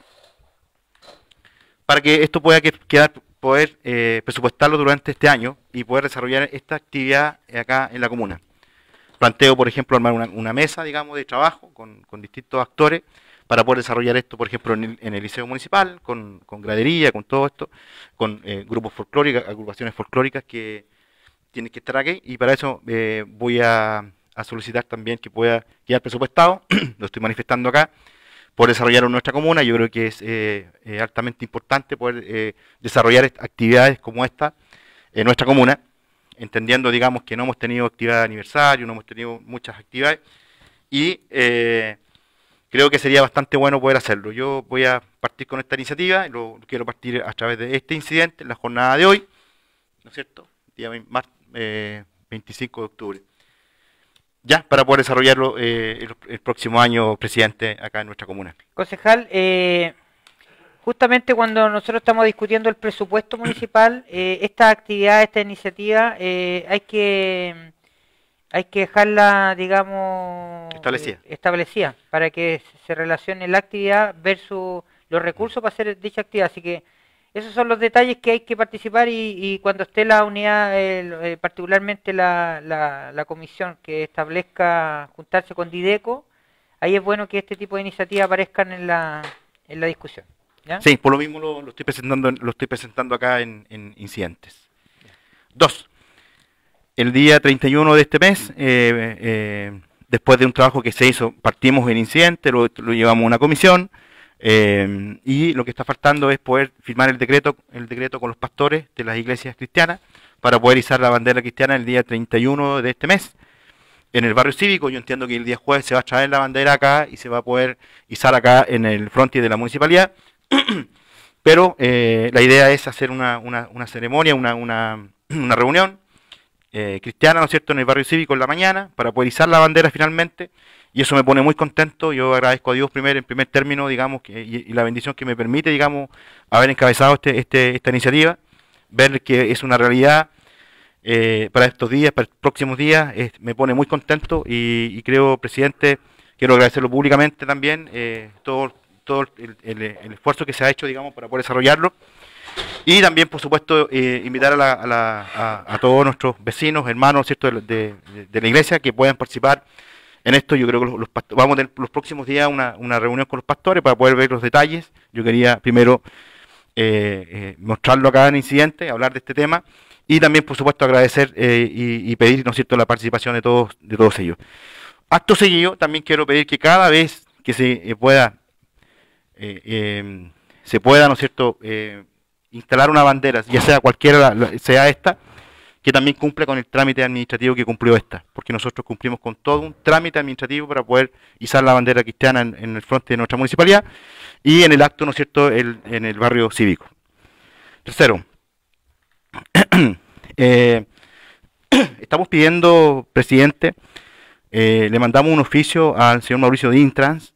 para que esto pueda que- quedar, poder eh, presupuestarlo durante este año y poder desarrollar esta actividad acá en la comuna. Planteo, por ejemplo, armar una, una mesa, digamos, de trabajo con, con distintos actores para poder desarrollar esto, por ejemplo, en el, en el liceo municipal, con, con gradería, con todo esto, con eh, grupos folclóricos, agrupaciones folclóricas que tienen que estar aquí, y para eso eh, voy a, a solicitar también que pueda quedar presupuestado, lo estoy manifestando acá, por desarrollar en nuestra comuna. Yo creo que es eh, eh, altamente importante poder eh, desarrollar actividades como esta en nuestra comuna, entendiendo, digamos, que no hemos tenido actividad de aniversario, no hemos tenido muchas actividades, y eh, creo que sería bastante bueno poder hacerlo. Yo voy a partir con esta iniciativa, lo quiero partir a través de este incidente, en la jornada de hoy, ¿no es cierto?, día eh, veinticinco de octubre. Ya, para poder desarrollarlo eh, el, el próximo año, presidente, acá en nuestra comuna. Concejal, eh, justamente cuando nosotros estamos discutiendo el presupuesto municipal, eh, esta actividad, esta iniciativa, eh, hay que hay que dejarla, digamos, establecida. Eh, establecida, para que se relacione la actividad versus los recursos para hacer dicha actividad. Así que esos son los detalles que hay que participar, y, y cuando esté la unidad, eh, eh, particularmente la, la, la comisión que establezca juntarse con Dideco, ahí es bueno que este tipo de iniciativas aparezcan en la, en la discusión. ¿Ya? Sí, por lo mismo lo, lo estoy presentando lo estoy presentando acá en, en incidentes. Dos, el día treinta y uno de este mes, eh, eh, después de un trabajo que se hizo, partimos en incidente, lo, lo llevamos a una comisión, Eh, y lo que está faltando es poder firmar el decreto el decreto con los pastores de las iglesias cristianas para poder izar la bandera cristiana el día treinta y uno de este mes en el barrio cívico. Yo entiendo que el día jueves se va a traer la bandera acá y se va a poder izar acá en el frontis de la municipalidad, pero eh, la idea es hacer una, una, una ceremonia, una, una, una reunión eh, cristiana, ¿no es cierto?, en el barrio cívico en la mañana para poder izar la bandera finalmente. Y eso me pone muy contento. Yo agradezco a Dios primero, en primer término, digamos, que, y, y la bendición que me permite, digamos, haber encabezado este, este, esta iniciativa, ver que es una realidad eh, para estos días, para los próximos días, es, me pone muy contento, y, y creo, presidente, quiero agradecerlo públicamente también, eh, todo, todo el, el, el esfuerzo que se ha hecho, digamos, para poder desarrollarlo. Y también, por supuesto, eh, invitar a, la, a, la, a, a todos nuestros vecinos, hermanos, ¿cierto?, de, de, de la iglesia, que puedan participar en esto. Yo creo que los, los vamos a tener los próximos días una, una reunión con los pastores para poder ver los detalles. Yo quería primero eh, eh, mostrarlo acá en incidente, hablar de este tema, y también, por supuesto, agradecer eh, y, y pedir, ¿no es cierto?, la participación de todos de todos ellos. Acto seguido, también quiero pedir que cada vez que se eh, pueda eh, eh, se pueda, ¿no es cierto?, eh, instalar una bandera, ya sea cualquiera sea esta, que también cumple con el trámite administrativo que cumplió esta, porque nosotros cumplimos con todo un trámite administrativo para poder izar la bandera cristiana en, en el frente de nuestra municipalidad y en el acto, ¿no es cierto?, el, en el barrio cívico. Tercero, eh, estamos pidiendo, presidente, eh, le mandamos un oficio al señor Mauricio de Intrans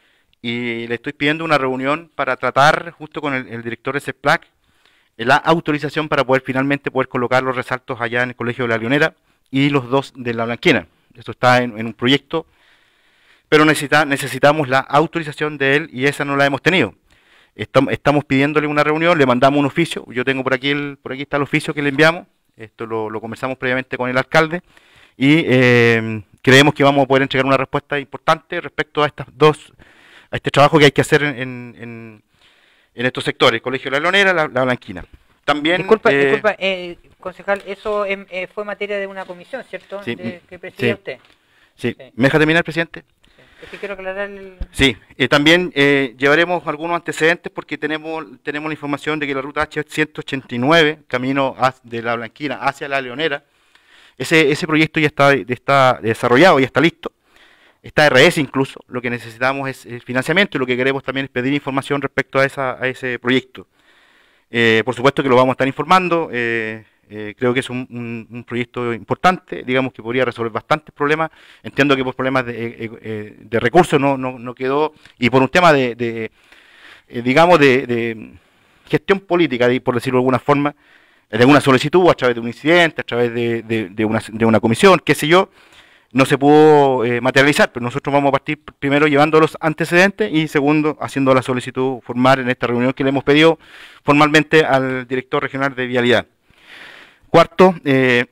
y le estoy pidiendo una reunión para tratar, justo con el, el director de CEPLAC, la autorización para poder finalmente poder colocar los resaltos allá en el Colegio de la Leonera y los dos de la Blanquina. Esto está en, en un proyecto, pero necesita, necesitamos la autorización de él y esa no la hemos tenido. Estamos, estamos pidiéndole una reunión, le mandamos un oficio, yo tengo por aquí, el, por aquí está el oficio que le enviamos, esto lo, lo conversamos previamente con el alcalde y eh, creemos que vamos a poder entregar una respuesta importante respecto a estas dos, a este trabajo que hay que hacer en, en, en en estos sectores, Colegio de la Leonera, la, la Blanquina. También, disculpa, eh, disculpa eh, concejal, eso eh, fue materia de una comisión, ¿cierto?, sí, de, que preside sí, usted. Sí. Sí. ¿Me deja terminar, presidente? Sí. Es que quiero aclarar el... Sí, eh, también eh, llevaremos algunos antecedentes porque tenemos tenemos la información de que la ruta H ciento ochenta y nueve, camino a, de la Blanquina hacia la Leonera, ese, ese proyecto ya está, está desarrollado, ya está listo. Está R S incluso, lo que necesitamos es el financiamiento y lo que queremos también es pedir información respecto a, esa, a ese proyecto. Eh, por supuesto que lo vamos a estar informando, eh, eh, creo que es un, un, un proyecto importante, digamos que podría resolver bastantes problemas. Entiendo que por problemas de, eh, eh, de recursos no, no, no quedó, y por un tema de, de eh, digamos, de, de gestión política, de, por decirlo de alguna forma, de alguna solicitud, a través de un incidente, a través de, de, de, una, de una comisión, qué sé yo, no se pudo eh, materializar, pero nosotros vamos a partir primero llevando los antecedentes y segundo haciendo la solicitud formal en esta reunión que le hemos pedido formalmente al director regional de Vialidad. Cuarto, eh,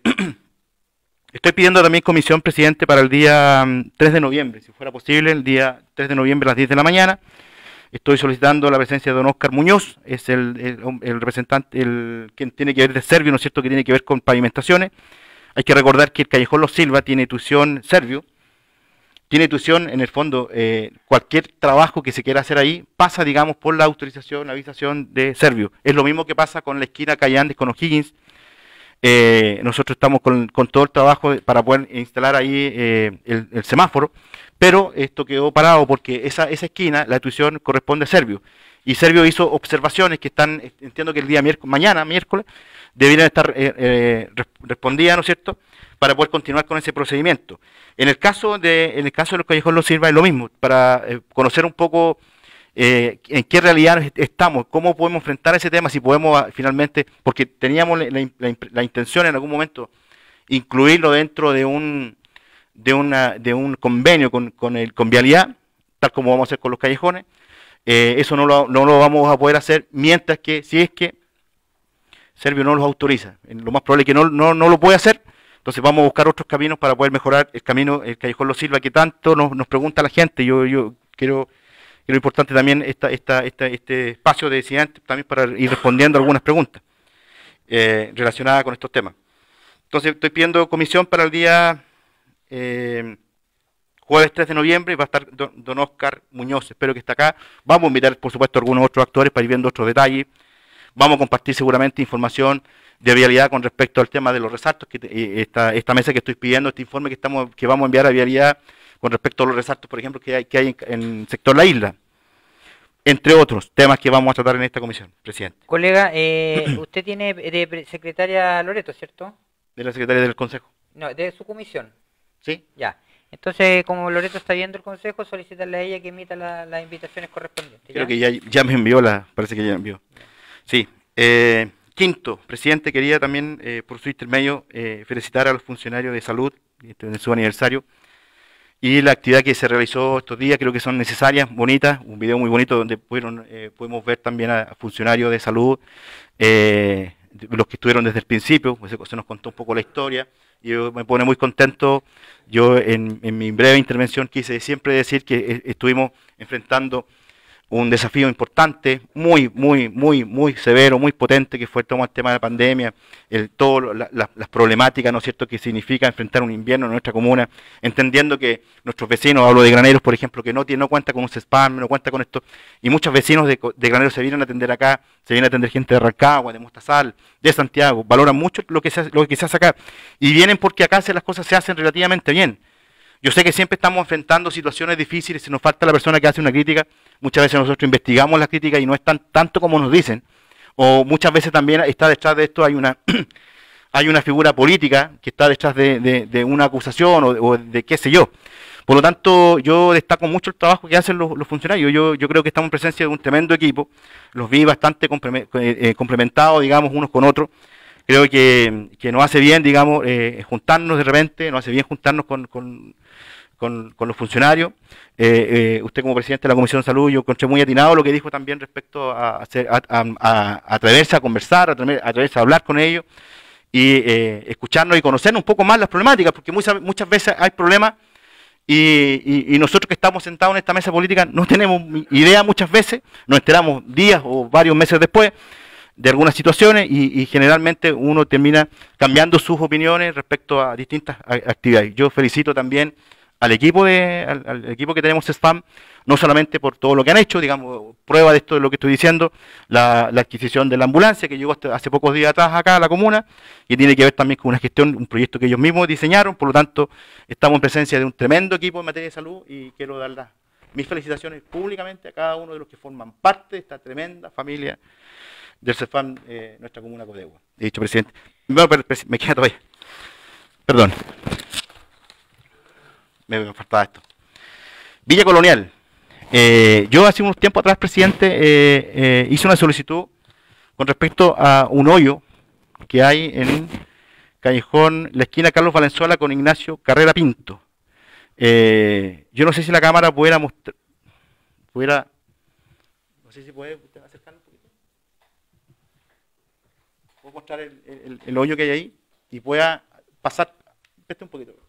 estoy pidiendo también comisión, presidente, para el día tres de noviembre, si fuera posible, el día tres de noviembre a las diez de la mañana. Estoy solicitando la presencia de don Óscar Muñoz, es el, el, el representante, el quien tiene que ver de Servio, ¿no es cierto?, que tiene que ver con pavimentaciones, Hay que recordar que el Callejón Los Silva tiene tuición Servio, tiene tuición, en el fondo, eh, cualquier trabajo que se quiera hacer ahí pasa, digamos, por la autorización, la avisación de Servio. Es lo mismo que pasa con la esquina calle Andes con O'Higgins. Eh, nosotros estamos con, con todo el trabajo de- para poder instalar ahí eh, el, el semáforo, pero esto quedó parado porque esa, esa esquina, la tuición corresponde a Servio. Y Servio hizo observaciones que están, eh, entiendo que el día miércoles, mañana, miércoles, deberían estar eh, eh, res- respondidas, ¿no es cierto?, para poder continuar con ese procedimiento. En el caso de, en el caso de los Callejón Los Silva es lo mismo, para eh, conocer un poco eh, en qué realidad est- estamos, cómo podemos enfrentar ese tema, si podemos ah, finalmente, porque teníamos la, la in- la imp- la intención en algún momento incluirlo dentro de un de una de un convenio con, con el con Vialidad, tal como vamos a hacer con los callejones. Eh, eso no lo, no lo vamos a poder hacer mientras que, si es que Servio no los autoriza. Eh, Lo más probable es que no, no, no lo puede hacer. Entonces vamos a buscar otros caminos para poder mejorar el camino, el Callejón Los Silva, que tanto nos, nos pregunta la gente. Yo, yo quiero, quiero importante también esta, esta, esta, este espacio de disidentes también para ir respondiendo algunas preguntas eh, relacionadas con estos temas. Entonces estoy pidiendo comisión para el día eh, jueves tres de noviembre, y va a estar don, don Oscar Muñoz, espero que esté acá. Vamos a invitar, por supuesto, a algunos otros actores para ir viendo otros detalles. Vamos a compartir seguramente información de Vialidad con respecto al tema de los resaltos, que eh, esta, esta mesa que estoy pidiendo, este informe que estamos que vamos a enviar a Vialidad con respecto a los resaltos, por ejemplo, que hay, que hay en, en el sector La Isla, entre otros temas que vamos a tratar en esta comisión, presidente. Colega, eh, usted tiene de pre- secretaria Loreto, ¿cierto? De la secretaria del Consejo. No, de su comisión. ¿Sí? Ya. Entonces, como Loreto está viendo el consejo, solicitarle a ella que emita la- las invitaciones correspondientes. Creo ¿ya? que ya, ya me envió la, parece que ya me envió. Sí. Eh, quinto, presidente, quería también, eh, por su intermedio, eh, felicitar a los funcionarios de salud este, en su aniversario y la actividad que se realizó estos días. Creo que son necesarias, bonitas, un video muy bonito donde pudieron, eh, podemos ver también a, a funcionarios de salud, eh, de- los que estuvieron desde el principio, pues se, se nos contó un poco la historia, y yo me pone muy contento. Yo en, en mi breve intervención quise siempre decir que eh, estuvimos enfrentando un desafío importante, muy, muy, muy, muy severo, muy potente, que fue todo el tema de la pandemia, el, todo la- la- las problemáticas, ¿no es cierto?, que significa enfrentar un invierno en nuestra comuna, entendiendo que nuestros vecinos, hablo de Graneros, por ejemplo, que no tiene, no cuenta con un CESPAM, no cuenta con esto, y muchos vecinos de, co- de Graneros se vienen a atender acá, se vienen a atender gente de Rancagua, de Mostazal, de Santiago, valoran mucho lo que se hace, lo que se hace acá, y vienen porque acá se- las cosas se hacen relativamente bien. Yo sé que siempre estamos enfrentando situaciones difíciles, si nos falta la persona que hace una crítica, muchas veces nosotros investigamos las críticas y no es tan, tanto como nos dicen, o muchas veces también está detrás de esto, hay una hay una figura política que está detrás de, de- de una acusación o de, o de qué sé yo. Por lo tanto, yo destaco mucho el trabajo que hacen los, los funcionarios. Yo, yo creo que estamos en presencia de un tremendo equipo, los vi bastante compreme- eh, eh, complementados, digamos, unos con otros. Creo que, que nos hace bien, digamos, eh, juntarnos de repente, nos hace bien juntarnos con, con, con- con los funcionarios. Eh, eh, usted como presidente de la Comisión de Salud, yo encontré muy atinado lo que dijo también respecto a, hacer- a, a- a atreverse a conversar, a atrever- a atreverse a hablar con ellos y eh, escucharnos y conocernos un poco más las problemáticas, porque muchas, muchas veces hay problemas y, y- y nosotros que estamos sentados en esta mesa política no tenemos idea muchas veces, nos enteramos días o varios meses después de algunas situaciones y, y generalmente uno termina cambiando sus opiniones respecto a distintas a- actividades. Yo felicito también al equipo de al, al equipo que tenemos SPAM, no solamente por todo lo que han hecho, digamos, prueba de esto de lo que estoy diciendo, la, la adquisición de la ambulancia que llegó hasta- hace pocos días atrás acá a la comuna, y tiene que ver también con una gestión, un proyecto que ellos mismos diseñaron. Por lo tanto, estamos en presencia de un tremendo equipo en materia de salud y quiero dar las- mis felicitaciones públicamente a cada uno de los que forman parte de esta tremenda familia del CEFAM, eh, nuestra comuna Codegua. He dicho, presidente. No, pero, presi- me queda todavía. Perdón. Me, me faltaba esto. Villa Colonial. Eh, yo hace unos tiempos atrás, presidente, eh, eh, hice una solicitud con respecto a un hoyo que hay en Callejón, la esquina Carlos Valenzuela con Ignacio Carrera Pinto. Eh, yo no sé si la cámara pudiera mostrar, pudiera, no sé si puede usted acercarlo un poquito. Puedo mostrar el, el- el hoyo que hay ahí y pueda pasar, este un poquito.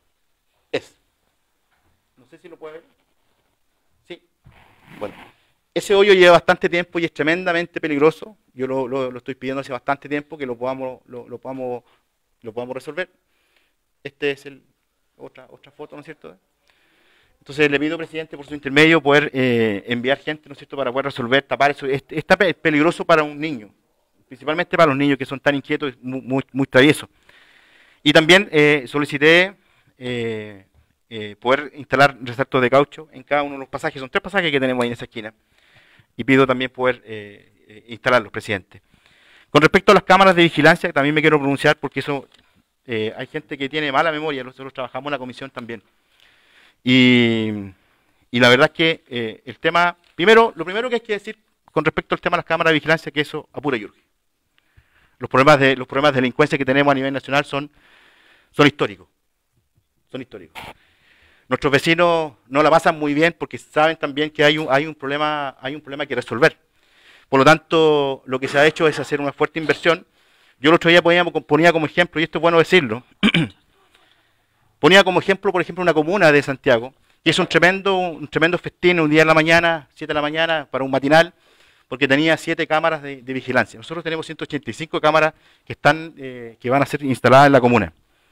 Es. No sé si lo puede ver. Sí. Bueno. ese hoyo lleva bastante tiempo y es tremendamente peligroso. Yo lo, lo, lo estoy pidiendo hace bastante tiempo que lo podamos, lo, lo podamos, lo podamos resolver. Este es el, otra, otra foto, ¿no es cierto? Entonces le pido, presidente, por su intermedio, poder eh, enviar gente, ¿no es cierto?, para poder resolver, tapar eso. Este, está peligroso para un niño, principalmente para los niños que son tan inquietos y muy, muy, muy traviesos. Y también eh, solicité eh, eh, poder instalar resaltos de caucho en cada uno de los pasajes. Son tres pasajes que tenemos ahí en esa esquina. Y pido también poder eh, eh, instalarlos, presidente. Con respecto a las cámaras de vigilancia, también me quiero pronunciar porque eso eh, hay gente que tiene mala memoria. Nosotros trabajamos en la comisión también. Y, y la verdad es que eh, el tema, primero, lo primero que hay que decir con respecto al tema de las cámaras de vigilancia, que eso apura y urge. Los problemas de, los problemas de delincuencia que tenemos a nivel nacional son, son históricos. Son históricos. Nuestros vecinos no la pasan muy bien porque saben también que hay un, hay un problema, hay un problema que resolver. Por lo tanto, lo que se ha hecho es hacer una fuerte inversión. Yo el otro día ponía, ponía como ejemplo, y esto es bueno decirlo, ponía como ejemplo, por ejemplo, una comuna de Santiago, que es un tremendo, un tremendo festín, un día en la mañana, siete de la mañana, para un matinal, porque tenía siete cámaras de, de vigilancia. Nosotros tenemos ciento ochenta y cinco cámaras que, están, eh, que van a ser instaladas en la comuna.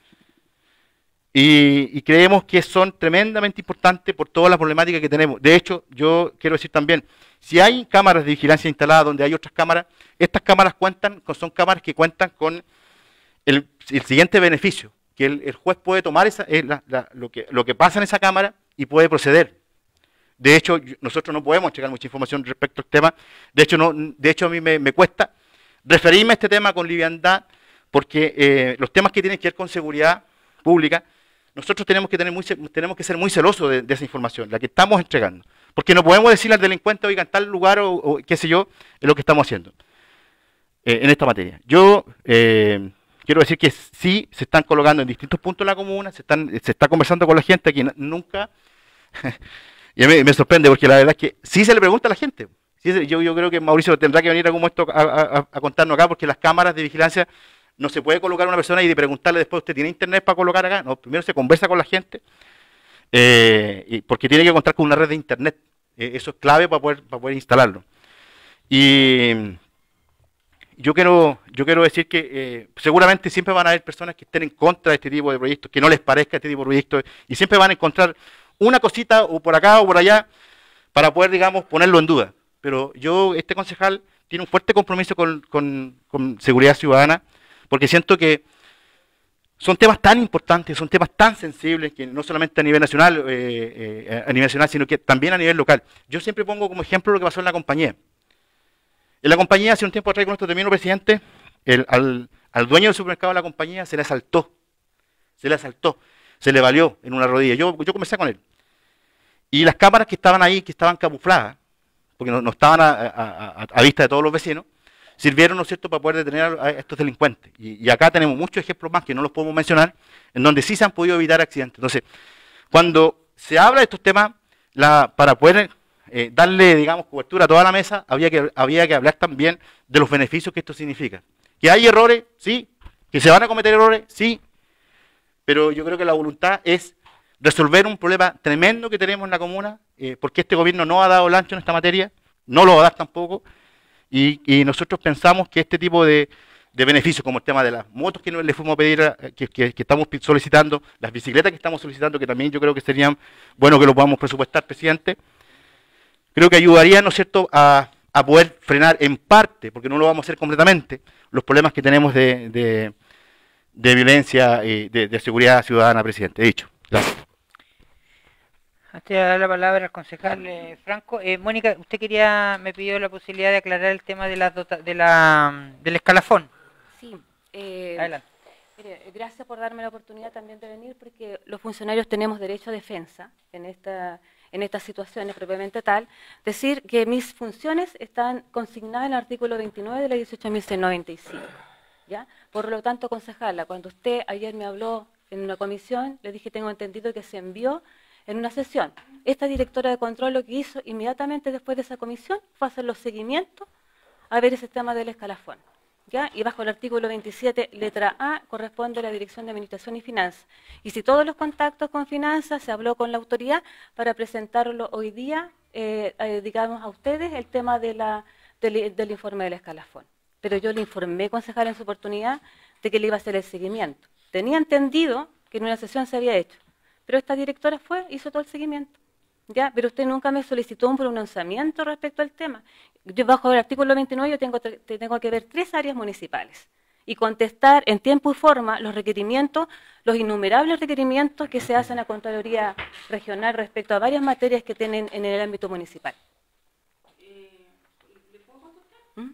Y, y creemos que son tremendamente importantes por toda la problemática que tenemos. De hecho, yo quiero decir también, si hay cámaras de vigilancia instaladas donde hay otras cámaras, estas cámaras cuentan, son cámaras que cuentan con el, el siguiente beneficio, que el, el juez puede tomar esa, eh, la, la, lo, que, lo que pasa en esa cámara y puede proceder. De hecho, yo, nosotros no podemos entregar mucha información respecto al tema. De hecho, no, de hecho a mí me, me cuesta referirme a este tema con liviandad, porque eh, los temas que tienen que ver con seguridad pública, nosotros tenemos que, tener muy, tenemos que ser muy celosos de, de esa información, la que estamos entregando. Porque no podemos decirle al delincuente, oiga, en tal lugar o, o qué sé yo, es lo que estamos haciendo eh, en esta materia. Yo eh, quiero decir que sí se están colocando en distintos puntos de la comuna, se, están, se está conversando con la gente, que nunca... y a mí me sorprende porque la verdad es que sí se le pregunta a la gente. Sí, yo, yo creo que Mauricio tendrá que venir a, como esto a, a, a contarnos acá, porque las cámaras de vigilancia... No se puede colocar a una persona y de preguntarle después, ¿usted tiene internet para colocar acá? No, primero se conversa con la gente, eh, y porque tiene que contar con una red de internet. Eh, eso es clave para poder, para poder instalarlo. Y yo quiero, yo quiero decir que eh, seguramente siempre van a haber personas que estén en contra de este tipo de proyectos, que no les parezca este tipo de proyectos, y siempre van a encontrar una cosita o por acá o por allá para poder, digamos, ponerlo en duda. Pero yo, este concejal, tiene un fuerte compromiso con, con, con seguridad ciudadana, porque siento que son temas tan importantes, son temas tan sensibles, que no solamente a nivel nacional, eh, eh, a nivel nacional, sino que también a nivel local. Yo siempre pongo como ejemplo lo que pasó en la compañía. En la compañía, hace un tiempo atrás, con nuestro término presidente, el, al, al dueño del supermercado de la compañía se le asaltó, se le asaltó, se le valió en una rodilla. Yo, yo conversé con él. Y las cámaras que estaban ahí, que estaban camufladas, porque no, no estaban a, a, a, a vista de todos los vecinos, sirvieron, ¿no es cierto?, para poder detener a estos delincuentes. Y, y acá tenemos muchos ejemplos más que no los podemos mencionar, en donde sí se han podido evitar accidentes. Entonces, cuando se habla de estos temas, la, para poder eh, darle, digamos, cobertura a toda la mesa, había que, había que hablar también de los beneficios que esto significa. Que hay errores, sí. Que se van a cometer errores, sí. Pero yo creo que la voluntad es resolver un problema tremendo que tenemos en la comuna, eh, porque este gobierno no ha dado el ancho en esta materia, no lo va a dar tampoco. Y, y nosotros pensamos que este tipo de, de beneficios, como el tema de las motos que le fuimos a pedir, a, que, que, que estamos solicitando, las bicicletas que estamos solicitando, que también yo creo que serían bueno que lo podamos presupuestar, presidente, creo que ayudaría, ¿no es cierto?, a, a poder frenar en parte, porque no lo vamos a hacer completamente, los problemas que tenemos de, de, de violencia y de, de seguridad ciudadana, presidente. He dicho. Gracias. Antes de dar la palabra al concejal eh, Franco, eh, Mónica, usted quería, me pidió la posibilidad de aclarar el tema de la, dota, de la del escalafón. Sí. Eh, Adelante. Mire, gracias por darme la oportunidad también de venir, porque los funcionarios tenemos derecho a defensa en esta en estas situaciones propiamente tal. Decir que mis funciones están consignadas en el artículo veintinueve de la dieciocho mil seiscientos noventa y cinco. ¿Ya? Por lo tanto, concejala, cuando usted ayer me habló en una comisión, le dije, tengo entendido que se envió en una sesión. Esta directora de control lo que hizo inmediatamente después de esa comisión fue hacer los seguimientos a ver ese tema del escalafón. ¿ya? Y bajo el artículo veintisiete, letra A, corresponde a la Dirección de Administración y Finanzas. Y si todos los contactos con Finanzas se habló con la autoridad para presentarlo hoy día, eh, eh, digamos a ustedes, el tema de la, del, del informe del escalafón. Pero yo le informé, concejal, en su oportunidad, de que le iba a hacer el seguimiento. Tenía entendido que en una sesión se había hecho, pero esta directora fue, hizo todo el seguimiento. ¿Ya? Pero usted nunca me solicitó un pronunciamiento respecto al tema. Yo bajo el artículo veintinueve yo tengo, tengo que ver tres áreas municipales y contestar en tiempo y forma los requerimientos, los innumerables requerimientos que se hacen a Contraloría Regional respecto a varias materias que tienen en el ámbito municipal. ¿Mm?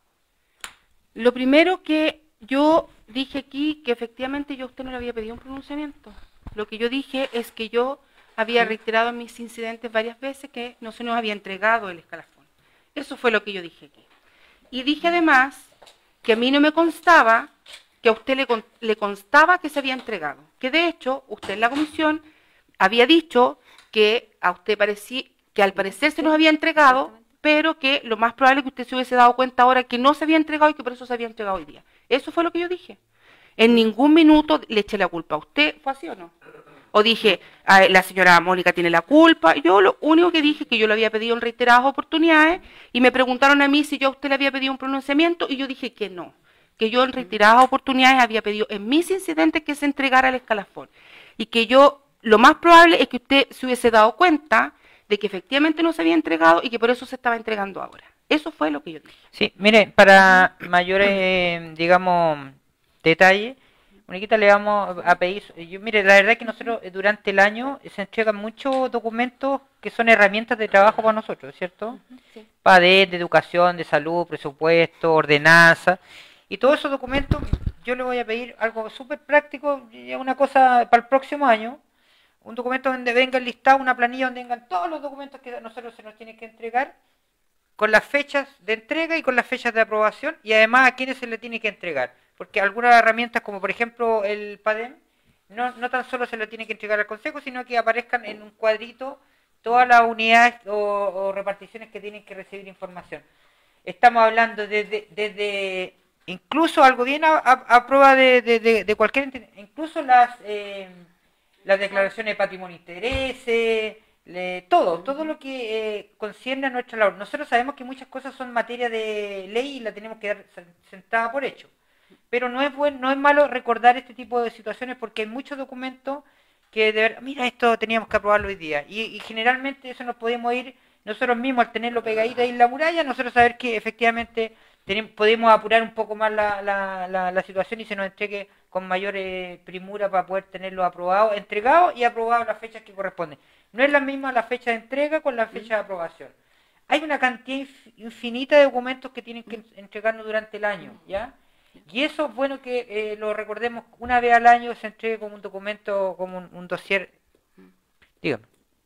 Lo primero que yo dije aquí, que efectivamente yo a usted no le había pedido un pronunciamiento. Lo que yo dije es que yo había reiterado en mis incidentes varias veces que no se nos había entregado el escalafón. Eso fue lo que yo dije aquí. Y dije además que a mí no me constaba, que a usted le, le constaba que se había entregado. Que de hecho, usted en la comisión había dicho que a usted parecía, que al parecer se nos había entregado, pero que lo más probable es que usted se hubiese dado cuenta ahora que no se había entregado y que por eso se había entregado hoy día. Eso fue lo que yo dije. En ningún minuto le eché la culpa a usted, ¿fue así o no? O dije, la señora Mónica tiene la culpa. Yo lo único que dije es que yo le había pedido en reiteradas oportunidades y me preguntaron a mí si yo a usted le había pedido un pronunciamiento y yo dije que no, que yo en reiteradas oportunidades había pedido en mis incidentes que se entregara el escalafón y que yo, lo más probable es que usted se hubiese dado cuenta de que efectivamente no se había entregado y que por eso se estaba entregando ahora. Eso fue lo que yo dije. Sí, mire, para mayores, eh, digamos, detalles, Moniquita, le vamos a pedir, yo, mire, la verdad es que nosotros eh, durante el año se entregan muchos documentos que son herramientas de trabajo para nosotros, ¿cierto? Uh-huh, sí. P A D E, de educación, de salud, presupuesto, ordenanza, y todos esos documentos yo le voy a pedir algo súper práctico, una cosa para el próximo año, un documento donde venga listado, una planilla donde vengan todos los documentos que a nosotros se nos tienen que entregar, con las fechas de entrega y con las fechas de aprobación, y además a quiénes se le tiene que entregar. Porque algunas herramientas, como por ejemplo el P A D E M, no, no tan solo se le tiene que entregar al Consejo, sino que aparezcan en un cuadrito todas las unidades o, o reparticiones que tienen que recibir información. Estamos hablando desde, desde incluso algo bien a, a, a prueba de, de, de, de cualquier, incluso las, eh, las declaraciones de patrimonio e intereses, le, todo, todo lo que eh, concierne a nuestra labor. Nosotros sabemos que muchas cosas son materia de ley y la tenemos que dar sentada por hecho. Pero no es bueno, no es malo recordar este tipo de situaciones porque hay muchos documentos que de ver, mira, esto teníamos que aprobarlo hoy día. Y, y generalmente eso nos podemos ir nosotros mismos al tenerlo pegadito ahí en la muralla, nosotros saber que efectivamente tenemos, podemos apurar un poco más la, la, la, la situación y se nos entregue con mayor eh, primura para poder tenerlo aprobado, entregado y aprobado las fechas que corresponden. No es la misma la fecha de entrega con la fecha de aprobación. Hay una cantidad infinita de documentos que tienen que entregarnos durante el año, ¿ya? Y eso es bueno que eh, lo recordemos una vez al año, se entregue como un documento, como un, un dossier. Dígame.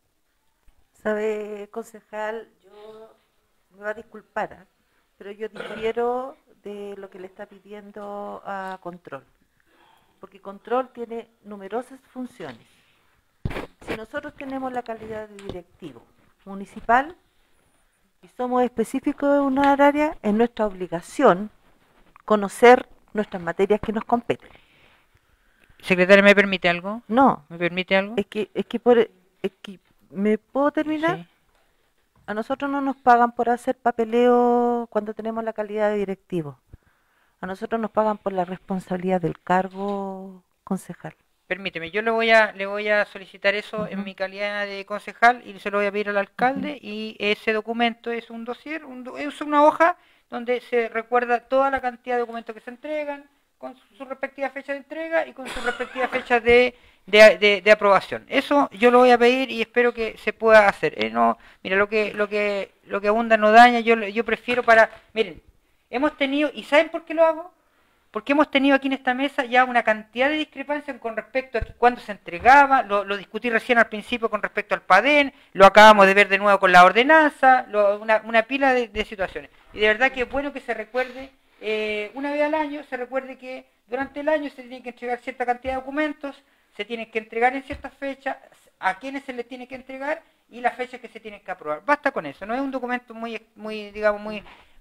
Sabe, concejal, yo me va a disculpar, ¿eh? Pero yo difiero de lo que le está pidiendo a Control. Porque Control tiene numerosas funciones. Si nosotros tenemos la calidad de directivo municipal y somos específicos de una área, es nuestra obligación conocer nuestras materias que nos competen. Secretaria, ¿me permite algo? No. ¿Me permite algo? Es que, es que, por, es que ¿me puedo terminar? Sí. A nosotros no nos pagan por hacer papeleo cuando tenemos la calidad de directivo. A nosotros nos pagan por la responsabilidad del cargo concejal. Permíteme, yo le voy a le voy a solicitar eso uh-huh. en mi calidad de concejal y se lo voy a pedir al alcalde uh-huh. y ese documento es un dossier, un do, es una hoja donde se recuerda toda la cantidad de documentos que se entregan, con su, su respectiva fecha de entrega y con su respectiva fecha de, de, de, de aprobación. Eso yo lo voy a pedir y espero que se pueda hacer. Eh, no, mira, lo que lo que lo que abunda no daña, yo yo prefiero para, miren, hemos tenido, ¿y saben por qué lo hago? Porque hemos tenido aquí en esta mesa ya una cantidad de discrepancias con respecto a cuándo se entregaba, lo, lo discutí recién al principio con respecto al P A D E M, lo acabamos de ver de nuevo con la ordenanza, lo, una, una pila de, de situaciones. Y de verdad que es bueno que se recuerde, eh, una vez al año, se recuerde que durante el año se tiene que entregar cierta cantidad de documentos, se tienen que entregar en ciertas fechas, a quienes se les tiene que entregar y las fechas que se tienen que aprobar. Basta con eso, no es un documento muy, muy digamos, muy...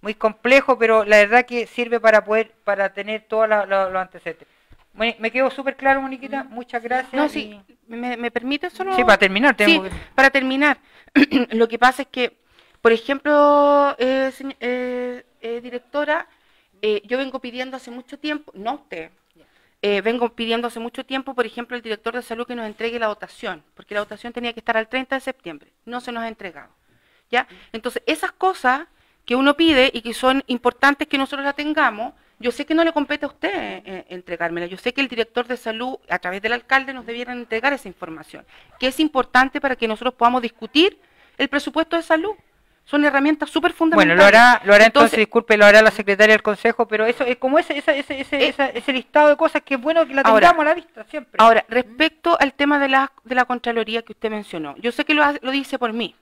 muy complejo, pero la verdad que sirve para poder, para tener todos los antecedentes. Me, me quedó súper claro, Moniquita, muchas gracias. No, sí, ¿me, me permite solo? Sí, para terminar. Sí, tengo que... para terminar. Lo que pasa es que, por ejemplo, eh, señ- eh, eh, directora, eh, yo vengo pidiendo hace mucho tiempo, no usted, eh, vengo pidiendo hace mucho tiempo, por ejemplo, el director de salud que nos entregue la dotación, porque la dotación tenía que estar al treinta de septiembre, no se nos ha entregado. ¿Ya? Entonces, esas cosas que uno pide y que son importantes que nosotros la tengamos, yo sé que no le compete a usted eh, entregármela, yo sé que el director de salud, a través del alcalde, nos debieran entregar esa información, que es importante para que nosotros podamos discutir el presupuesto de salud. Son herramientas súper fundamentales. Bueno, lo hará, lo hará entonces, entonces, disculpe, lo hará la secretaria del Consejo, pero eso es como ese, ese, ese, ese, eh, esa- ese listado de cosas que es bueno que la ahora, tengamos a la vista siempre. Ahora, respecto al tema de la, de la Contraloría que usted mencionó, yo sé que lo, ha- lo dice por mí,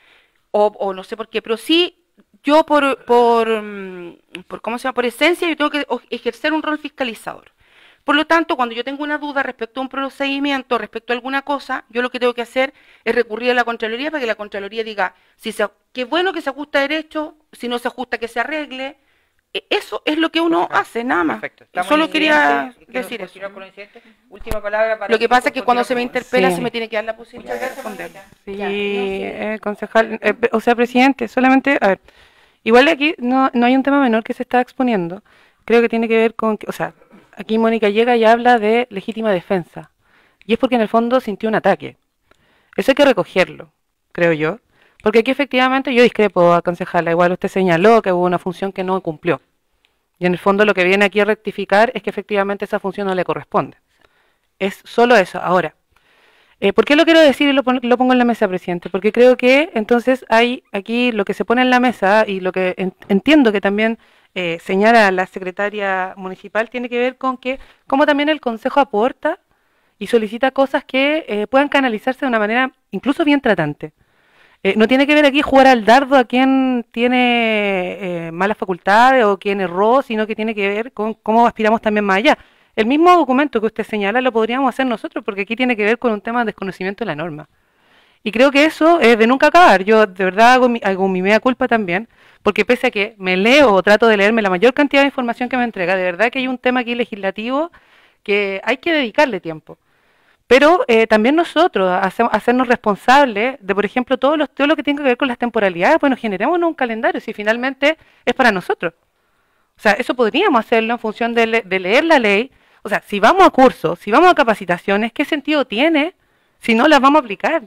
o, o no sé por qué, pero sí, yo por, por, mm, por, ¿cómo se llama? Por esencia, yo tengo que o- ejercer un rol fiscalizador. Por lo tanto, cuando yo tengo una duda respecto a un procedimiento, respecto a alguna cosa, yo lo que tengo que hacer es recurrir a la Contraloría para que la Contraloría diga, si se, qué bueno que se ajusta a derecho, si no se ajusta que se arregle. E- Eso es lo que uno Perfecto. hace, nada más. Perfecto. Estamos Solo en quería incidente. ¿Quiero decir eso. continuar con el incidente? Última palabra para Lo que el pasa es equipo, que cuando se me continuamos. interpela Sí. se me tiene que dar la posibilidad de responder. Sí, Ya, no sé. eh, concejal, eh, pe- o sea, presidente, solamente, a ver, igual aquí no, no hay un tema menor que se está exponiendo, creo que tiene que ver con, que, o sea, aquí Mónica llega y habla de legítima defensa, y es porque en el fondo sintió un ataque. Eso hay que recogerlo, creo yo, porque aquí efectivamente yo discrepo a concejala, igual usted señaló que hubo una función que no cumplió, y en el fondo lo que viene aquí a rectificar es que efectivamente esa función no le corresponde. Es solo eso. Ahora, Eh, ¿por qué lo quiero decir y lo, pon- lo pongo en la mesa, presidente? Porque creo que entonces hay aquí lo que se pone en la mesa y lo que en- entiendo que también eh, señala la secretaria municipal tiene que ver con que cómo también el Consejo aporta y solicita cosas que eh, puedan canalizarse de una manera incluso bien tratante. Eh, no tiene que ver aquí jugar al dardo a quien tiene eh, malas facultades o quien erró, sino que tiene que ver con cómo aspiramos también más allá. El mismo documento que usted señala lo podríamos hacer nosotros, porque aquí tiene que ver con un tema de desconocimiento de la norma. Y creo que eso es de nunca acabar. Yo de verdad hago mi, hago mi mea culpa también, porque pese a que me leo o trato de leerme la mayor cantidad de información que me entrega, de verdad que hay un tema aquí legislativo que hay que dedicarle tiempo. Pero eh, también nosotros hace- hacernos responsables de, por ejemplo, todo, los, todo lo que tiene que ver con las temporalidades. Bueno, generemos un calendario si finalmente es para nosotros. O sea, eso podríamos hacerlo en función de, le- de leer la ley. O sea, si vamos a cursos, si vamos a capacitaciones, ¿qué sentido tiene si no las vamos a aplicar?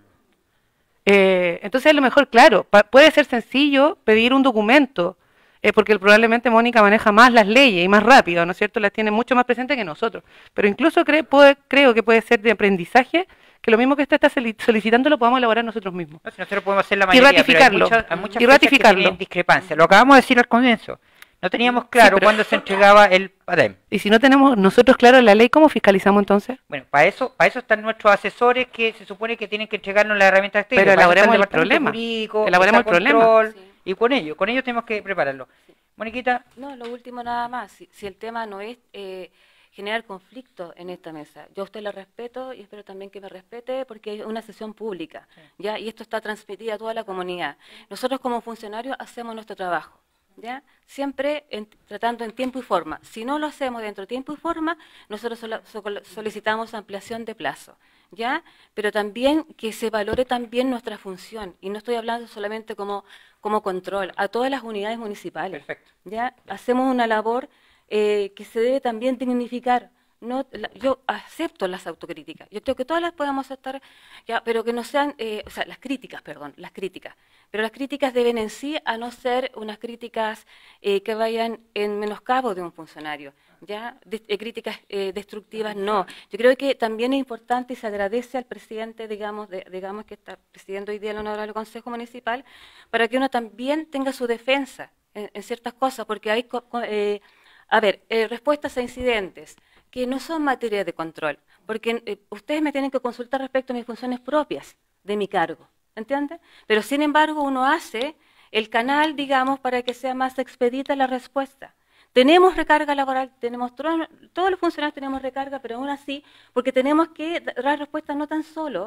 Eh, entonces, a lo mejor, claro, pa- puede ser sencillo pedir un documento, eh, porque probablemente Mónica maneja más las leyes y más rápido, ¿no es cierto? Las tiene mucho más presentes que nosotros. Pero incluso cre- puede- creo que puede ser de aprendizaje que lo mismo que usted está soli- solicitando lo podamos elaborar nosotros mismos. No, si nosotros podemos hacer la Y mayoría, pero hay ratificarlo. muchas, hay muchas Y fechas que ratificarlo. tienen discrepancia. Lo acabamos de decir al comienzo. No teníamos claro pero- cuándo se entregaba el PADEM. Y si no tenemos nosotros claro la ley, ¿cómo fiscalizamos entonces? Bueno, para eso, para eso están nuestros asesores que se supone que tienen que entregarnos las herramientas técnicas. Pero Para eso está elaboremos el departamento problema. jurídico, Elaboremos está el problema. control, Sí. y con ellos, con ellos tenemos que prepararlo. Moniquita, No, lo último nada más. Si, si el tema no es eh, generar conflicto en esta mesa, yo a usted le respeto y espero también que me respete porque es una sesión pública, ¿ya? Y esto está transmitido a toda la comunidad. Nosotros como funcionarios hacemos nuestro trabajo, ¿ya? Siempre en- tratando en tiempo y forma. Si no lo hacemos dentro de tiempo y forma, nosotros sola- so- solicitamos ampliación de plazo, ¿ya? Pero también que se valore también nuestra función. Y no estoy hablando solamente como, como control, a todas las unidades municipales. perfecto. ¿Ya? Hacemos una labor eh, que se debe también dignificar. No, la- yo acepto las autocríticas. Yo creo que todas las podemos aceptar, ya, pero que no sean, eh, o sea, las críticas, perdón, las críticas. Pero las críticas deben en sí a no ser unas críticas eh, que vayan en menoscabo de un funcionario. ¿Ya? De- eh, críticas eh, destructivas, no. Yo creo que también es importante y se agradece al presidente, digamos, de- digamos que está presidiendo hoy día el Honorable Consejo Municipal, para que uno también tenga su defensa en, en ciertas cosas, porque hay, co- co- eh, a ver, eh, respuestas a incidentes que no son materia de control, porque eh, ustedes me tienen que consultar respecto a mis funciones propias de mi cargo, ¿entiende? Pero sin embargo uno hace el canal, digamos, para que sea más expedita la respuesta. Tenemos recarga laboral, tenemos tro- todos los funcionarios tenemos recarga, pero aún así, porque tenemos que dar respuesta no tan solo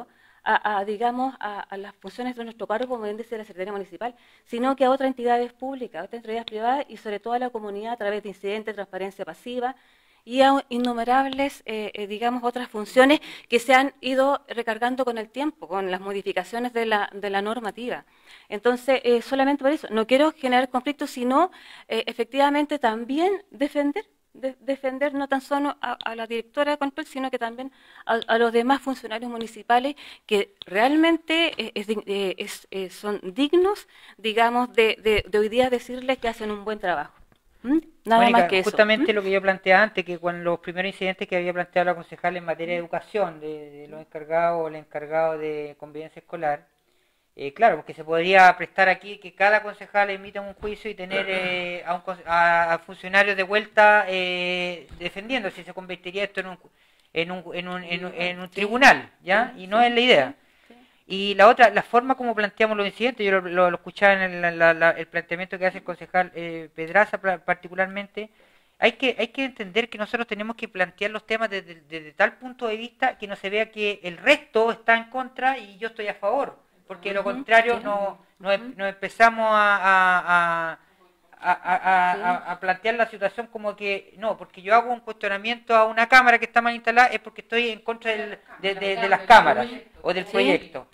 a, a, digamos, a, a las funciones de nuestro cargo como índice de la Secretaría Municipal, sino que a otras entidades públicas, a otras entidades privadas y sobre todo a la comunidad a través de incidentes, transparencia pasiva y a innumerables, eh, eh, digamos, otras funciones que se han ido recargando con el tiempo, con las modificaciones de la, de la normativa. Entonces, eh, solamente por eso, no quiero generar conflictos, sino eh, efectivamente también defender De defender no tan solo a, a la directora de control, sino que también a, a los demás funcionarios municipales que realmente es, es, es, es, son dignos, digamos, de, de, de hoy día decirles que hacen un buen trabajo. ¿Mm? Nada Mónica, más que eso. justamente ¿Mm? lo que yo planteaba antes, que con los primeros incidentes que había planteado la concejal en materia de educación, de, de los encargados o el encargado de convivencia escolar, Eh, claro, porque se podría prestar aquí que cada concejal emita un juicio y tener eh, a, un, a, a funcionarios de vuelta eh, defendiendo, si se convertiría esto en un, en un, en un, en un, en un tribunal, ¿ya? Y no es la idea. Y la otra, la forma como planteamos los incidentes, yo lo, lo, lo escuchaba en el, la, la, el planteamiento que hace el concejal eh, Pedraza particularmente, hay que, hay que entender que nosotros tenemos que plantear los temas desde, desde tal punto de vista que no se vea que el resto está en contra y yo estoy a favor. Porque de lo contrario no, no, no empezamos a, a, a, a, a, a plantear la situación como que, no, porque yo hago un cuestionamiento a una cámara que está mal instalada es porque estoy en contra del, de, de, de las cámaras o del proyecto.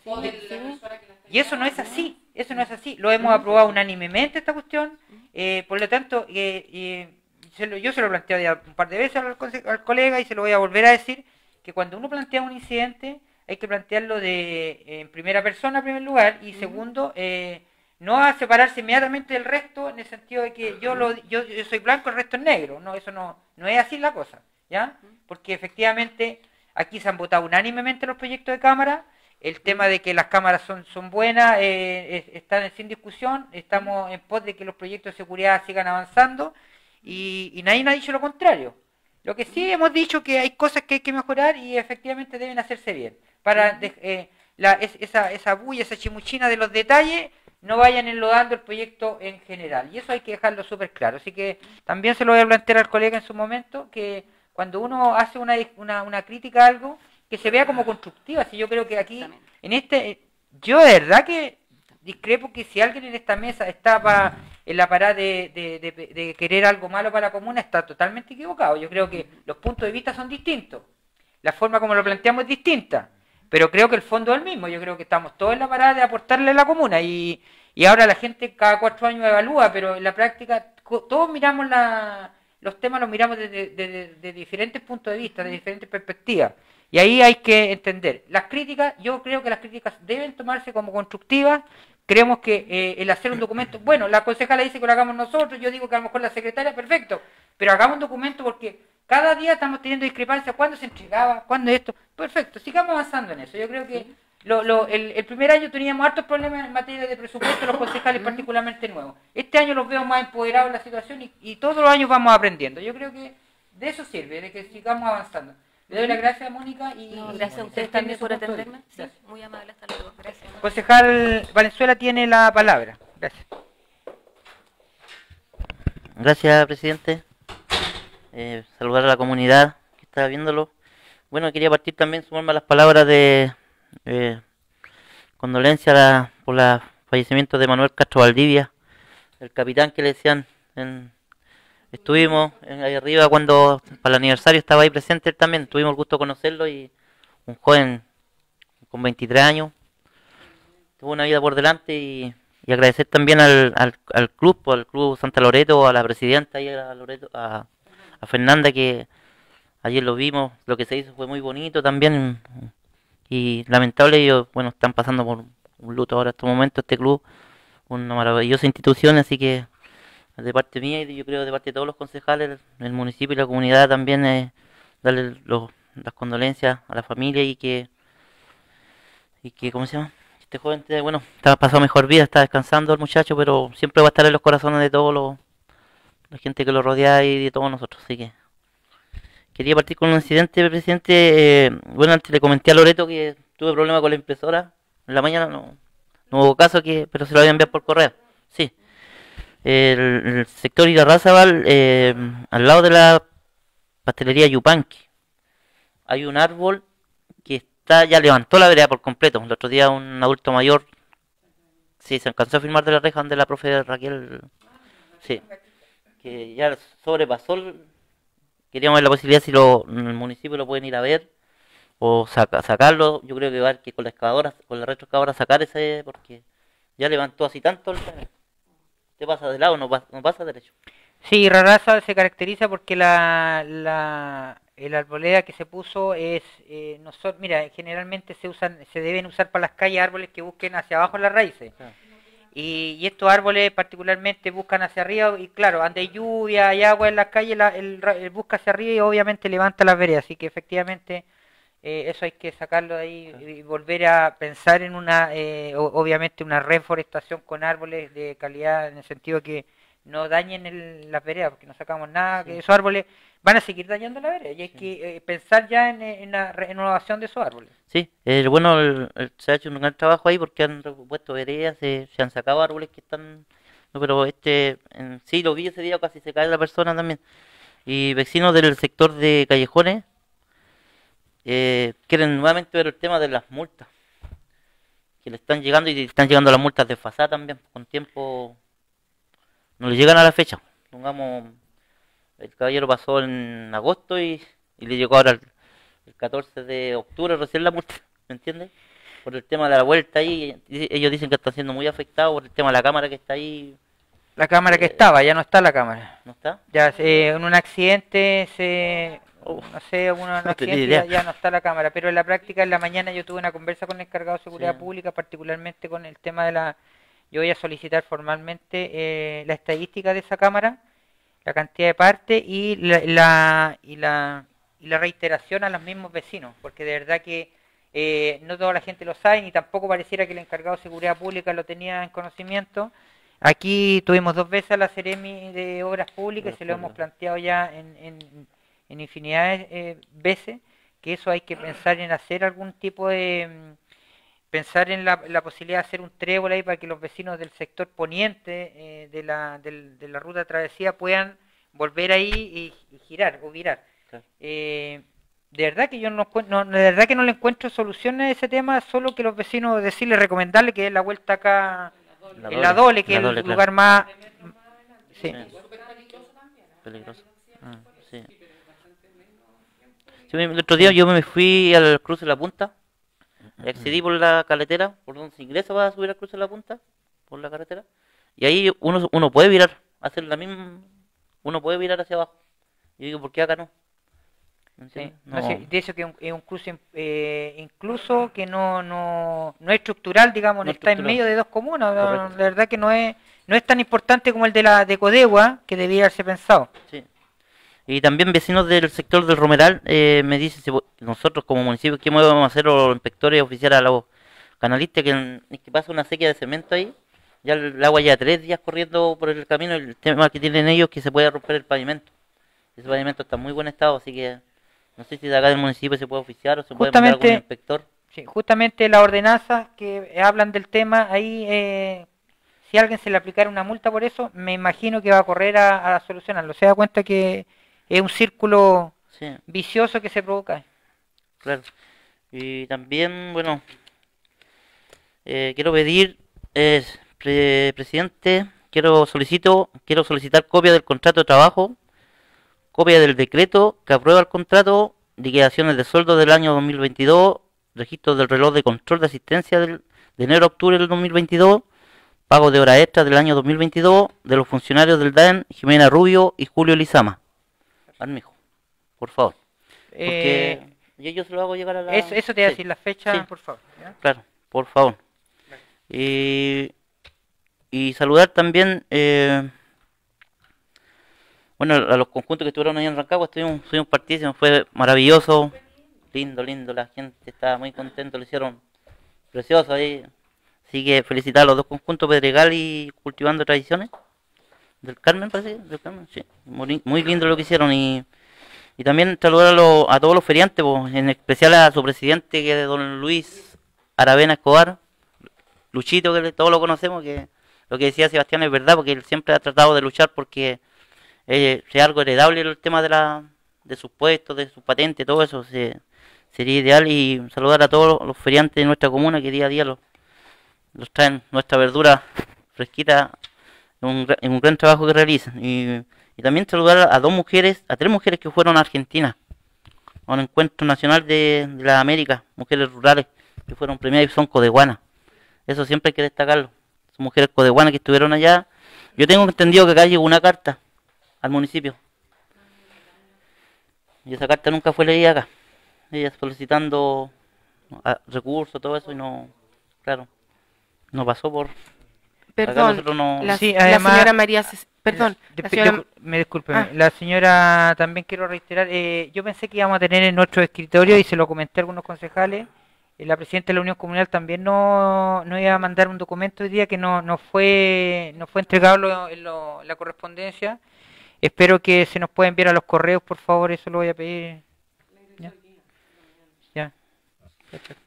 Y eso no es así, eso no es así. Lo hemos aprobado unánimemente esta cuestión, eh, por lo tanto, eh, eh, se lo, yo se lo planteo ya un par de veces al, al colega y se lo voy a volver a decir, que cuando uno plantea un incidente, hay que plantearlo de en primera persona en primer lugar y segundo, eh, no a separarse inmediatamente del resto en el sentido de que yo lo yo, yo soy blanco, el resto es negro. No, eso no, no es así la cosa, ¿ya? Porque efectivamente aquí se han votado unánimemente los proyectos de cámara, el tema de que las cámaras son, son buenas, eh, están sin discusión, estamos en pos de que los proyectos de seguridad sigan avanzando y, y nadie ha dicho lo contrario. Lo que sí hemos dicho que hay cosas que hay que mejorar y efectivamente deben hacerse bien. Para de, eh, la, es, esa, esa bulla, esa chimuchina de los detalles, no vayan enlodando el proyecto en general. Y eso hay que dejarlo súper claro. Así que también se lo voy a plantear al colega en su momento, que cuando uno hace una, una, una crítica a algo, que se vea como constructiva. Si yo creo que aquí, en este, yo de verdad que discrepo que si alguien en esta mesa está para en la parada de, de, de, de querer algo malo para la comuna, está totalmente equivocado. Yo creo que los puntos de vista son distintos. La forma como lo planteamos es distinta. Pero creo que el fondo es el mismo. Yo creo que estamos todos en la parada de aportarle a la comuna. Y, y ahora la gente cada cuatro años evalúa, pero en la práctica todos miramos la, los temas, los miramos desde de, de, de diferentes puntos de vista, de diferentes perspectivas. Y ahí hay que entender. Las críticas, yo creo que las críticas deben tomarse como constructivas. Creemos que eh, el hacer un documento, bueno, la concejala dice que lo hagamos nosotros, yo digo que a lo mejor la secretaria, perfecto, pero hagamos un documento porque cada día estamos teniendo discrepancias, ¿cuándo se entregaba? ¿Cuándo esto? Perfecto, sigamos avanzando en eso. Yo creo que lo, lo, el, el primer año teníamos hartos problemas en materia de presupuesto, los concejales particularmente nuevos. Este año los veo más empoderados en la situación y, y todos los años vamos aprendiendo. Yo creo que de eso sirve, de que sigamos avanzando. Le doy las gracias, Mónica. Y no, gracias a ustedes también por atenderme. Sí, muy amable, hasta luego. Gracias. Concejal Valenzuela tiene la palabra. Gracias. Gracias, presidente. Eh, saludar a la comunidad que está viéndolo. Bueno, quería partir también, sumarme a las palabras de eh, condolencia la, por el fallecimiento de Manuel Castro Valdivia, el capitán que le decían. En, estuvimos ahí arriba cuando para el aniversario estaba ahí presente él también. Tuvimos el gusto de conocerlo y un joven con veintitrés años. Tuvo una vida por delante y, y agradecer también al, al, al club, al club Santa Loreto, a la presidenta y a Loreto, a a Fernanda, que ayer lo vimos, lo que se hizo fue muy bonito también y lamentable. Ellos, bueno, están pasando por un luto ahora en estos momentos este club, una maravillosa institución, así que de parte mía y yo creo de parte de todos los concejales del municipio y la comunidad también eh, darle los, las condolencias a la familia y que y que ¿cómo se llama? Este joven, bueno, está pasando mejor vida, está descansando el muchacho, pero siempre va a estar en los corazones de todos los la gente que lo rodea y de todos nosotros. Así que quería partir con un incidente, presidente. Eh, bueno, antes le comenté a Loreto que tuve problemas con la impresora. En la mañana no, no hubo caso, que pero se lo había enviado por correo. Sí. El, el sector Irarrázaval, eh, al lado de la pastelería Yupanqui, hay un árbol que está está, ya levantó la vereda por completo. El otro día un adulto mayor, sí, se alcanzó a firmar de la reja donde la profe Raquel, sí, que ya sobrepasó, el, queríamos ver la posibilidad si lo, el municipio lo pueden ir a ver, o saca, sacarlo. Yo creo que va a haber que con la excavadora, con la retroexcavadora sacar ese, porque ya levantó así tanto el terreno. Te pasa de lado, no pasa, no pasa derecho. Sí, Raraza se caracteriza porque la, la el arboleda que se puso es, eh, nosotros, mira, generalmente se usan, se deben usar para las calles árboles que busquen hacia abajo las raíces. Claro. Y, y estos árboles particularmente buscan hacia arriba, y claro, donde hay lluvia, hay agua en las calles, la, el, el busca hacia arriba y obviamente levanta las veredas, así que efectivamente eh, eso hay que sacarlo de ahí y volver a pensar en una, eh, obviamente una reforestación con árboles de calidad, en el sentido que no dañen el, las veredas, porque no sacamos nada, que esos árboles van a seguir dañando la vereda, y hay sí. que eh, pensar ya en, en la renovación de esos árboles. Sí, eh, bueno, el, el, se ha hecho un gran trabajo ahí porque han puesto veredas, se, se han sacado árboles que están... No, pero este, en, sí, lo vi ese día, casi se cae la persona también. Y vecinos del sector de Callejones eh, quieren nuevamente ver el tema de las multas, que le están llegando, y están llegando las multas desfasadas también, con tiempo... No le llegan a la fecha. Pongamos, el caballero pasó en agosto y, y le llegó ahora el, el catorce de octubre recién la multa, ¿me entiendes? Por el tema de la vuelta ahí, ellos dicen que están siendo muy afectados por el tema de la cámara que está ahí. La cámara eh, que estaba, ya no está la cámara. ¿No está? Ya eh, en un accidente se... Oh, no sé, un accidente ya, ya no está la cámara, pero en la práctica en la mañana yo tuve una conversa con el encargado de seguridad sí. pública, particularmente con el tema de la... Yo voy a solicitar formalmente eh, la estadística de esa cámara, la cantidad de partes y la, la, y, la, y la reiteración a los mismos vecinos, porque de verdad que eh, no toda la gente lo sabe, ni tampoco pareciera que el encargado de seguridad pública lo tenía en conocimiento. Aquí tuvimos dos veces a la Seremi de Obras Públicas y se lo hemos planteado ya en, en, en infinidad de eh, veces, que eso hay que pensar en hacer algún tipo de... pensar en la, la posibilidad de hacer un trébol ahí para que los vecinos del sector poniente eh, de, la, del, de la ruta de travesía puedan volver ahí y, y girar o virar. Claro. Eh, de verdad que yo no, no, de verdad que no le encuentro solución a ese tema, solo que los vecinos decirle, recomendarle que den la vuelta acá la en la Dole, que es el lugar claro. más... Sí. Peligroso. Ah, sí. Sí, el otro día yo me fui al cruce de la Punta. Accedí por la carretera, por donde se ingresa para subir al cruce de la Punta, por la carretera, y ahí uno uno puede virar, hacer la misma, uno puede virar hacia abajo. Yo digo, ¿por qué acá no? Sí, no. No sé, de eso que es un, es un cruce eh, incluso que no, no, no es estructural, digamos, no está estructural. En medio de dos comunas, no, la verdad que no es no es tan importante como el de la de Codegua, que debía haberse pensado. Sí. Y también vecinos del sector del Romeral eh, me dicen, si nosotros como municipio, ¿qué podemos hacer los inspectores oficiales a los canalistas? Que, que pasa una sequía de cemento ahí, ya el, el agua lleva tres días corriendo por el camino, el tema que tienen ellos es que se puede romper el pavimento. Ese pavimento está en muy buen estado, así que no sé si de acá del municipio se puede oficiar o se puede mandar algún inspector. Sí, justamente las ordenanzas que hablan del tema, ahí eh, si a alguien se le aplicara una multa por eso, me imagino que va a correr a, a solucionarlo. Se da cuenta que es un círculo sí. vicioso que se provoca. Claro. Y también, bueno, eh, quiero pedir, eh, pre presidente, quiero solicito, quiero solicitar copia del contrato de trabajo, copia del decreto que aprueba el contrato, liquidaciones de sueldo del año dos mil veintidós, registro del reloj de control de asistencia del, de enero a octubre del dos mil veintidós, pago de hora extra del año dos mil veintidós de los funcionarios del D A E N, Jimena Rubio y Julio Lizama. Armijo, por favor. Porque eh, yo, yo se lo hago llegar a la... Eso, eso te voy a decir, sí. La fecha, sí. Por favor. ¿Ya? Claro, por favor. Y, y saludar también, eh, bueno, a los conjuntos que estuvieron ahí en Rancagua, estuvimos, estuvimos partísipos, fue maravilloso, lindo, lindo, la gente estaba muy contenta, lo hicieron precioso ahí. Así que felicitar a los dos conjuntos, Pedregal y Cultivando Tradiciones. Del Carmen, parece, del Carmen, sí. Muy, muy lindo lo que hicieron. Y, y también saludar a, lo, a todos los feriantes, pues, en especial a su presidente, que es don Luis Aravena Escobar, Luchito, que todos lo conocemos, que lo que decía Sebastián es verdad, porque él siempre ha tratado de luchar porque eh, sea algo heredable el tema de la de sus puestos, de sus patentes, todo eso. Se, sería ideal. Y saludar a todos los feriantes de nuestra comuna que día a día los, los traen nuestra verdura fresquita en un, en un gran trabajo que realizan. Y, y también saludar a dos mujeres, a tres mujeres que fueron a Argentina, a un encuentro nacional de, de la América, mujeres rurales que fueron premiadas y son codeguanas. Eso siempre hay que destacarlo. Son mujeres codeguanas que estuvieron allá. Yo tengo entendido que acá llegó una carta al municipio. Y esa carta nunca fue leída acá. Ellas solicitando a, recursos, todo eso, y no, claro, no pasó por... Perdón, no... la, Sí, la además, señora María... Ces- Perdón, de- la señora... de- me disculpe, Ah. la señora, también quiero reiterar, eh, yo pensé que íbamos a tener en nuestro escritorio, y se lo comenté a algunos concejales, eh, la presidenta de la Unión Comunal también no, no iba a mandar un documento hoy día que no, no fue no fue entregado lo- en lo- la correspondencia. Espero que se nos pueda enviar a los correos, por favor, eso lo voy a pedir. Ya, ya. Perfecto.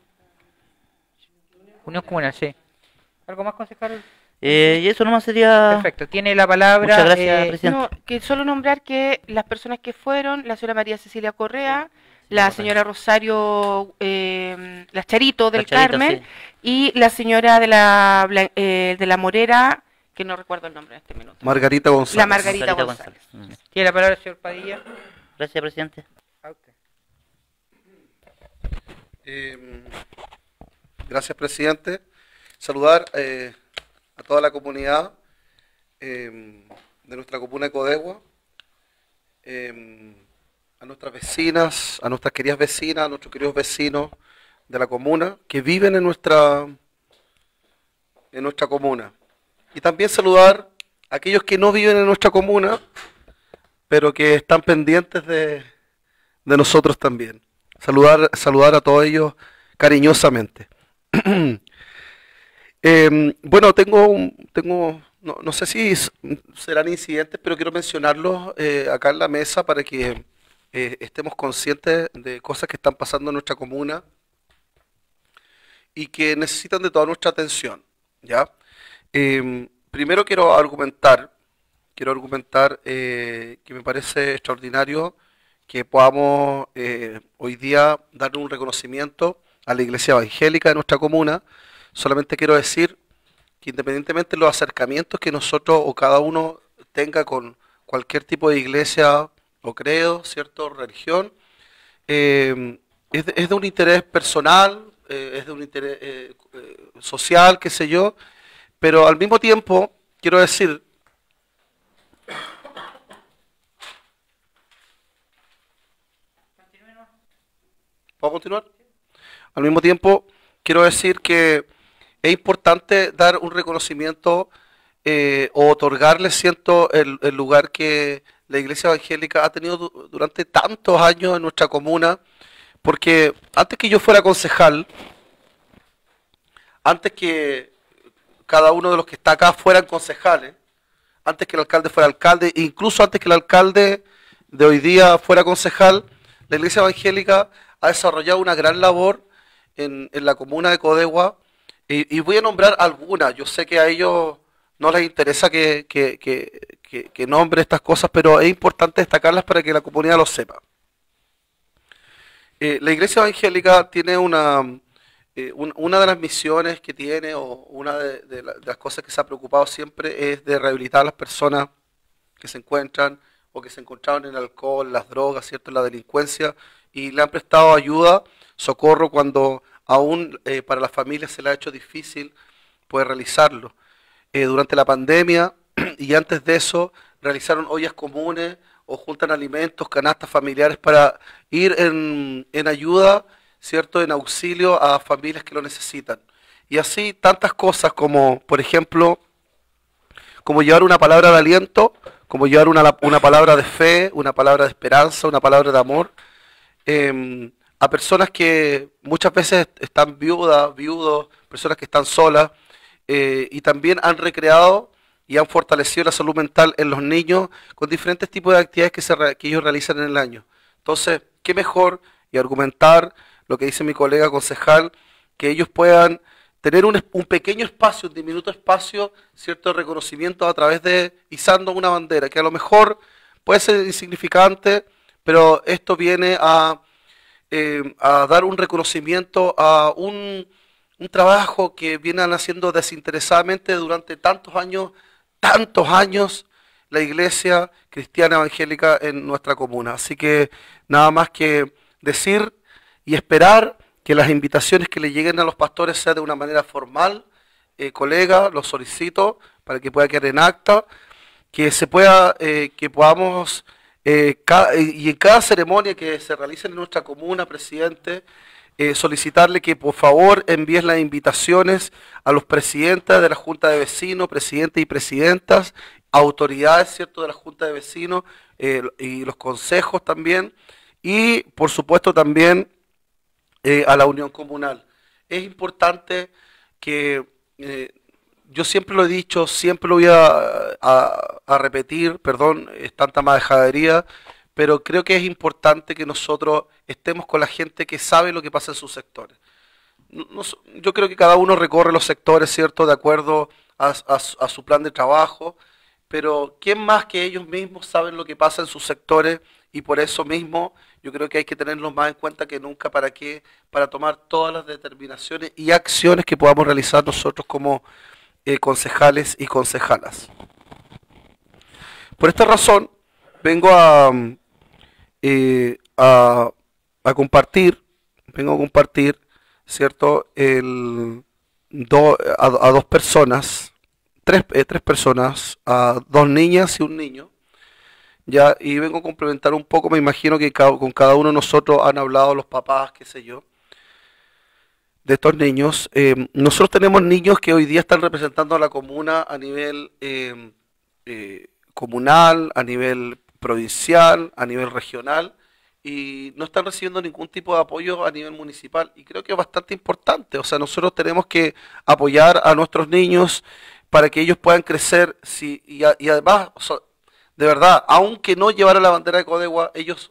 Unión Comunal, sí. ¿Algo más, concejal? Eh, y eso nomás sería... Perfecto, tiene la palabra. Muchas gracias, eh, presidente. No, que solo nombrar que las personas que fueron, la señora María Cecilia Correa, la señora Rosario eh, Las Charito del La Charito, Carmen, sí. y la señora de la, Bla- eh, de la Morera, que no recuerdo el nombre en este minuto. Margarita González. La Margarita, Margarita González. González. Mm. Tiene la palabra el señor Padilla. Gracias, presidente. A usted. Eh, gracias, presidente. Saludar eh, a toda la comunidad eh, de nuestra comuna de Codegua, eh, a nuestras vecinas, a nuestras queridas vecinas, a nuestros queridos vecinos de la comuna que viven en nuestra, en nuestra comuna. Y también saludar a aquellos que no viven en nuestra comuna, pero que están pendientes de, de nosotros también. Saludar, saludar a todos ellos cariñosamente. Eh, bueno, tengo, un- tengo no, no sé si s- serán incidentes, pero quiero mencionarlos eh, acá en la mesa para que eh, estemos conscientes de cosas que están pasando en nuestra comuna y que necesitan de toda nuestra atención, ¿ya? Eh, primero quiero argumentar, quiero argumentar eh, que me parece extraordinario que podamos eh, hoy día dar un reconocimiento a la Iglesia Evangélica de nuestra comuna. Solamente quiero decir que independientemente de los acercamientos que nosotros o cada uno tenga con cualquier tipo de iglesia o credo, ¿cierto? Religión, eh, es, de, es de un interés personal, eh, es de un interés eh, eh, social, qué sé yo, pero al mismo tiempo quiero decir ¿puedo continuar? Al mismo tiempo, quiero decir que es importante dar un reconocimiento eh, o otorgarle, siento, el, el lugar que la Iglesia Evangélica ha tenido du- durante tantos años en nuestra comuna, porque antes que yo fuera concejal, antes que cada uno de los que está acá fueran concejales, antes que el alcalde fuera alcalde, e incluso antes que el alcalde de hoy día fuera concejal, la Iglesia Evangélica ha desarrollado una gran labor en, en la comuna de Codegua, y, y voy a nombrar algunas. Yo sé que a ellos no les interesa que, que, que, que, que nombre estas cosas, pero es importante destacarlas para que la comunidad lo sepa. Eh, la Iglesia Evangélica tiene una, eh, un- una de las misiones que tiene, o una de, de la- de las cosas que se ha preocupado siempre, es de rehabilitar a las personas que se encuentran o que se encontraban en el alcohol, las drogas, ¿cierto?, en la delincuencia, y le han prestado ayuda, socorro, cuando aún eh, para las familias se le ha hecho difícil poder realizarlo. Eh, durante la pandemia y antes de eso, realizaron ollas comunes o juntan alimentos, canastas familiares para ir en, en ayuda, ¿cierto?, en auxilio a familias que lo necesitan. Y así tantas cosas como, por ejemplo, como llevar una palabra de aliento, como llevar una, una palabra de fe, una palabra de esperanza, una palabra de amor, eh, a personas que muchas veces están viudas, viudos, personas que están solas, eh, y también han recreado y han fortalecido la salud mental en los niños con diferentes tipos de actividades que, se re- que ellos realizan en el año. Entonces, qué mejor y argumentar lo que dice mi colega concejal, que ellos puedan tener un, es- un pequeño espacio, un diminuto espacio, cierto reconocimiento a través de izando una bandera, que a lo mejor puede ser insignificante, pero esto viene a eh, a dar un reconocimiento a un, un trabajo que vienen haciendo desinteresadamente durante tantos años, tantos años, la Iglesia Cristiana Evangélica en nuestra comuna. Así que nada más que decir y esperar que las invitaciones que le lleguen a los pastores sean de una manera formal. Eh, colega, lo solicito para que pueda quedar en acta, que se pueda, eh, que podamos, eh, ca y en cada ceremonia que se realice en nuestra comuna, presidente, eh, solicitarle que por favor envíen las invitaciones a los presidentes de la Junta de Vecinos, presidentes y presidentas, autoridades, ¿cierto?, de la Junta de Vecinos eh, y los consejos también, y por supuesto también eh, a la Unión Comunal. Es importante que Eh, yo siempre lo he dicho, siempre lo voy a, a, a repetir, perdón, es tanta majadería, pero creo que es importante que nosotros estemos con la gente que sabe lo que pasa en sus sectores. Nos, yo creo que cada uno recorre los sectores, ¿cierto?, de acuerdo a, a, a su plan de trabajo, pero ¿quién más que ellos mismos saben lo que pasa en sus sectores? Y por eso mismo yo creo que hay que tenerlos más en cuenta que nunca. ¿Para qué? Para tomar todas las determinaciones y acciones que podamos realizar nosotros como eh, concejales y concejalas. Por esta razón vengo a, eh, a, a compartir, vengo a compartir, ¿cierto?, el, do, a, a dos personas, tres, eh, tres personas, a dos niñas y un niño. Ya, y vengo a complementar un poco, me imagino que ca con cada uno de nosotros han hablado los papás, qué sé yo, de estos niños. Eh, nosotros tenemos niños que hoy día están representando a la comuna a nivel eh, eh, comunal, a nivel provincial, a nivel regional, y no están recibiendo ningún tipo de apoyo a nivel municipal, y creo que es bastante importante. O sea, nosotros tenemos que apoyar a nuestros niños para que ellos puedan crecer, sí, y, a, y además, o sea, de verdad, aunque no llevara la bandera de Codegua, ellos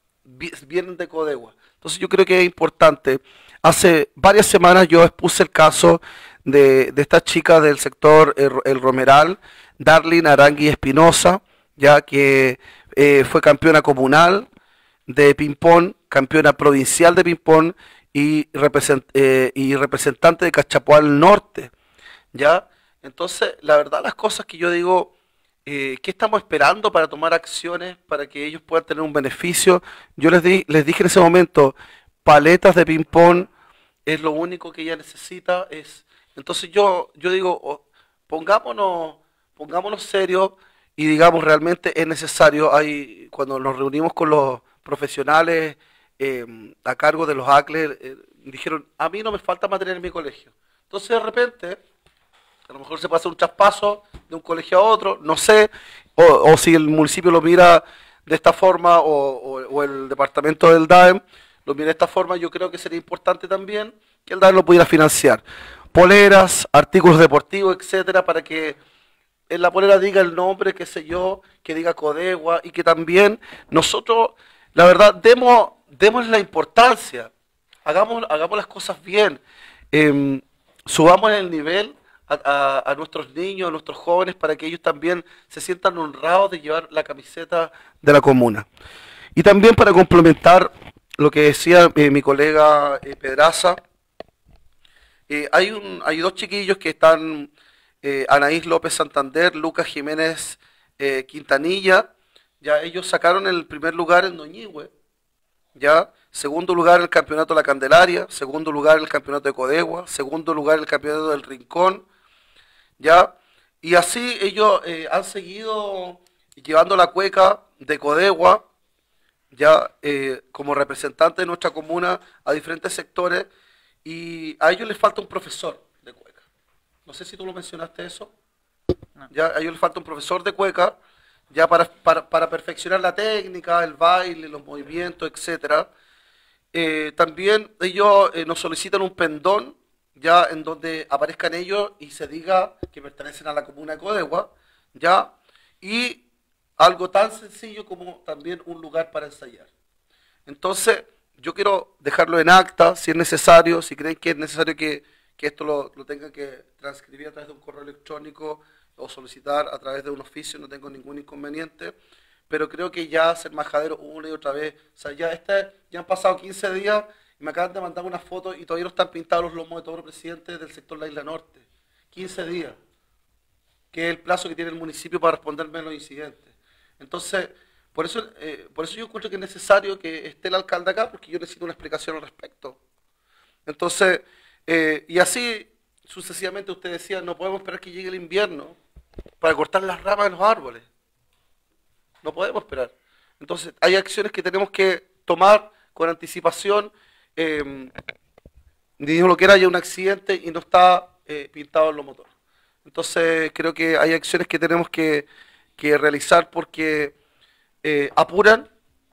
vi vienen de Codegua. Entonces yo creo que es importante. Hace varias semanas yo expuse el caso de, de esta chica del sector El, el Romeral, Darlene Arangui Espinosa, ya que eh, fue campeona comunal de ping-pong, campeona provincial de ping-pong y, represent, eh, y representante de Cachapoal Norte. ¿Ya? Entonces, la verdad, las cosas que yo digo... Eh, ¿qué estamos esperando para tomar acciones para que ellos puedan tener un beneficio? Yo les, di, les dije en ese momento, paletas de ping-pong es lo único que ella necesita. Es, entonces yo, yo digo, oh, pongámonos, pongámonos serios y digamos realmente es necesario. Hay, cuando nos reunimos con los profesionales eh, a cargo de los A C L E, eh, dijeron, a mí no me falta material en mi colegio. Entonces de repente... a lo mejor se pasa un traspaso de un colegio a otro, no sé, o, o si el municipio lo mira de esta forma, o, o, o el departamento del D A E M lo mira de esta forma, yo creo que sería importante también que el D A E M lo pudiera financiar. Poleras, artículos deportivos, etcétera, para que en la polera diga el nombre, qué sé yo, que diga Codegua, y que también nosotros, la verdad, demos, demos la importancia, hagamos, hagamos las cosas bien, eh, subamos el nivel A, a, a nuestros niños, a nuestros jóvenes, para que ellos también se sientan honrados de llevar la camiseta de la comuna. Y también para complementar lo que decía eh, mi colega eh, Pedraza, eh, hay, un, hay dos chiquillos que están, eh, Anaís López Santander, Lucas Jiménez eh, Quintanilla, ya ellos sacaron el primer lugar en Doñihue, ya, segundo lugar en el campeonato de la Candelaria, segundo lugar en el campeonato de Codegua, segundo lugar en el campeonato del Rincón, ¿ya? Y así ellos eh, han seguido llevando la cueca de Codegua, ya eh, como representante de nuestra comuna a diferentes sectores, y a ellos les falta un profesor de cueca. No sé si tú lo mencionaste eso. No. Ya a ellos les falta un profesor de cueca, ya para, para, para perfeccionar la técnica, el baile, los movimientos, etcétera. Eh, también ellos eh, nos solicitan un pendón, ya en donde aparezcan ellos y se diga que pertenecen a la comuna de Codegua, ya, y algo tan sencillo como también un lugar para ensayar. Entonces, yo quiero dejarlo en acta, si es necesario, si creen que es necesario que, que esto lo, lo tengan que transcribir a través de un correo electrónico o solicitar a través de un oficio, no tengo ningún inconveniente, pero creo que ya hacer majadero una y otra vez, o sea, ya, este, ya han pasado quince días y me acaban de mandar una foto y todavía no están pintados los lomos de todos los presidentes del sector La Isla Norte. quince días, que es el plazo que tiene el municipio para responderme a los incidentes. Entonces, por eso, eh, por eso yo encuentro que es necesario que esté el alcalde acá, porque yo necesito una explicación al respecto. Entonces, eh, y así sucesivamente usted decía, no podemos esperar que llegue el invierno para cortar las ramas de los árboles. No podemos esperar. Entonces, hay acciones que tenemos que tomar con anticipación. Eh, dijo lo que era ya un accidente y no está eh, pintado en los motores. Entonces, creo que hay acciones que tenemos que, que realizar porque eh, apuran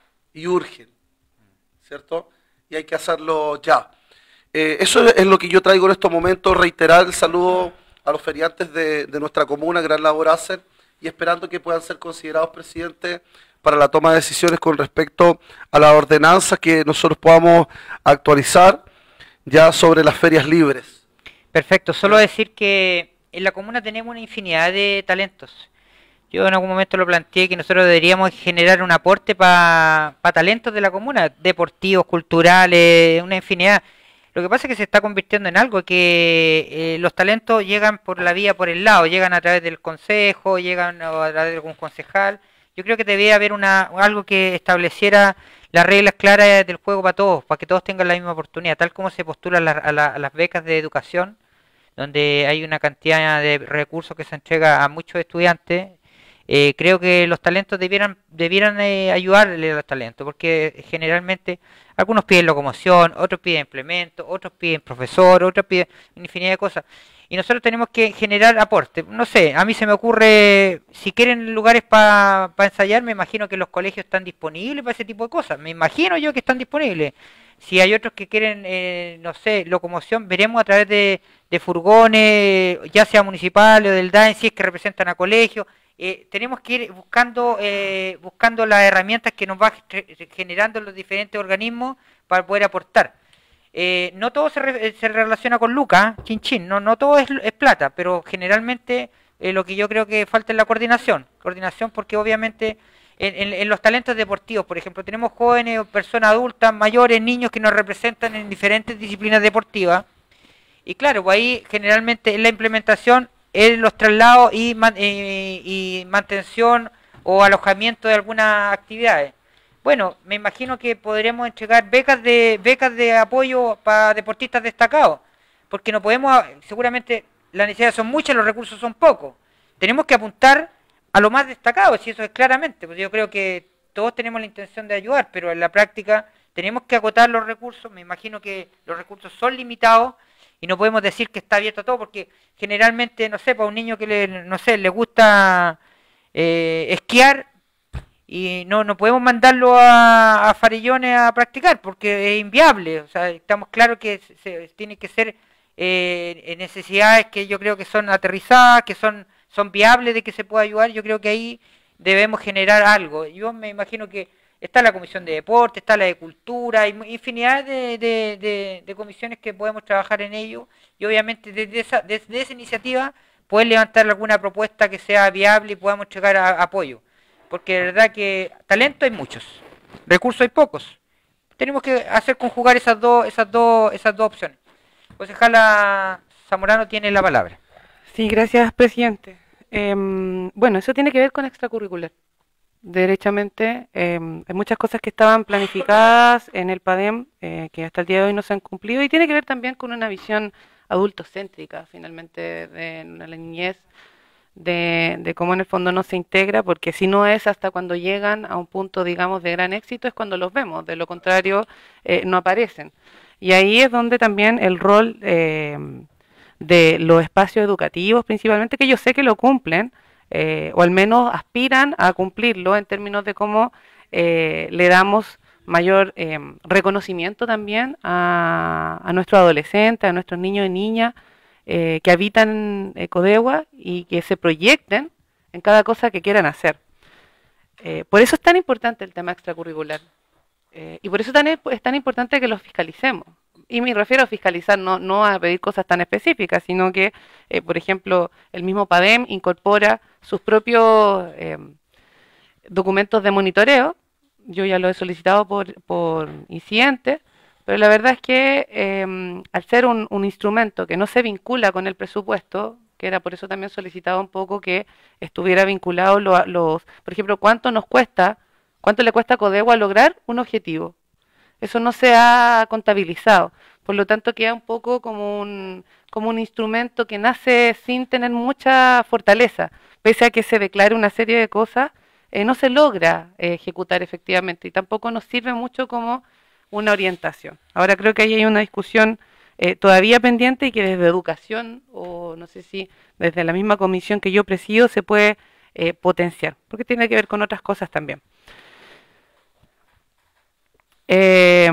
y urgen, ¿cierto? Y hay que hacerlo ya. Eh, eso es lo que yo traigo en estos momentos, reiterar el saludo a los feriantes de, de nuestra comuna, gran labor hacen, y esperando que puedan ser considerados presidentes para la toma de decisiones con respecto a la ordenanza que nosotros podamos actualizar ya sobre las ferias libres. Perfecto, solo decir que en la comuna tenemos una infinidad de talentos. Yo en algún momento lo planteé que nosotros deberíamos generar un aporte para pa talentos de la comuna, deportivos, culturales, una infinidad. Lo que pasa es que se está convirtiendo en algo que eh, los talentos llegan por la vía, por el lado, llegan a través del consejo, llegan a través de algún concejal. Yo creo que debería haber una algo que estableciera las reglas claras del juego para todos, para que todos tengan la misma oportunidad, tal como se postula la, a, la, a las becas de educación, donde hay una cantidad de recursos que se entrega a muchos estudiantes. Eh, creo que los talentos debieran debieran eh, ayudarle a los talentos, porque generalmente algunos piden locomoción, otros piden implementos, otros piden profesor, otros piden una infinidad de cosas. Y nosotros tenemos que generar aporte. No sé, a mí se me ocurre, si quieren lugares para pa ensayar, me imagino que los colegios están disponibles para ese tipo de cosas. Me imagino yo que están disponibles. Si hay otros que quieren, eh, no sé, locomoción, veremos a través de, de furgones, ya sea municipales o del D A E N, si es que representan a colegios. Eh, tenemos que ir buscando eh, buscando las herramientas que nos va generando los diferentes organismos para poder aportar. Eh, no todo se, re se relaciona con lucas, ¿eh? Chin chin, no, no todo es, es plata, pero generalmente eh, lo que yo creo que falta es la coordinación. Coordinación porque obviamente en, en, en los talentos deportivos, por ejemplo, tenemos jóvenes, personas adultas, mayores, niños que nos representan en diferentes disciplinas deportivas. Y claro, pues ahí generalmente en la implementación es los traslados y, man, eh, y mantención o alojamiento de algunas actividades. Bueno, me imagino que podremos entregar becas de becas de apoyo para deportistas destacados, porque no podemos, seguramente las necesidades son muchas, los recursos son pocos. Tenemos que apuntar a lo más destacado, si eso es claramente, porque yo creo que todos tenemos la intención de ayudar, pero en la práctica tenemos que acotar los recursos. Me imagino que los recursos son limitados y no podemos decir que está abierto a todo, porque generalmente, no sé, para un niño que le, no sé, le gusta eh, esquiar, y no no podemos mandarlo a, a Farillones a practicar porque es inviable. O sea, estamos claros que se, se, tiene que ser eh, necesidades que yo creo que son aterrizadas, que son son viables de que se pueda ayudar. Yo creo que ahí debemos generar algo. Yo me imagino que está la comisión de deporte, está la de cultura, hay infinidad de, de, de, de comisiones que podemos trabajar en ello, y obviamente desde esa, desde esa iniciativa poder levantar alguna propuesta que sea viable y podamos llegar a, a apoyo. Porque de verdad que talento hay muchos, recursos hay pocos. Tenemos que hacer conjugar esas dos, esas dos, esas dos opciones. Concejala Zamorano tiene la palabra. Sí, gracias, presidente. Eh, bueno, eso tiene que ver con extracurricular. Derechamente, eh, hay muchas cosas que estaban planificadas en el PADEM eh, que hasta el día de hoy no se han cumplido, y tiene que ver también con una visión adultocéntrica, finalmente, de la niñez. De, de cómo en el fondo no se integra, porque si no es hasta cuando llegan a un punto, digamos, de gran éxito, es cuando los vemos, de lo contrario eh, no aparecen. Y ahí es donde también el rol eh, de los espacios educativos, principalmente, que yo sé que lo cumplen, eh, o al menos aspiran a cumplirlo en términos de cómo eh, le damos mayor eh, reconocimiento también a, a nuestros adolescentes, a nuestros niños y niñas, Eh, que habitan eh, Codegua y que se proyecten en cada cosa que quieran hacer. Eh, por eso es tan importante el tema extracurricular. Eh, y por eso tan, es tan importante que los fiscalicemos. Y me refiero a fiscalizar, no, no a pedir cosas tan específicas, sino que, eh, por ejemplo, el mismo PADEM incorpora sus propios eh, documentos de monitoreo. Yo ya lo he solicitado por, por incidentes, pero la verdad es que eh, al ser un, un instrumento que no se vincula con el presupuesto, que era por eso también solicitaba un poco que estuviera vinculado lo, los, por ejemplo, cuánto nos cuesta, cuánto le cuesta a Codegua lograr un objetivo. Eso no se ha contabilizado, por lo tanto queda un poco como un, como un instrumento que nace sin tener mucha fortaleza, pese a que se declare una serie de cosas, eh, no se logra eh, ejecutar efectivamente y tampoco nos sirve mucho como una orientación. Ahora creo que ahí hay una discusión eh, todavía pendiente y que desde educación, o no sé si desde la misma comisión que yo presido, se puede eh, potenciar, porque tiene que ver con otras cosas también. Eh,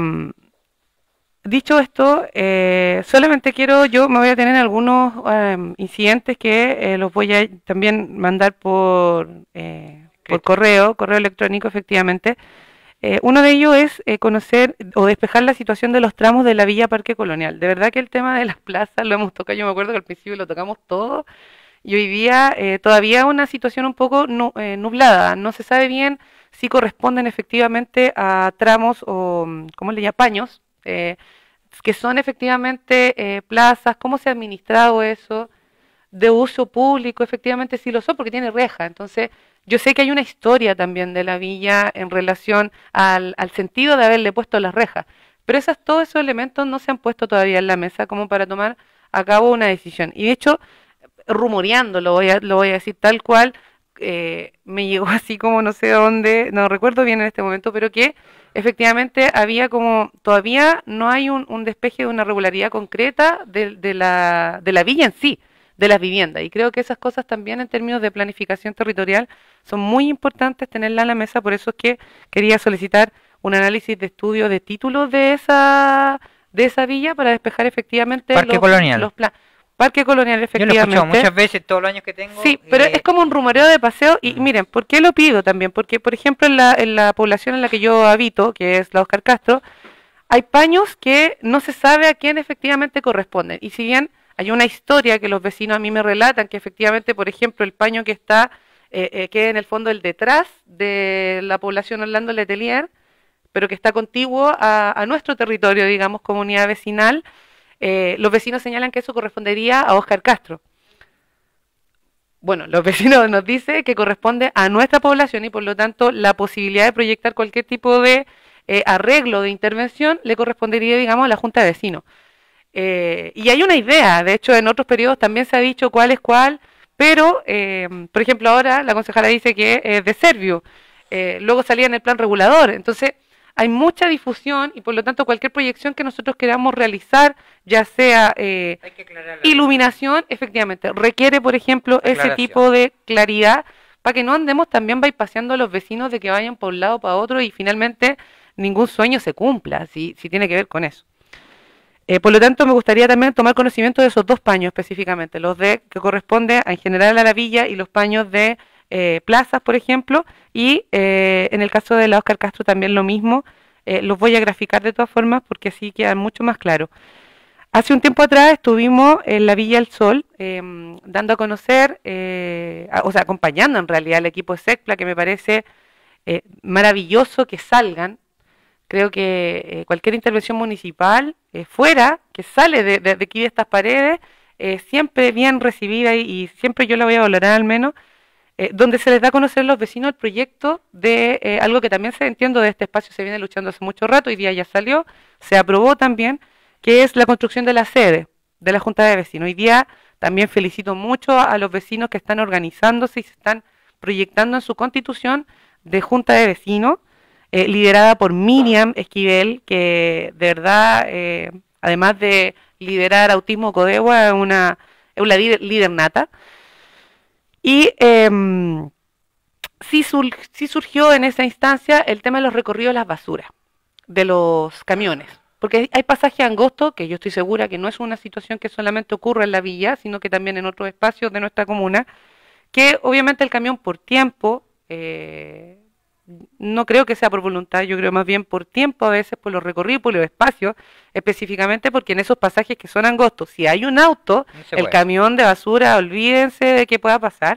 dicho esto, eh, solamente quiero, yo me voy a tener algunos eh, incidentes que eh, los voy a también mandar por, eh, por correo, correo electrónico efectivamente. Eh, uno de ellos es eh, conocer o despejar la situación de los tramos de la Villa Parque Colonial. De verdad que el tema de las plazas lo hemos tocado, yo me acuerdo que al principio lo tocamos todo, y hoy día eh, todavía una situación un poco nu, eh, nublada, no se sabe bien si corresponden efectivamente a tramos o, ¿cómo le llaman? Paños, eh, que son efectivamente eh, plazas, cómo se ha administrado eso, de uso público, efectivamente sí lo son, porque tiene reja. Entonces, yo sé que hay una historia también de la villa en relación al, al sentido de haberle puesto las rejas, pero esas, todos esos elementos no se han puesto todavía en la mesa como para tomar a cabo una decisión. Y de hecho, rumoreando, lo voy a, lo voy a decir tal cual, eh, me llegó así como no sé dónde, no recuerdo bien en este momento, pero que efectivamente había como, todavía no hay un, un despeje de una regularidad concreta de, de, la, de la villa en sí, de las viviendas, y creo que esas cosas también en términos de planificación territorial son muy importantes tenerla en la mesa. Por eso es que quería solicitar un análisis de estudio de títulos de esa de esa villa para despejar efectivamente Parque los, Colonial. los planes. Parque Colonial, Yo lo he efectivamente. escuchado muchas veces, todos los años que tengo. Sí, pero eh, es como un rumoreo de paseo. Y miren, ¿por qué lo pido también? Porque, por ejemplo, en la, en la población en la que yo habito, que es la Óscar Castro, hay paños que no se sabe a quién efectivamente corresponden. Y si bien hay una historia que los vecinos a mí me relatan, que efectivamente, por ejemplo, el paño que está, eh, eh, que en el fondo el detrás de la población Orlando Letelier, pero que está contiguo a, a nuestro territorio, digamos, comunidad vecinal, eh, los vecinos señalan que eso correspondería a Óscar Castro. Bueno, los vecinos nos dicen que corresponde a nuestra población y por lo tanto la posibilidad de proyectar cualquier tipo de eh, arreglo de intervención le correspondería, digamos, a la Junta de Vecinos. Eh, y hay una idea, de hecho en otros periodos también se ha dicho cuál es cuál, pero, eh, por ejemplo, ahora la concejala dice que es de Servio, eh, luego salía en el plan regulador, entonces hay mucha difusión y por lo tanto cualquier proyección que nosotros queramos realizar, ya sea eh, iluminación, efectivamente, requiere, por ejemplo, ese tipo de claridad para que no andemos también bypaseando a los vecinos de que vayan por un lado para otro y finalmente ningún sueño se cumpla, si, si tiene que ver con eso. Eh, por lo tanto, me gustaría también tomar conocimiento de esos dos paños específicamente, los de que corresponde a, en general a la villa y los paños de eh, plazas, por ejemplo, y eh, en el caso de la Óscar Castro también lo mismo. Eh, los voy a graficar de todas formas porque así quedan mucho más claro. Hace un tiempo atrás estuvimos en la Villa El Sol eh, dando a conocer, eh, a, o sea, acompañando en realidad al equipo de SECPLA, que me parece eh, maravilloso que salgan. Creo que eh, cualquier intervención municipal eh, fuera, que sale de, de, de aquí de estas paredes, eh, siempre bien recibida y, y siempre yo la voy a valorar al menos, eh, donde se les da a conocer a los vecinos el proyecto de eh, algo que también se entiendo de este espacio, se viene luchando hace mucho rato, hoy día ya salió, se aprobó también, que es la construcción de la sede de la Junta de Vecinos. Hoy día también felicito mucho a los vecinos que están organizándose y se están proyectando en su constitución de Junta de Vecinos, Eh, liderada por Miriam Esquivel, que de verdad, eh, además de liderar Autismo Codegua, es una, es una líder, líder nata. Y eh, sí, sur, sí surgió en esa instancia el tema de los recorridos de las basuras, de los camiones. Porque hay pasajes angostos, que yo estoy segura que no es una situación que solamente ocurre en la villa, sino que también en otros espacios de nuestra comuna, que obviamente el camión por tiempo... Eh, no creo que sea por voluntad, yo creo más bien por tiempo, a veces por los recorridos, por los espacios, específicamente porque en esos pasajes que son angostos, si hay un auto, el camión de basura, olvídense de que pueda pasar,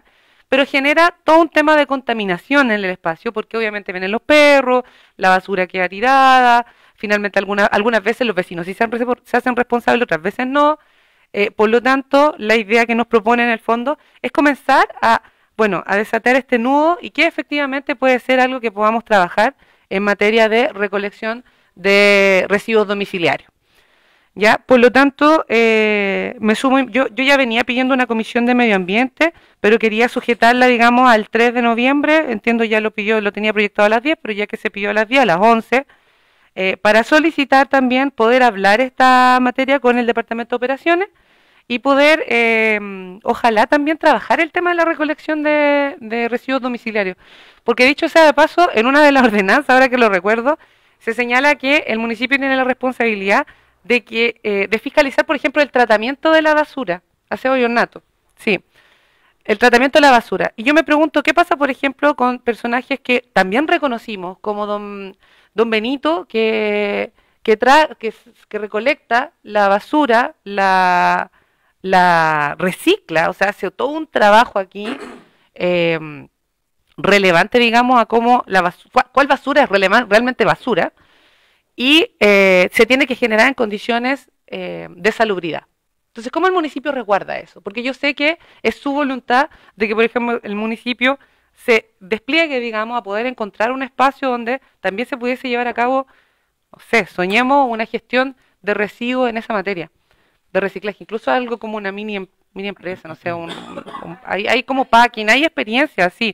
pero genera todo un tema de contaminación en el espacio, porque obviamente vienen los perros, la basura queda tirada, finalmente alguna, algunas veces los vecinos sí se, han, se hacen responsables, otras veces no. Eh, por lo tanto, la idea que nos propone en el fondo es comenzar a, bueno, a desatar este nudo y que efectivamente puede ser algo que podamos trabajar en materia de recolección de residuos domiciliarios. ¿Ya? Por lo tanto, eh, me sumo, yo, yo ya venía pidiendo una comisión de medio ambiente, pero quería sujetarla, digamos, al tres de noviembre, entiendo ya lo pidió, lo tenía proyectado a las diez, pero ya que se pidió a las diez, a las once, eh, para solicitar también poder hablar esta materia con el Departamento de Operaciones y poder, eh, ojalá también trabajar el tema de la recolección de, de residuos domiciliarios. Porque dicho sea de paso, en una de las ordenanzas, ahora que lo recuerdo, se señala que el municipio tiene la responsabilidad de que eh, de fiscalizar, por ejemplo, el tratamiento de la basura, aseo y ornato, sí, el tratamiento de la basura. Y yo me pregunto, ¿qué pasa, por ejemplo, con personajes que también reconocimos, como don, don Benito, que, que, tra que, que recolecta la basura, la, la recicla, o sea, hace todo un trabajo aquí eh, relevante, digamos, a cómo la basura, cuál basura es realmente basura, y eh, se tiene que generar en condiciones eh, de salubridad. Entonces, ¿cómo el municipio resguarda eso? Porque yo sé que es su voluntad de que, por ejemplo, el municipio se despliegue, digamos, a poder encontrar un espacio donde también se pudiese llevar a cabo, no sé, soñemos una gestión de residuos en esa materia, de reciclaje, incluso algo como una mini, mini empresa, no sé, un, un, hay, hay como packing, hay experiencias, sí.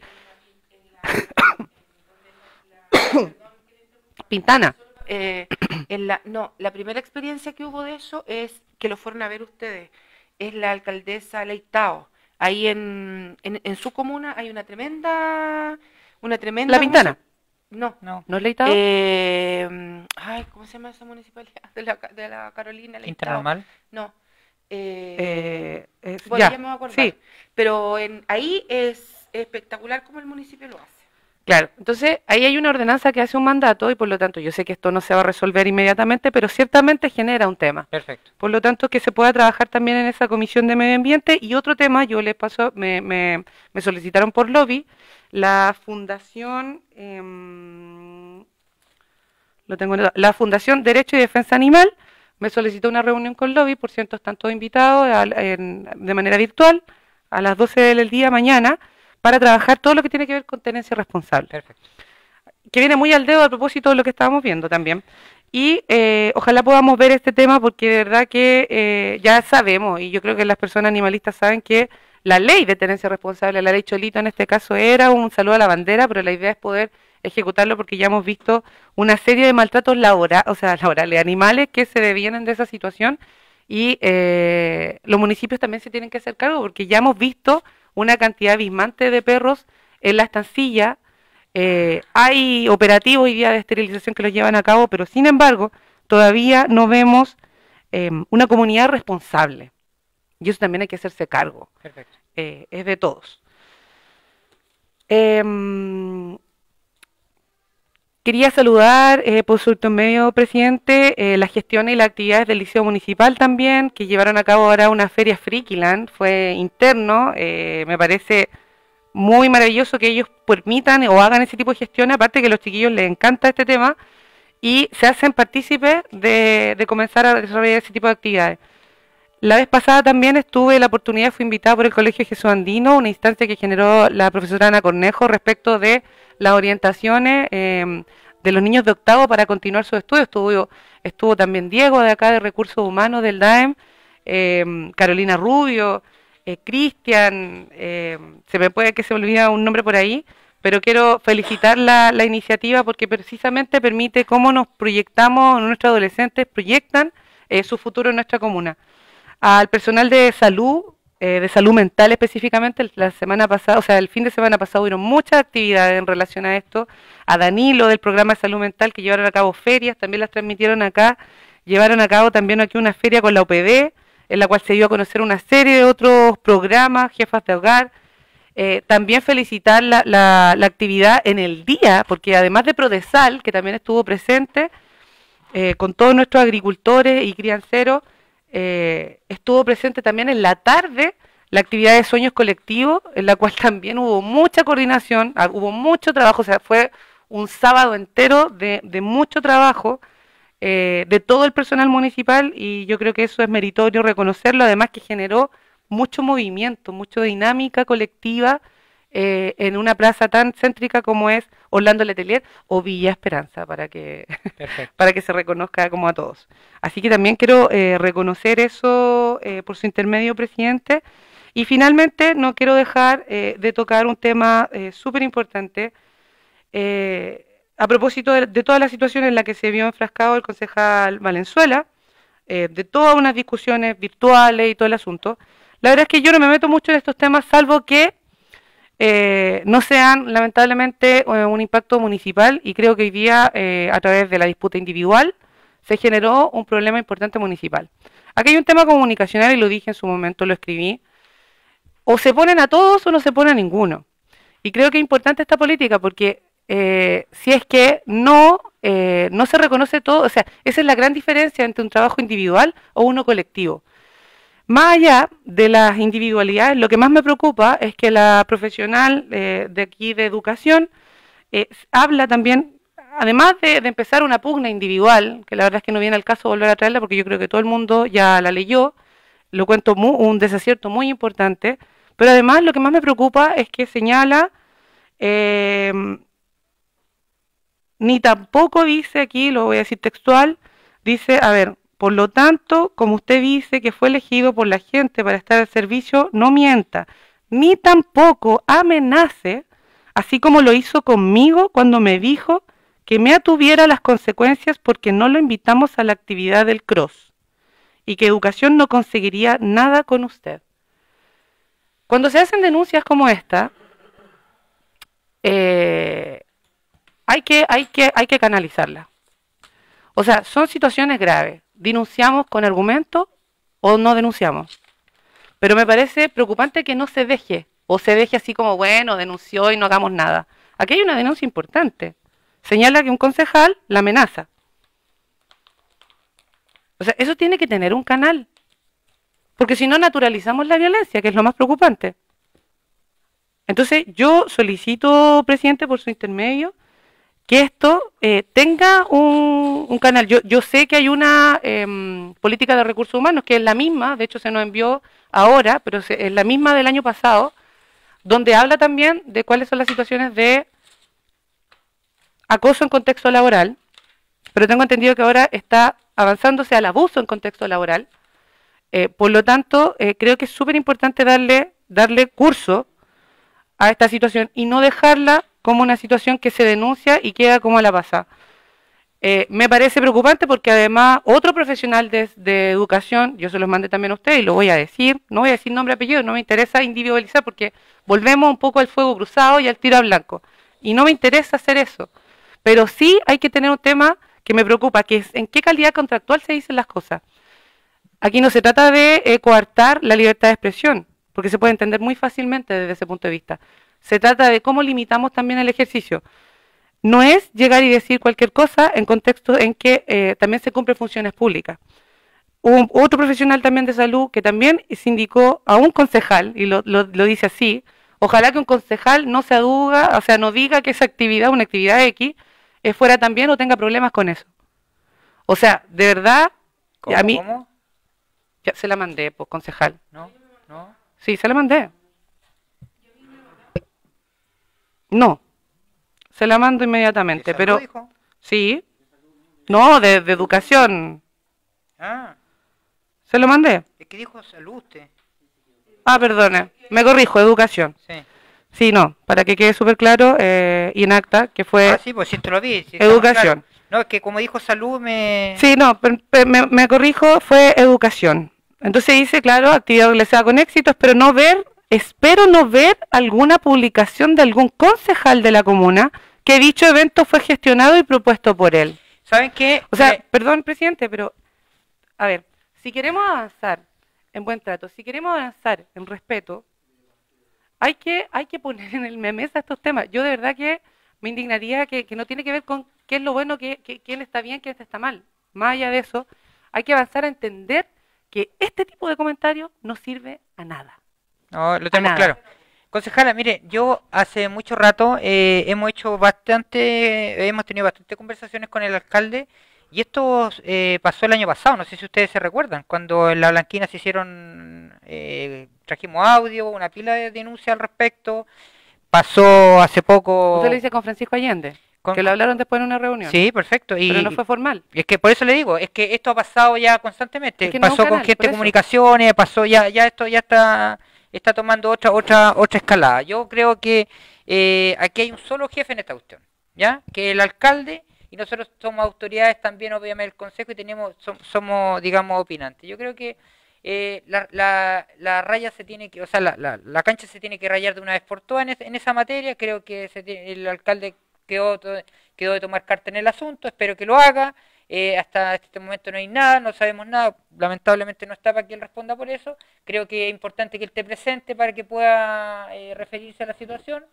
Pintana. Eh, en la, no, la primera experiencia que hubo de eso es que lo fueron a ver ustedes, es la alcaldesa Leitao. Ahí en, en, en su comuna hay una tremenda, una tremenda... ¿La Pintana? No, No. ¿No es Leitao? Eh, ay, ¿cómo se llama esa municipalidad? De la, de la Carolina Leitao. ¿Quinta Normal? No. Eh, Eh, es- bueno, ya, ya me voy a acordar. sí. Pero en, ahí es espectacular como el municipio lo hace. Claro, entonces ahí hay una ordenanza que hace un mandato y por lo tanto yo sé que esto no se va a resolver inmediatamente, pero ciertamente genera un tema. Perfecto. Por lo tanto, que se pueda trabajar también en esa comisión de medio ambiente. Y otro tema, yo les paso, me, me, me solicitaron por lobby, la fundación, eh, lo tengo en- la Fundación Derecho y Defensa Animal, me solicitó una reunión con lobby, por cierto están todos invitados al- en- de manera virtual, a las doce del día mañana, para trabajar todo lo que tiene que ver con tenencia responsable. Perfecto. Que viene muy al dedo a propósito de lo que estábamos viendo también. Y eh, ojalá podamos ver este tema porque de verdad que eh, ya sabemos, y yo creo que las personas animalistas saben que la ley de tenencia responsable, la ley Cholito en este caso era un saludo a la bandera, pero la idea es poder ejecutarlo porque ya hemos visto una serie de maltratos laborales, o sea, laborales, animales que se devienen de esa situación y eh, los municipios también se tienen que hacer cargo porque ya hemos visto una cantidad abismante de perros en la estancilla. Eh, hay operativos hoy día de esterilización que los llevan a cabo, pero sin embargo todavía no vemos eh, una comunidad responsable y eso también hay que hacerse cargo. Perfecto. Eh, es de todos. Em, Quería saludar eh, por su medio, presidente, eh, las gestiones y las actividades del Liceo Municipal también, que llevaron a cabo ahora una feria Frikiland, fue interno, eh, me parece muy maravilloso que ellos permitan o hagan ese tipo de gestiones, aparte que a los chiquillos les encanta este tema, y se hacen partícipes de, de comenzar a desarrollar ese tipo de actividades. La vez pasada también estuve, la oportunidad, fui invitada por el Colegio Jesús Andino, una instancia que generó la profesora Ana Cornejo respecto de las orientaciones eh, de los niños de octavo para continuar sus estudios. Estuvo, estuvo también Diego de acá de Recursos Humanos del D A E M, eh, Carolina Rubio, eh, Cristian, eh, se me puede que se me olvida un nombre por ahí, pero quiero felicitar la, la iniciativa porque precisamente permite cómo nos proyectamos, nuestros adolescentes proyectan eh, su futuro en nuestra comuna. Al personal de salud, eh, de salud mental específicamente, la semana pasada, o sea, el fin de semana pasado hubieron muchas actividades en relación a esto, a Danilo del programa de salud mental que llevaron a cabo ferias, también las transmitieron acá, llevaron a cabo también aquí una feria con la O P D, en la cual se dio a conocer una serie de otros programas, jefas de hogar, eh, también felicitar la, la, la actividad en el día, porque además de Prodesal, que también estuvo presente, eh, con todos nuestros agricultores y crianceros, Eh, estuvo presente también en la tarde la actividad de sueños colectivos, en la cual también hubo mucha coordinación, ah, hubo mucho trabajo, o sea, fue un sábado entero de, de mucho trabajo eh, de todo el personal municipal, y yo creo que eso es meritorio reconocerlo, además que generó mucho movimiento, mucha dinámica colectiva eh, en una plaza tan céntrica como es Orlando Letelier o Villa Esperanza, para que, para que se reconozca como a todos. Así que también quiero eh, reconocer eso eh, por su intermedio, presidente. Y finalmente no quiero dejar eh, de tocar un tema eh, súper importante eh, a propósito de, de toda la situación en la que se vio enfrascado el concejal Valenzuela, eh, de todas unas discusiones virtuales y todo el asunto. La verdad es que yo no me meto mucho en estos temas, salvo que eh, no sean lamentablemente un impacto municipal, y creo que hoy día eh, a través de la disputa individual se generó un problema importante municipal. Aquí hay un tema comunicacional y lo dije en su momento, lo escribí. O se ponen a todos o no se pone a ninguno. Y creo que es importante esta política porque eh, si es que no, eh, no se reconoce todo, o sea, esa es la gran diferencia entre un trabajo individual o uno colectivo. Más allá de las individualidades, lo que más me preocupa es que la profesional eh, de aquí de educación eh, habla también, además de, de empezar una pugna individual, que la verdad es que no viene al caso volver a traerla porque yo creo que todo el mundo ya la leyó, lo cuento muy, un desacierto muy importante, pero además lo que más me preocupa es que señala, eh, ni tampoco dice aquí, lo voy a decir textual, dice, a ver, por lo tanto, como usted dice que fue elegido por la gente para estar al servicio, no mienta, ni tampoco amenace, así como lo hizo conmigo cuando me dijo que me atuviera las consecuencias porque no lo invitamos a la actividad del cross y que educación no conseguiría nada con usted. Cuando se hacen denuncias como esta, eh, hay que, hay que, hay que canalizarla. O sea, son situaciones graves. ¿Denunciamos con argumentos o no denunciamos? Pero me parece preocupante que no se deje, o se deje así como, bueno, denunció y no hagamos nada. Aquí hay una denuncia importante. Señala que un concejal la amenaza. O sea, eso tiene que tener un canal. Porque si no, naturalizamos la violencia, que es lo más preocupante. Entonces, yo solicito, presidente, por su intermedio, que esto eh, tenga un, un canal. Yo, yo sé que hay una eh, política de recursos humanos, que es la misma, de hecho se nos envió ahora, pero se, es la misma del año pasado, donde habla también de cuáles son las situaciones de acoso en contexto laboral, pero tengo entendido que ahora está avanzándose al abuso en contexto laboral. Eh, por lo tanto, eh, creo que es súper importante darle, darle curso a esta situación y no dejarla como una situación que se denuncia y queda como a la pasada. Eh, me parece preocupante porque además otro profesional de, de educación, yo se los mandé también a ustedes y lo voy a decir, no voy a decir nombre y apellido, no me interesa individualizar porque volvemos un poco al fuego cruzado y al tiro a blanco. Y no me interesa hacer eso. Pero sí hay que tener un tema que me preocupa, que es en qué calidad contractual se dicen las cosas. Aquí no se trata de eh, coartar la libertad de expresión, porque se puede entender muy fácilmente desde ese punto de vista. Se trata de cómo limitamos también el ejercicio. No es llegar y decir cualquier cosa en contexto en que eh, también se cumplen funciones públicas. Un, otro profesional también de salud que también se indicó a un concejal, y lo, lo, lo dice así, ojalá que un concejal no se aduga, o sea, no diga que esa actividad, una actividad X, eh, fuera también o tenga problemas con eso. O sea, de verdad, ¿Cómo, a mí... ¿Cómo? Ya se la mandé, pues, concejal. ¿No? ¿No? Sí, se la mandé. No, se la mando inmediatamente, pero... Dijo? Sí. No, de, de educación. Ah, ¿Se lo mandé? es que dijo salud usted. Ah, perdone, me corrijo, educación. Sí. Sí, no, para que quede súper claro y en acta que fue Ah, sí, pues si te lo vi. si educación. claro. No, es que como dijo salud me... Sí, no, per- per- me, me corrijo, fue educación. Entonces dice, claro, actividad realizada con éxito, espero no ver, espero no ver alguna publicación de algún concejal de la comuna que dicho evento fue gestionado y propuesto por él. ¿Saben qué? O sea, Eh, perdón, presidente, pero, a ver, si queremos avanzar en buen trato, si queremos avanzar en respeto, hay que, hay que poner en el mesa estos temas. Yo de verdad que me indignaría que, que no tiene que ver con qué es lo bueno, que, que, quién está bien, quién está mal. Más allá de eso, hay que avanzar a entender que este tipo de comentarios no sirve a nada. No, lo tenemos nada. claro. Concejala, mire, yo hace mucho rato eh, hemos hecho bastante, hemos tenido bastantes conversaciones con el alcalde y esto eh, pasó el año pasado, no sé si ustedes se recuerdan, cuando en La Blanquina se hicieron, eh, trajimos audio, una pila de denuncias al respecto, pasó hace poco... Usted lo dice con Francisco Allende, con- que lo hablaron después en una reunión. Sí, perfecto. Y, Pero no fue formal. y es que por eso le digo, es que esto ha pasado ya constantemente, Es que no es un pasó con canal, gente por de eso. comunicaciones, pasó ya, ya esto ya está, está tomando otra, otra, otra escalada. Yo creo que eh, aquí hay un solo jefe en esta cuestión, ¿ya? Que el alcalde, y nosotros somos autoridades también, obviamente, del consejo, y tenemos, som- somos, digamos, opinantes. Yo creo que eh, la, la, la raya se tiene que, o sea, la, la, la cancha se tiene que rayar de una vez por todas en, es- en esa materia. Creo que se tiene- el alcalde quedó, to- quedó de tomar carta en el asunto, espero que lo haga. Eh, hasta este momento no hay nada, no sabemos nada, lamentablemente no está para que él responda por eso. Creo que es importante que él esté presente para que pueda eh, referirse a la situación.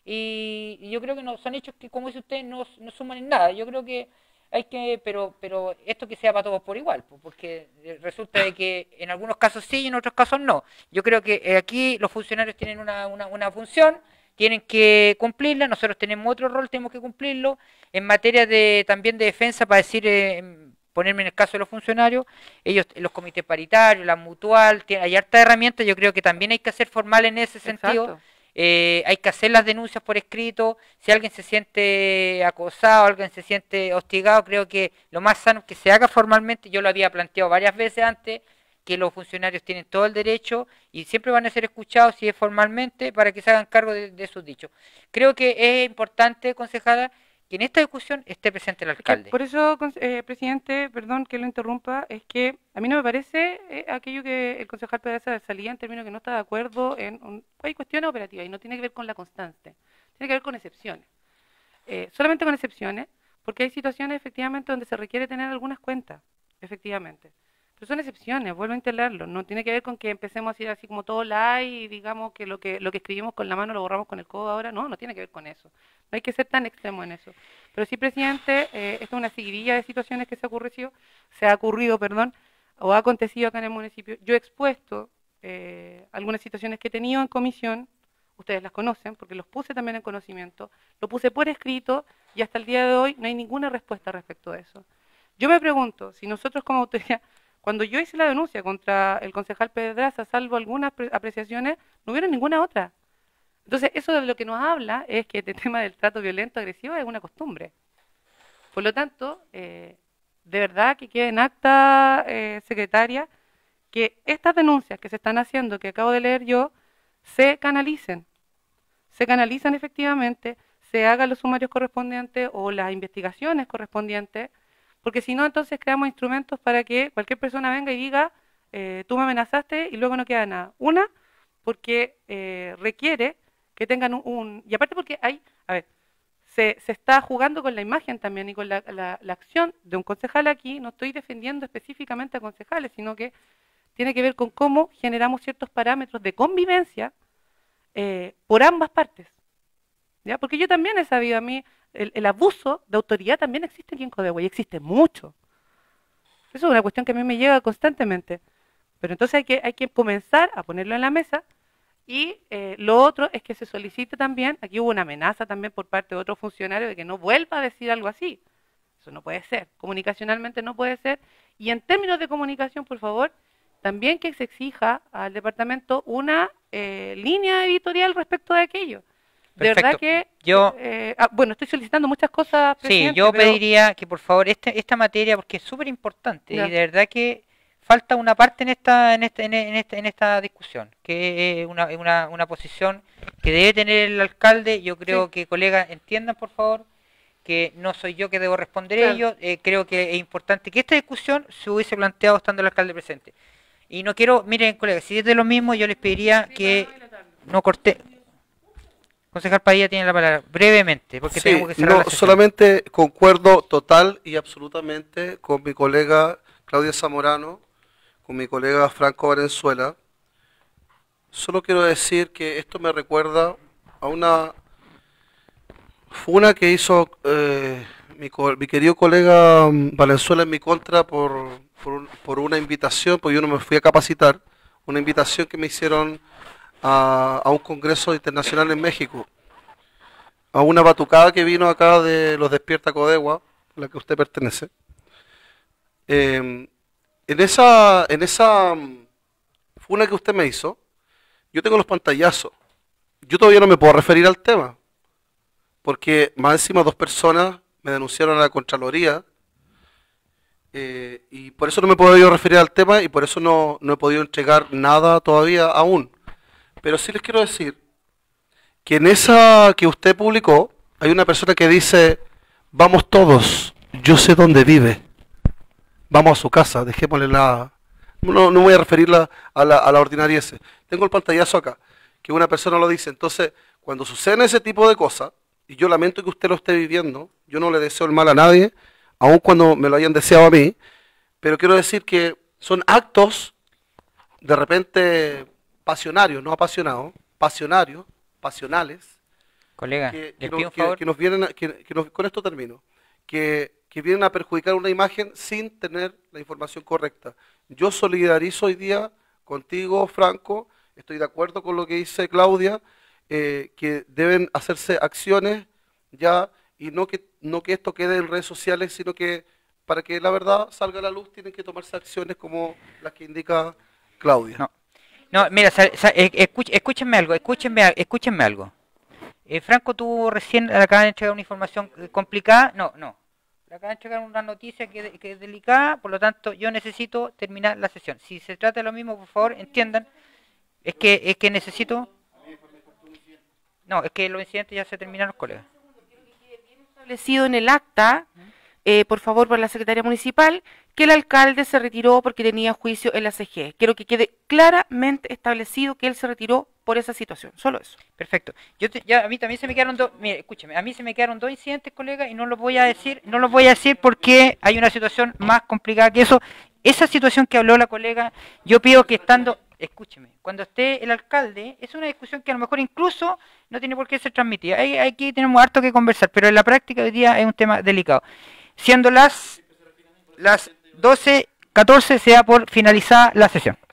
Y, y yo creo que no, son hechos que, como dice usted, no, no suman en nada. Yo creo que hay que, pero pero esto que sea para todos por igual, pues, porque eh, resulta de que en algunos casos sí y en otros casos no. Yo creo que eh, aquí los funcionarios tienen una, una, una función, tienen que cumplirla, nosotros tenemos otro rol, tenemos que cumplirlo. En materia de también de defensa, para decir, eh, em, ponerme en el caso de los funcionarios, ellos, los comités paritarios, la mutual, tiene- hay harta herramientas, yo creo que también hay que ser formal en ese sentido. Exacto. Eh, hay que hacer las denuncias por escrito. Si alguien se siente acosado, alguien se siente hostigado, creo que lo más sano es que se haga formalmente. Yo lo había planteado varias veces antes, que los funcionarios tienen todo el derecho y siempre van a ser escuchados si es formalmente para que se hagan cargo de, de sus dichos. Creo que es importante, concejala, que en esta discusión esté presente el Es que alcalde. por eso, con- eh, presidente, perdón que lo interrumpa, es que a mí no me parece eh, aquello que el concejal Pedraza salía en términos que no está de acuerdo en... un- hay cuestiones operativas y no tiene que ver con la constante, tiene que ver con excepciones. Eh, solamente con excepciones, porque hay situaciones efectivamente donde se requiere tener algunas cuentas, efectivamente. Pero son excepciones, vuelvo a instalarlo, no tiene que ver con que empecemos a decir así como todo like y digamos que lo que lo que escribimos con la mano lo borramos con el codo ahora, no, no tiene que ver con eso. No hay que ser tan extremo en eso. Pero sí, presidente, eh, esta es una seguidilla de situaciones que se ha ocurrido, se ha ocurrido, perdón, o ha acontecido acá en el municipio. Yo he expuesto eh, algunas situaciones que he tenido en comisión, ustedes las conocen, porque los puse también en conocimiento, lo puse por escrito y hasta el día de hoy no hay ninguna respuesta respecto de eso. Yo me pregunto, si nosotros como autoridad, cuando yo hice la denuncia contra el concejal Pedraza, salvo algunas pre- apreciaciones, no hubiera ninguna otra. Entonces, eso de lo que nos habla es que este tema del trato violento, agresivo, es una costumbre. Por lo tanto, eh, de verdad que quede en acta, eh, secretaria, que estas denuncias que se están haciendo, que acabo de leer yo, se canalicen. Se canalizan efectivamente, se hagan los sumarios correspondientes o las investigaciones correspondientes, porque si no, entonces creamos instrumentos para que cualquier persona venga y diga, eh, tú me amenazaste y luego no queda nada. Una, porque eh, requiere que tengan un, un... Y aparte porque hay, a ver, se, se está jugando con la imagen también y con la, la, la acción de un concejal aquí. No estoy defendiendo específicamente a concejales, sino que tiene que ver con cómo generamos ciertos parámetros de convivencia eh, por ambas partes. ¿Ya? Porque yo también he sabido a mí, el, el abuso de autoridad también existe aquí en Codehuay, y existe mucho. Eso es una cuestión que a mí me llega constantemente. Pero entonces hay que, hay que comenzar a ponerlo en la mesa. Y eh, lo otro es que se solicite también, aquí hubo una amenaza también por parte de otro funcionario de que no vuelva a decir algo así. Eso no puede ser, comunicacionalmente no puede ser. Y en términos de comunicación, por favor, también que se exija al departamento una eh, línea editorial respecto de aquello. De Perfecto. verdad que, Yo- eh, ah, bueno, estoy solicitando muchas cosas, Sí, presidente, yo pero- pediría que por favor este, esta materia, porque es súper importante Ya. y de verdad que falta una parte en esta en esta, en esta, en esta discusión, que es una, una, una posición que debe tener el alcalde. Yo creo Sí. que, colegas, entiendan por favor que no soy yo que debo responder Claro. ello. Eh, creo que es importante que esta discusión se hubiese planteado estando el alcalde presente. Y no quiero, miren, colegas, si es de lo mismo, yo les pediría que no corte. Concejal Padilla tiene la palabra, brevemente, porque Sí, tenemos que cerrar no, la sesión. solamente concuerdo total y absolutamente con mi colega Claudia Zamorano, con mi colega Franco Valenzuela. Solo quiero decir que esto me recuerda a una funa que hizo eh, mi, co- mi querido colega mm, Valenzuela en mi contra por, por, un- por una invitación, porque yo no me fui a capacitar, una invitación que me hicieron a, a un congreso internacional en México, a una batucada que vino acá de los Despierta Codegua, a la que usted pertenece. Eh, en esa, en esa funa que usted me hizo, yo tengo los pantallazos. Yo todavía no me puedo referir al tema, porque más encima dos personas me denunciaron a la Contraloría, eh, y por eso no me puedo yo referir al tema, y por eso no, no he podido entregar nada todavía aún. Pero sí les quiero decir que en esa que usted publicó, hay una persona que dice, vamos todos, yo sé dónde vive, vamos a su casa, dejémosle la... No, no voy a referirla a la, a la ordinariez. Tengo el pantallazo acá, que una persona lo dice. Entonces, cuando suceden ese tipo de cosas, y yo lamento que usted lo esté viviendo, yo no le deseo el mal a nadie, aun cuando me lo hayan deseado a mí, pero quiero decir que son actos de repente pasionarios, no apasionados, pasionarios, pasionales, Colega, que, que, les nos, pido un que, favor. que nos vienen, a- que, que nos- con esto termino, que, que vienen a perjudicar una imagen sin tener la información correcta. Yo solidarizo hoy día contigo, Franco, estoy de acuerdo con lo que dice Claudia, eh, que deben hacerse acciones ya, y no que, no que esto quede en redes sociales, sino que para que la verdad salga a la luz tienen que tomarse acciones como las que indica Claudia. No, no, mira, sa- sa- eh, escuch- escúchenme algo, escúchenme, a- escúchenme algo. Eh, Franco, tú recién le acabas de entregar una información eh, complicada. No, no. Le acabas de entregar una noticia que, que es delicada, por lo tanto, yo necesito terminar la sesión. Si se trata de lo mismo, por favor, entiendan. Es que, es que necesito... No, es que los incidentes ya se terminaron, colegas. Establecido en el acta, eh, por favor, por la Secretaría Municipal, que el alcalde se retiró porque tenía juicio en la C G. Quiero que quede claramente establecido que él se retiró por esa situación, solo eso. Perfecto. Yo te- ya a mí también se me quedaron dos, mire, escúcheme, a mí se me quedaron dos incidentes, colega, y no los voy a decir, no los voy a decir porque hay una situación más complicada que eso. Esa situación que habló la colega, yo pido que estando, escúcheme, cuando esté el alcalde, es una discusión que a lo mejor incluso no tiene por qué ser transmitida. Hay- Aquí tenemos harto que conversar, pero en la práctica hoy día es un tema delicado. Siendo las las doce catorce, se da por finalizada la sesión.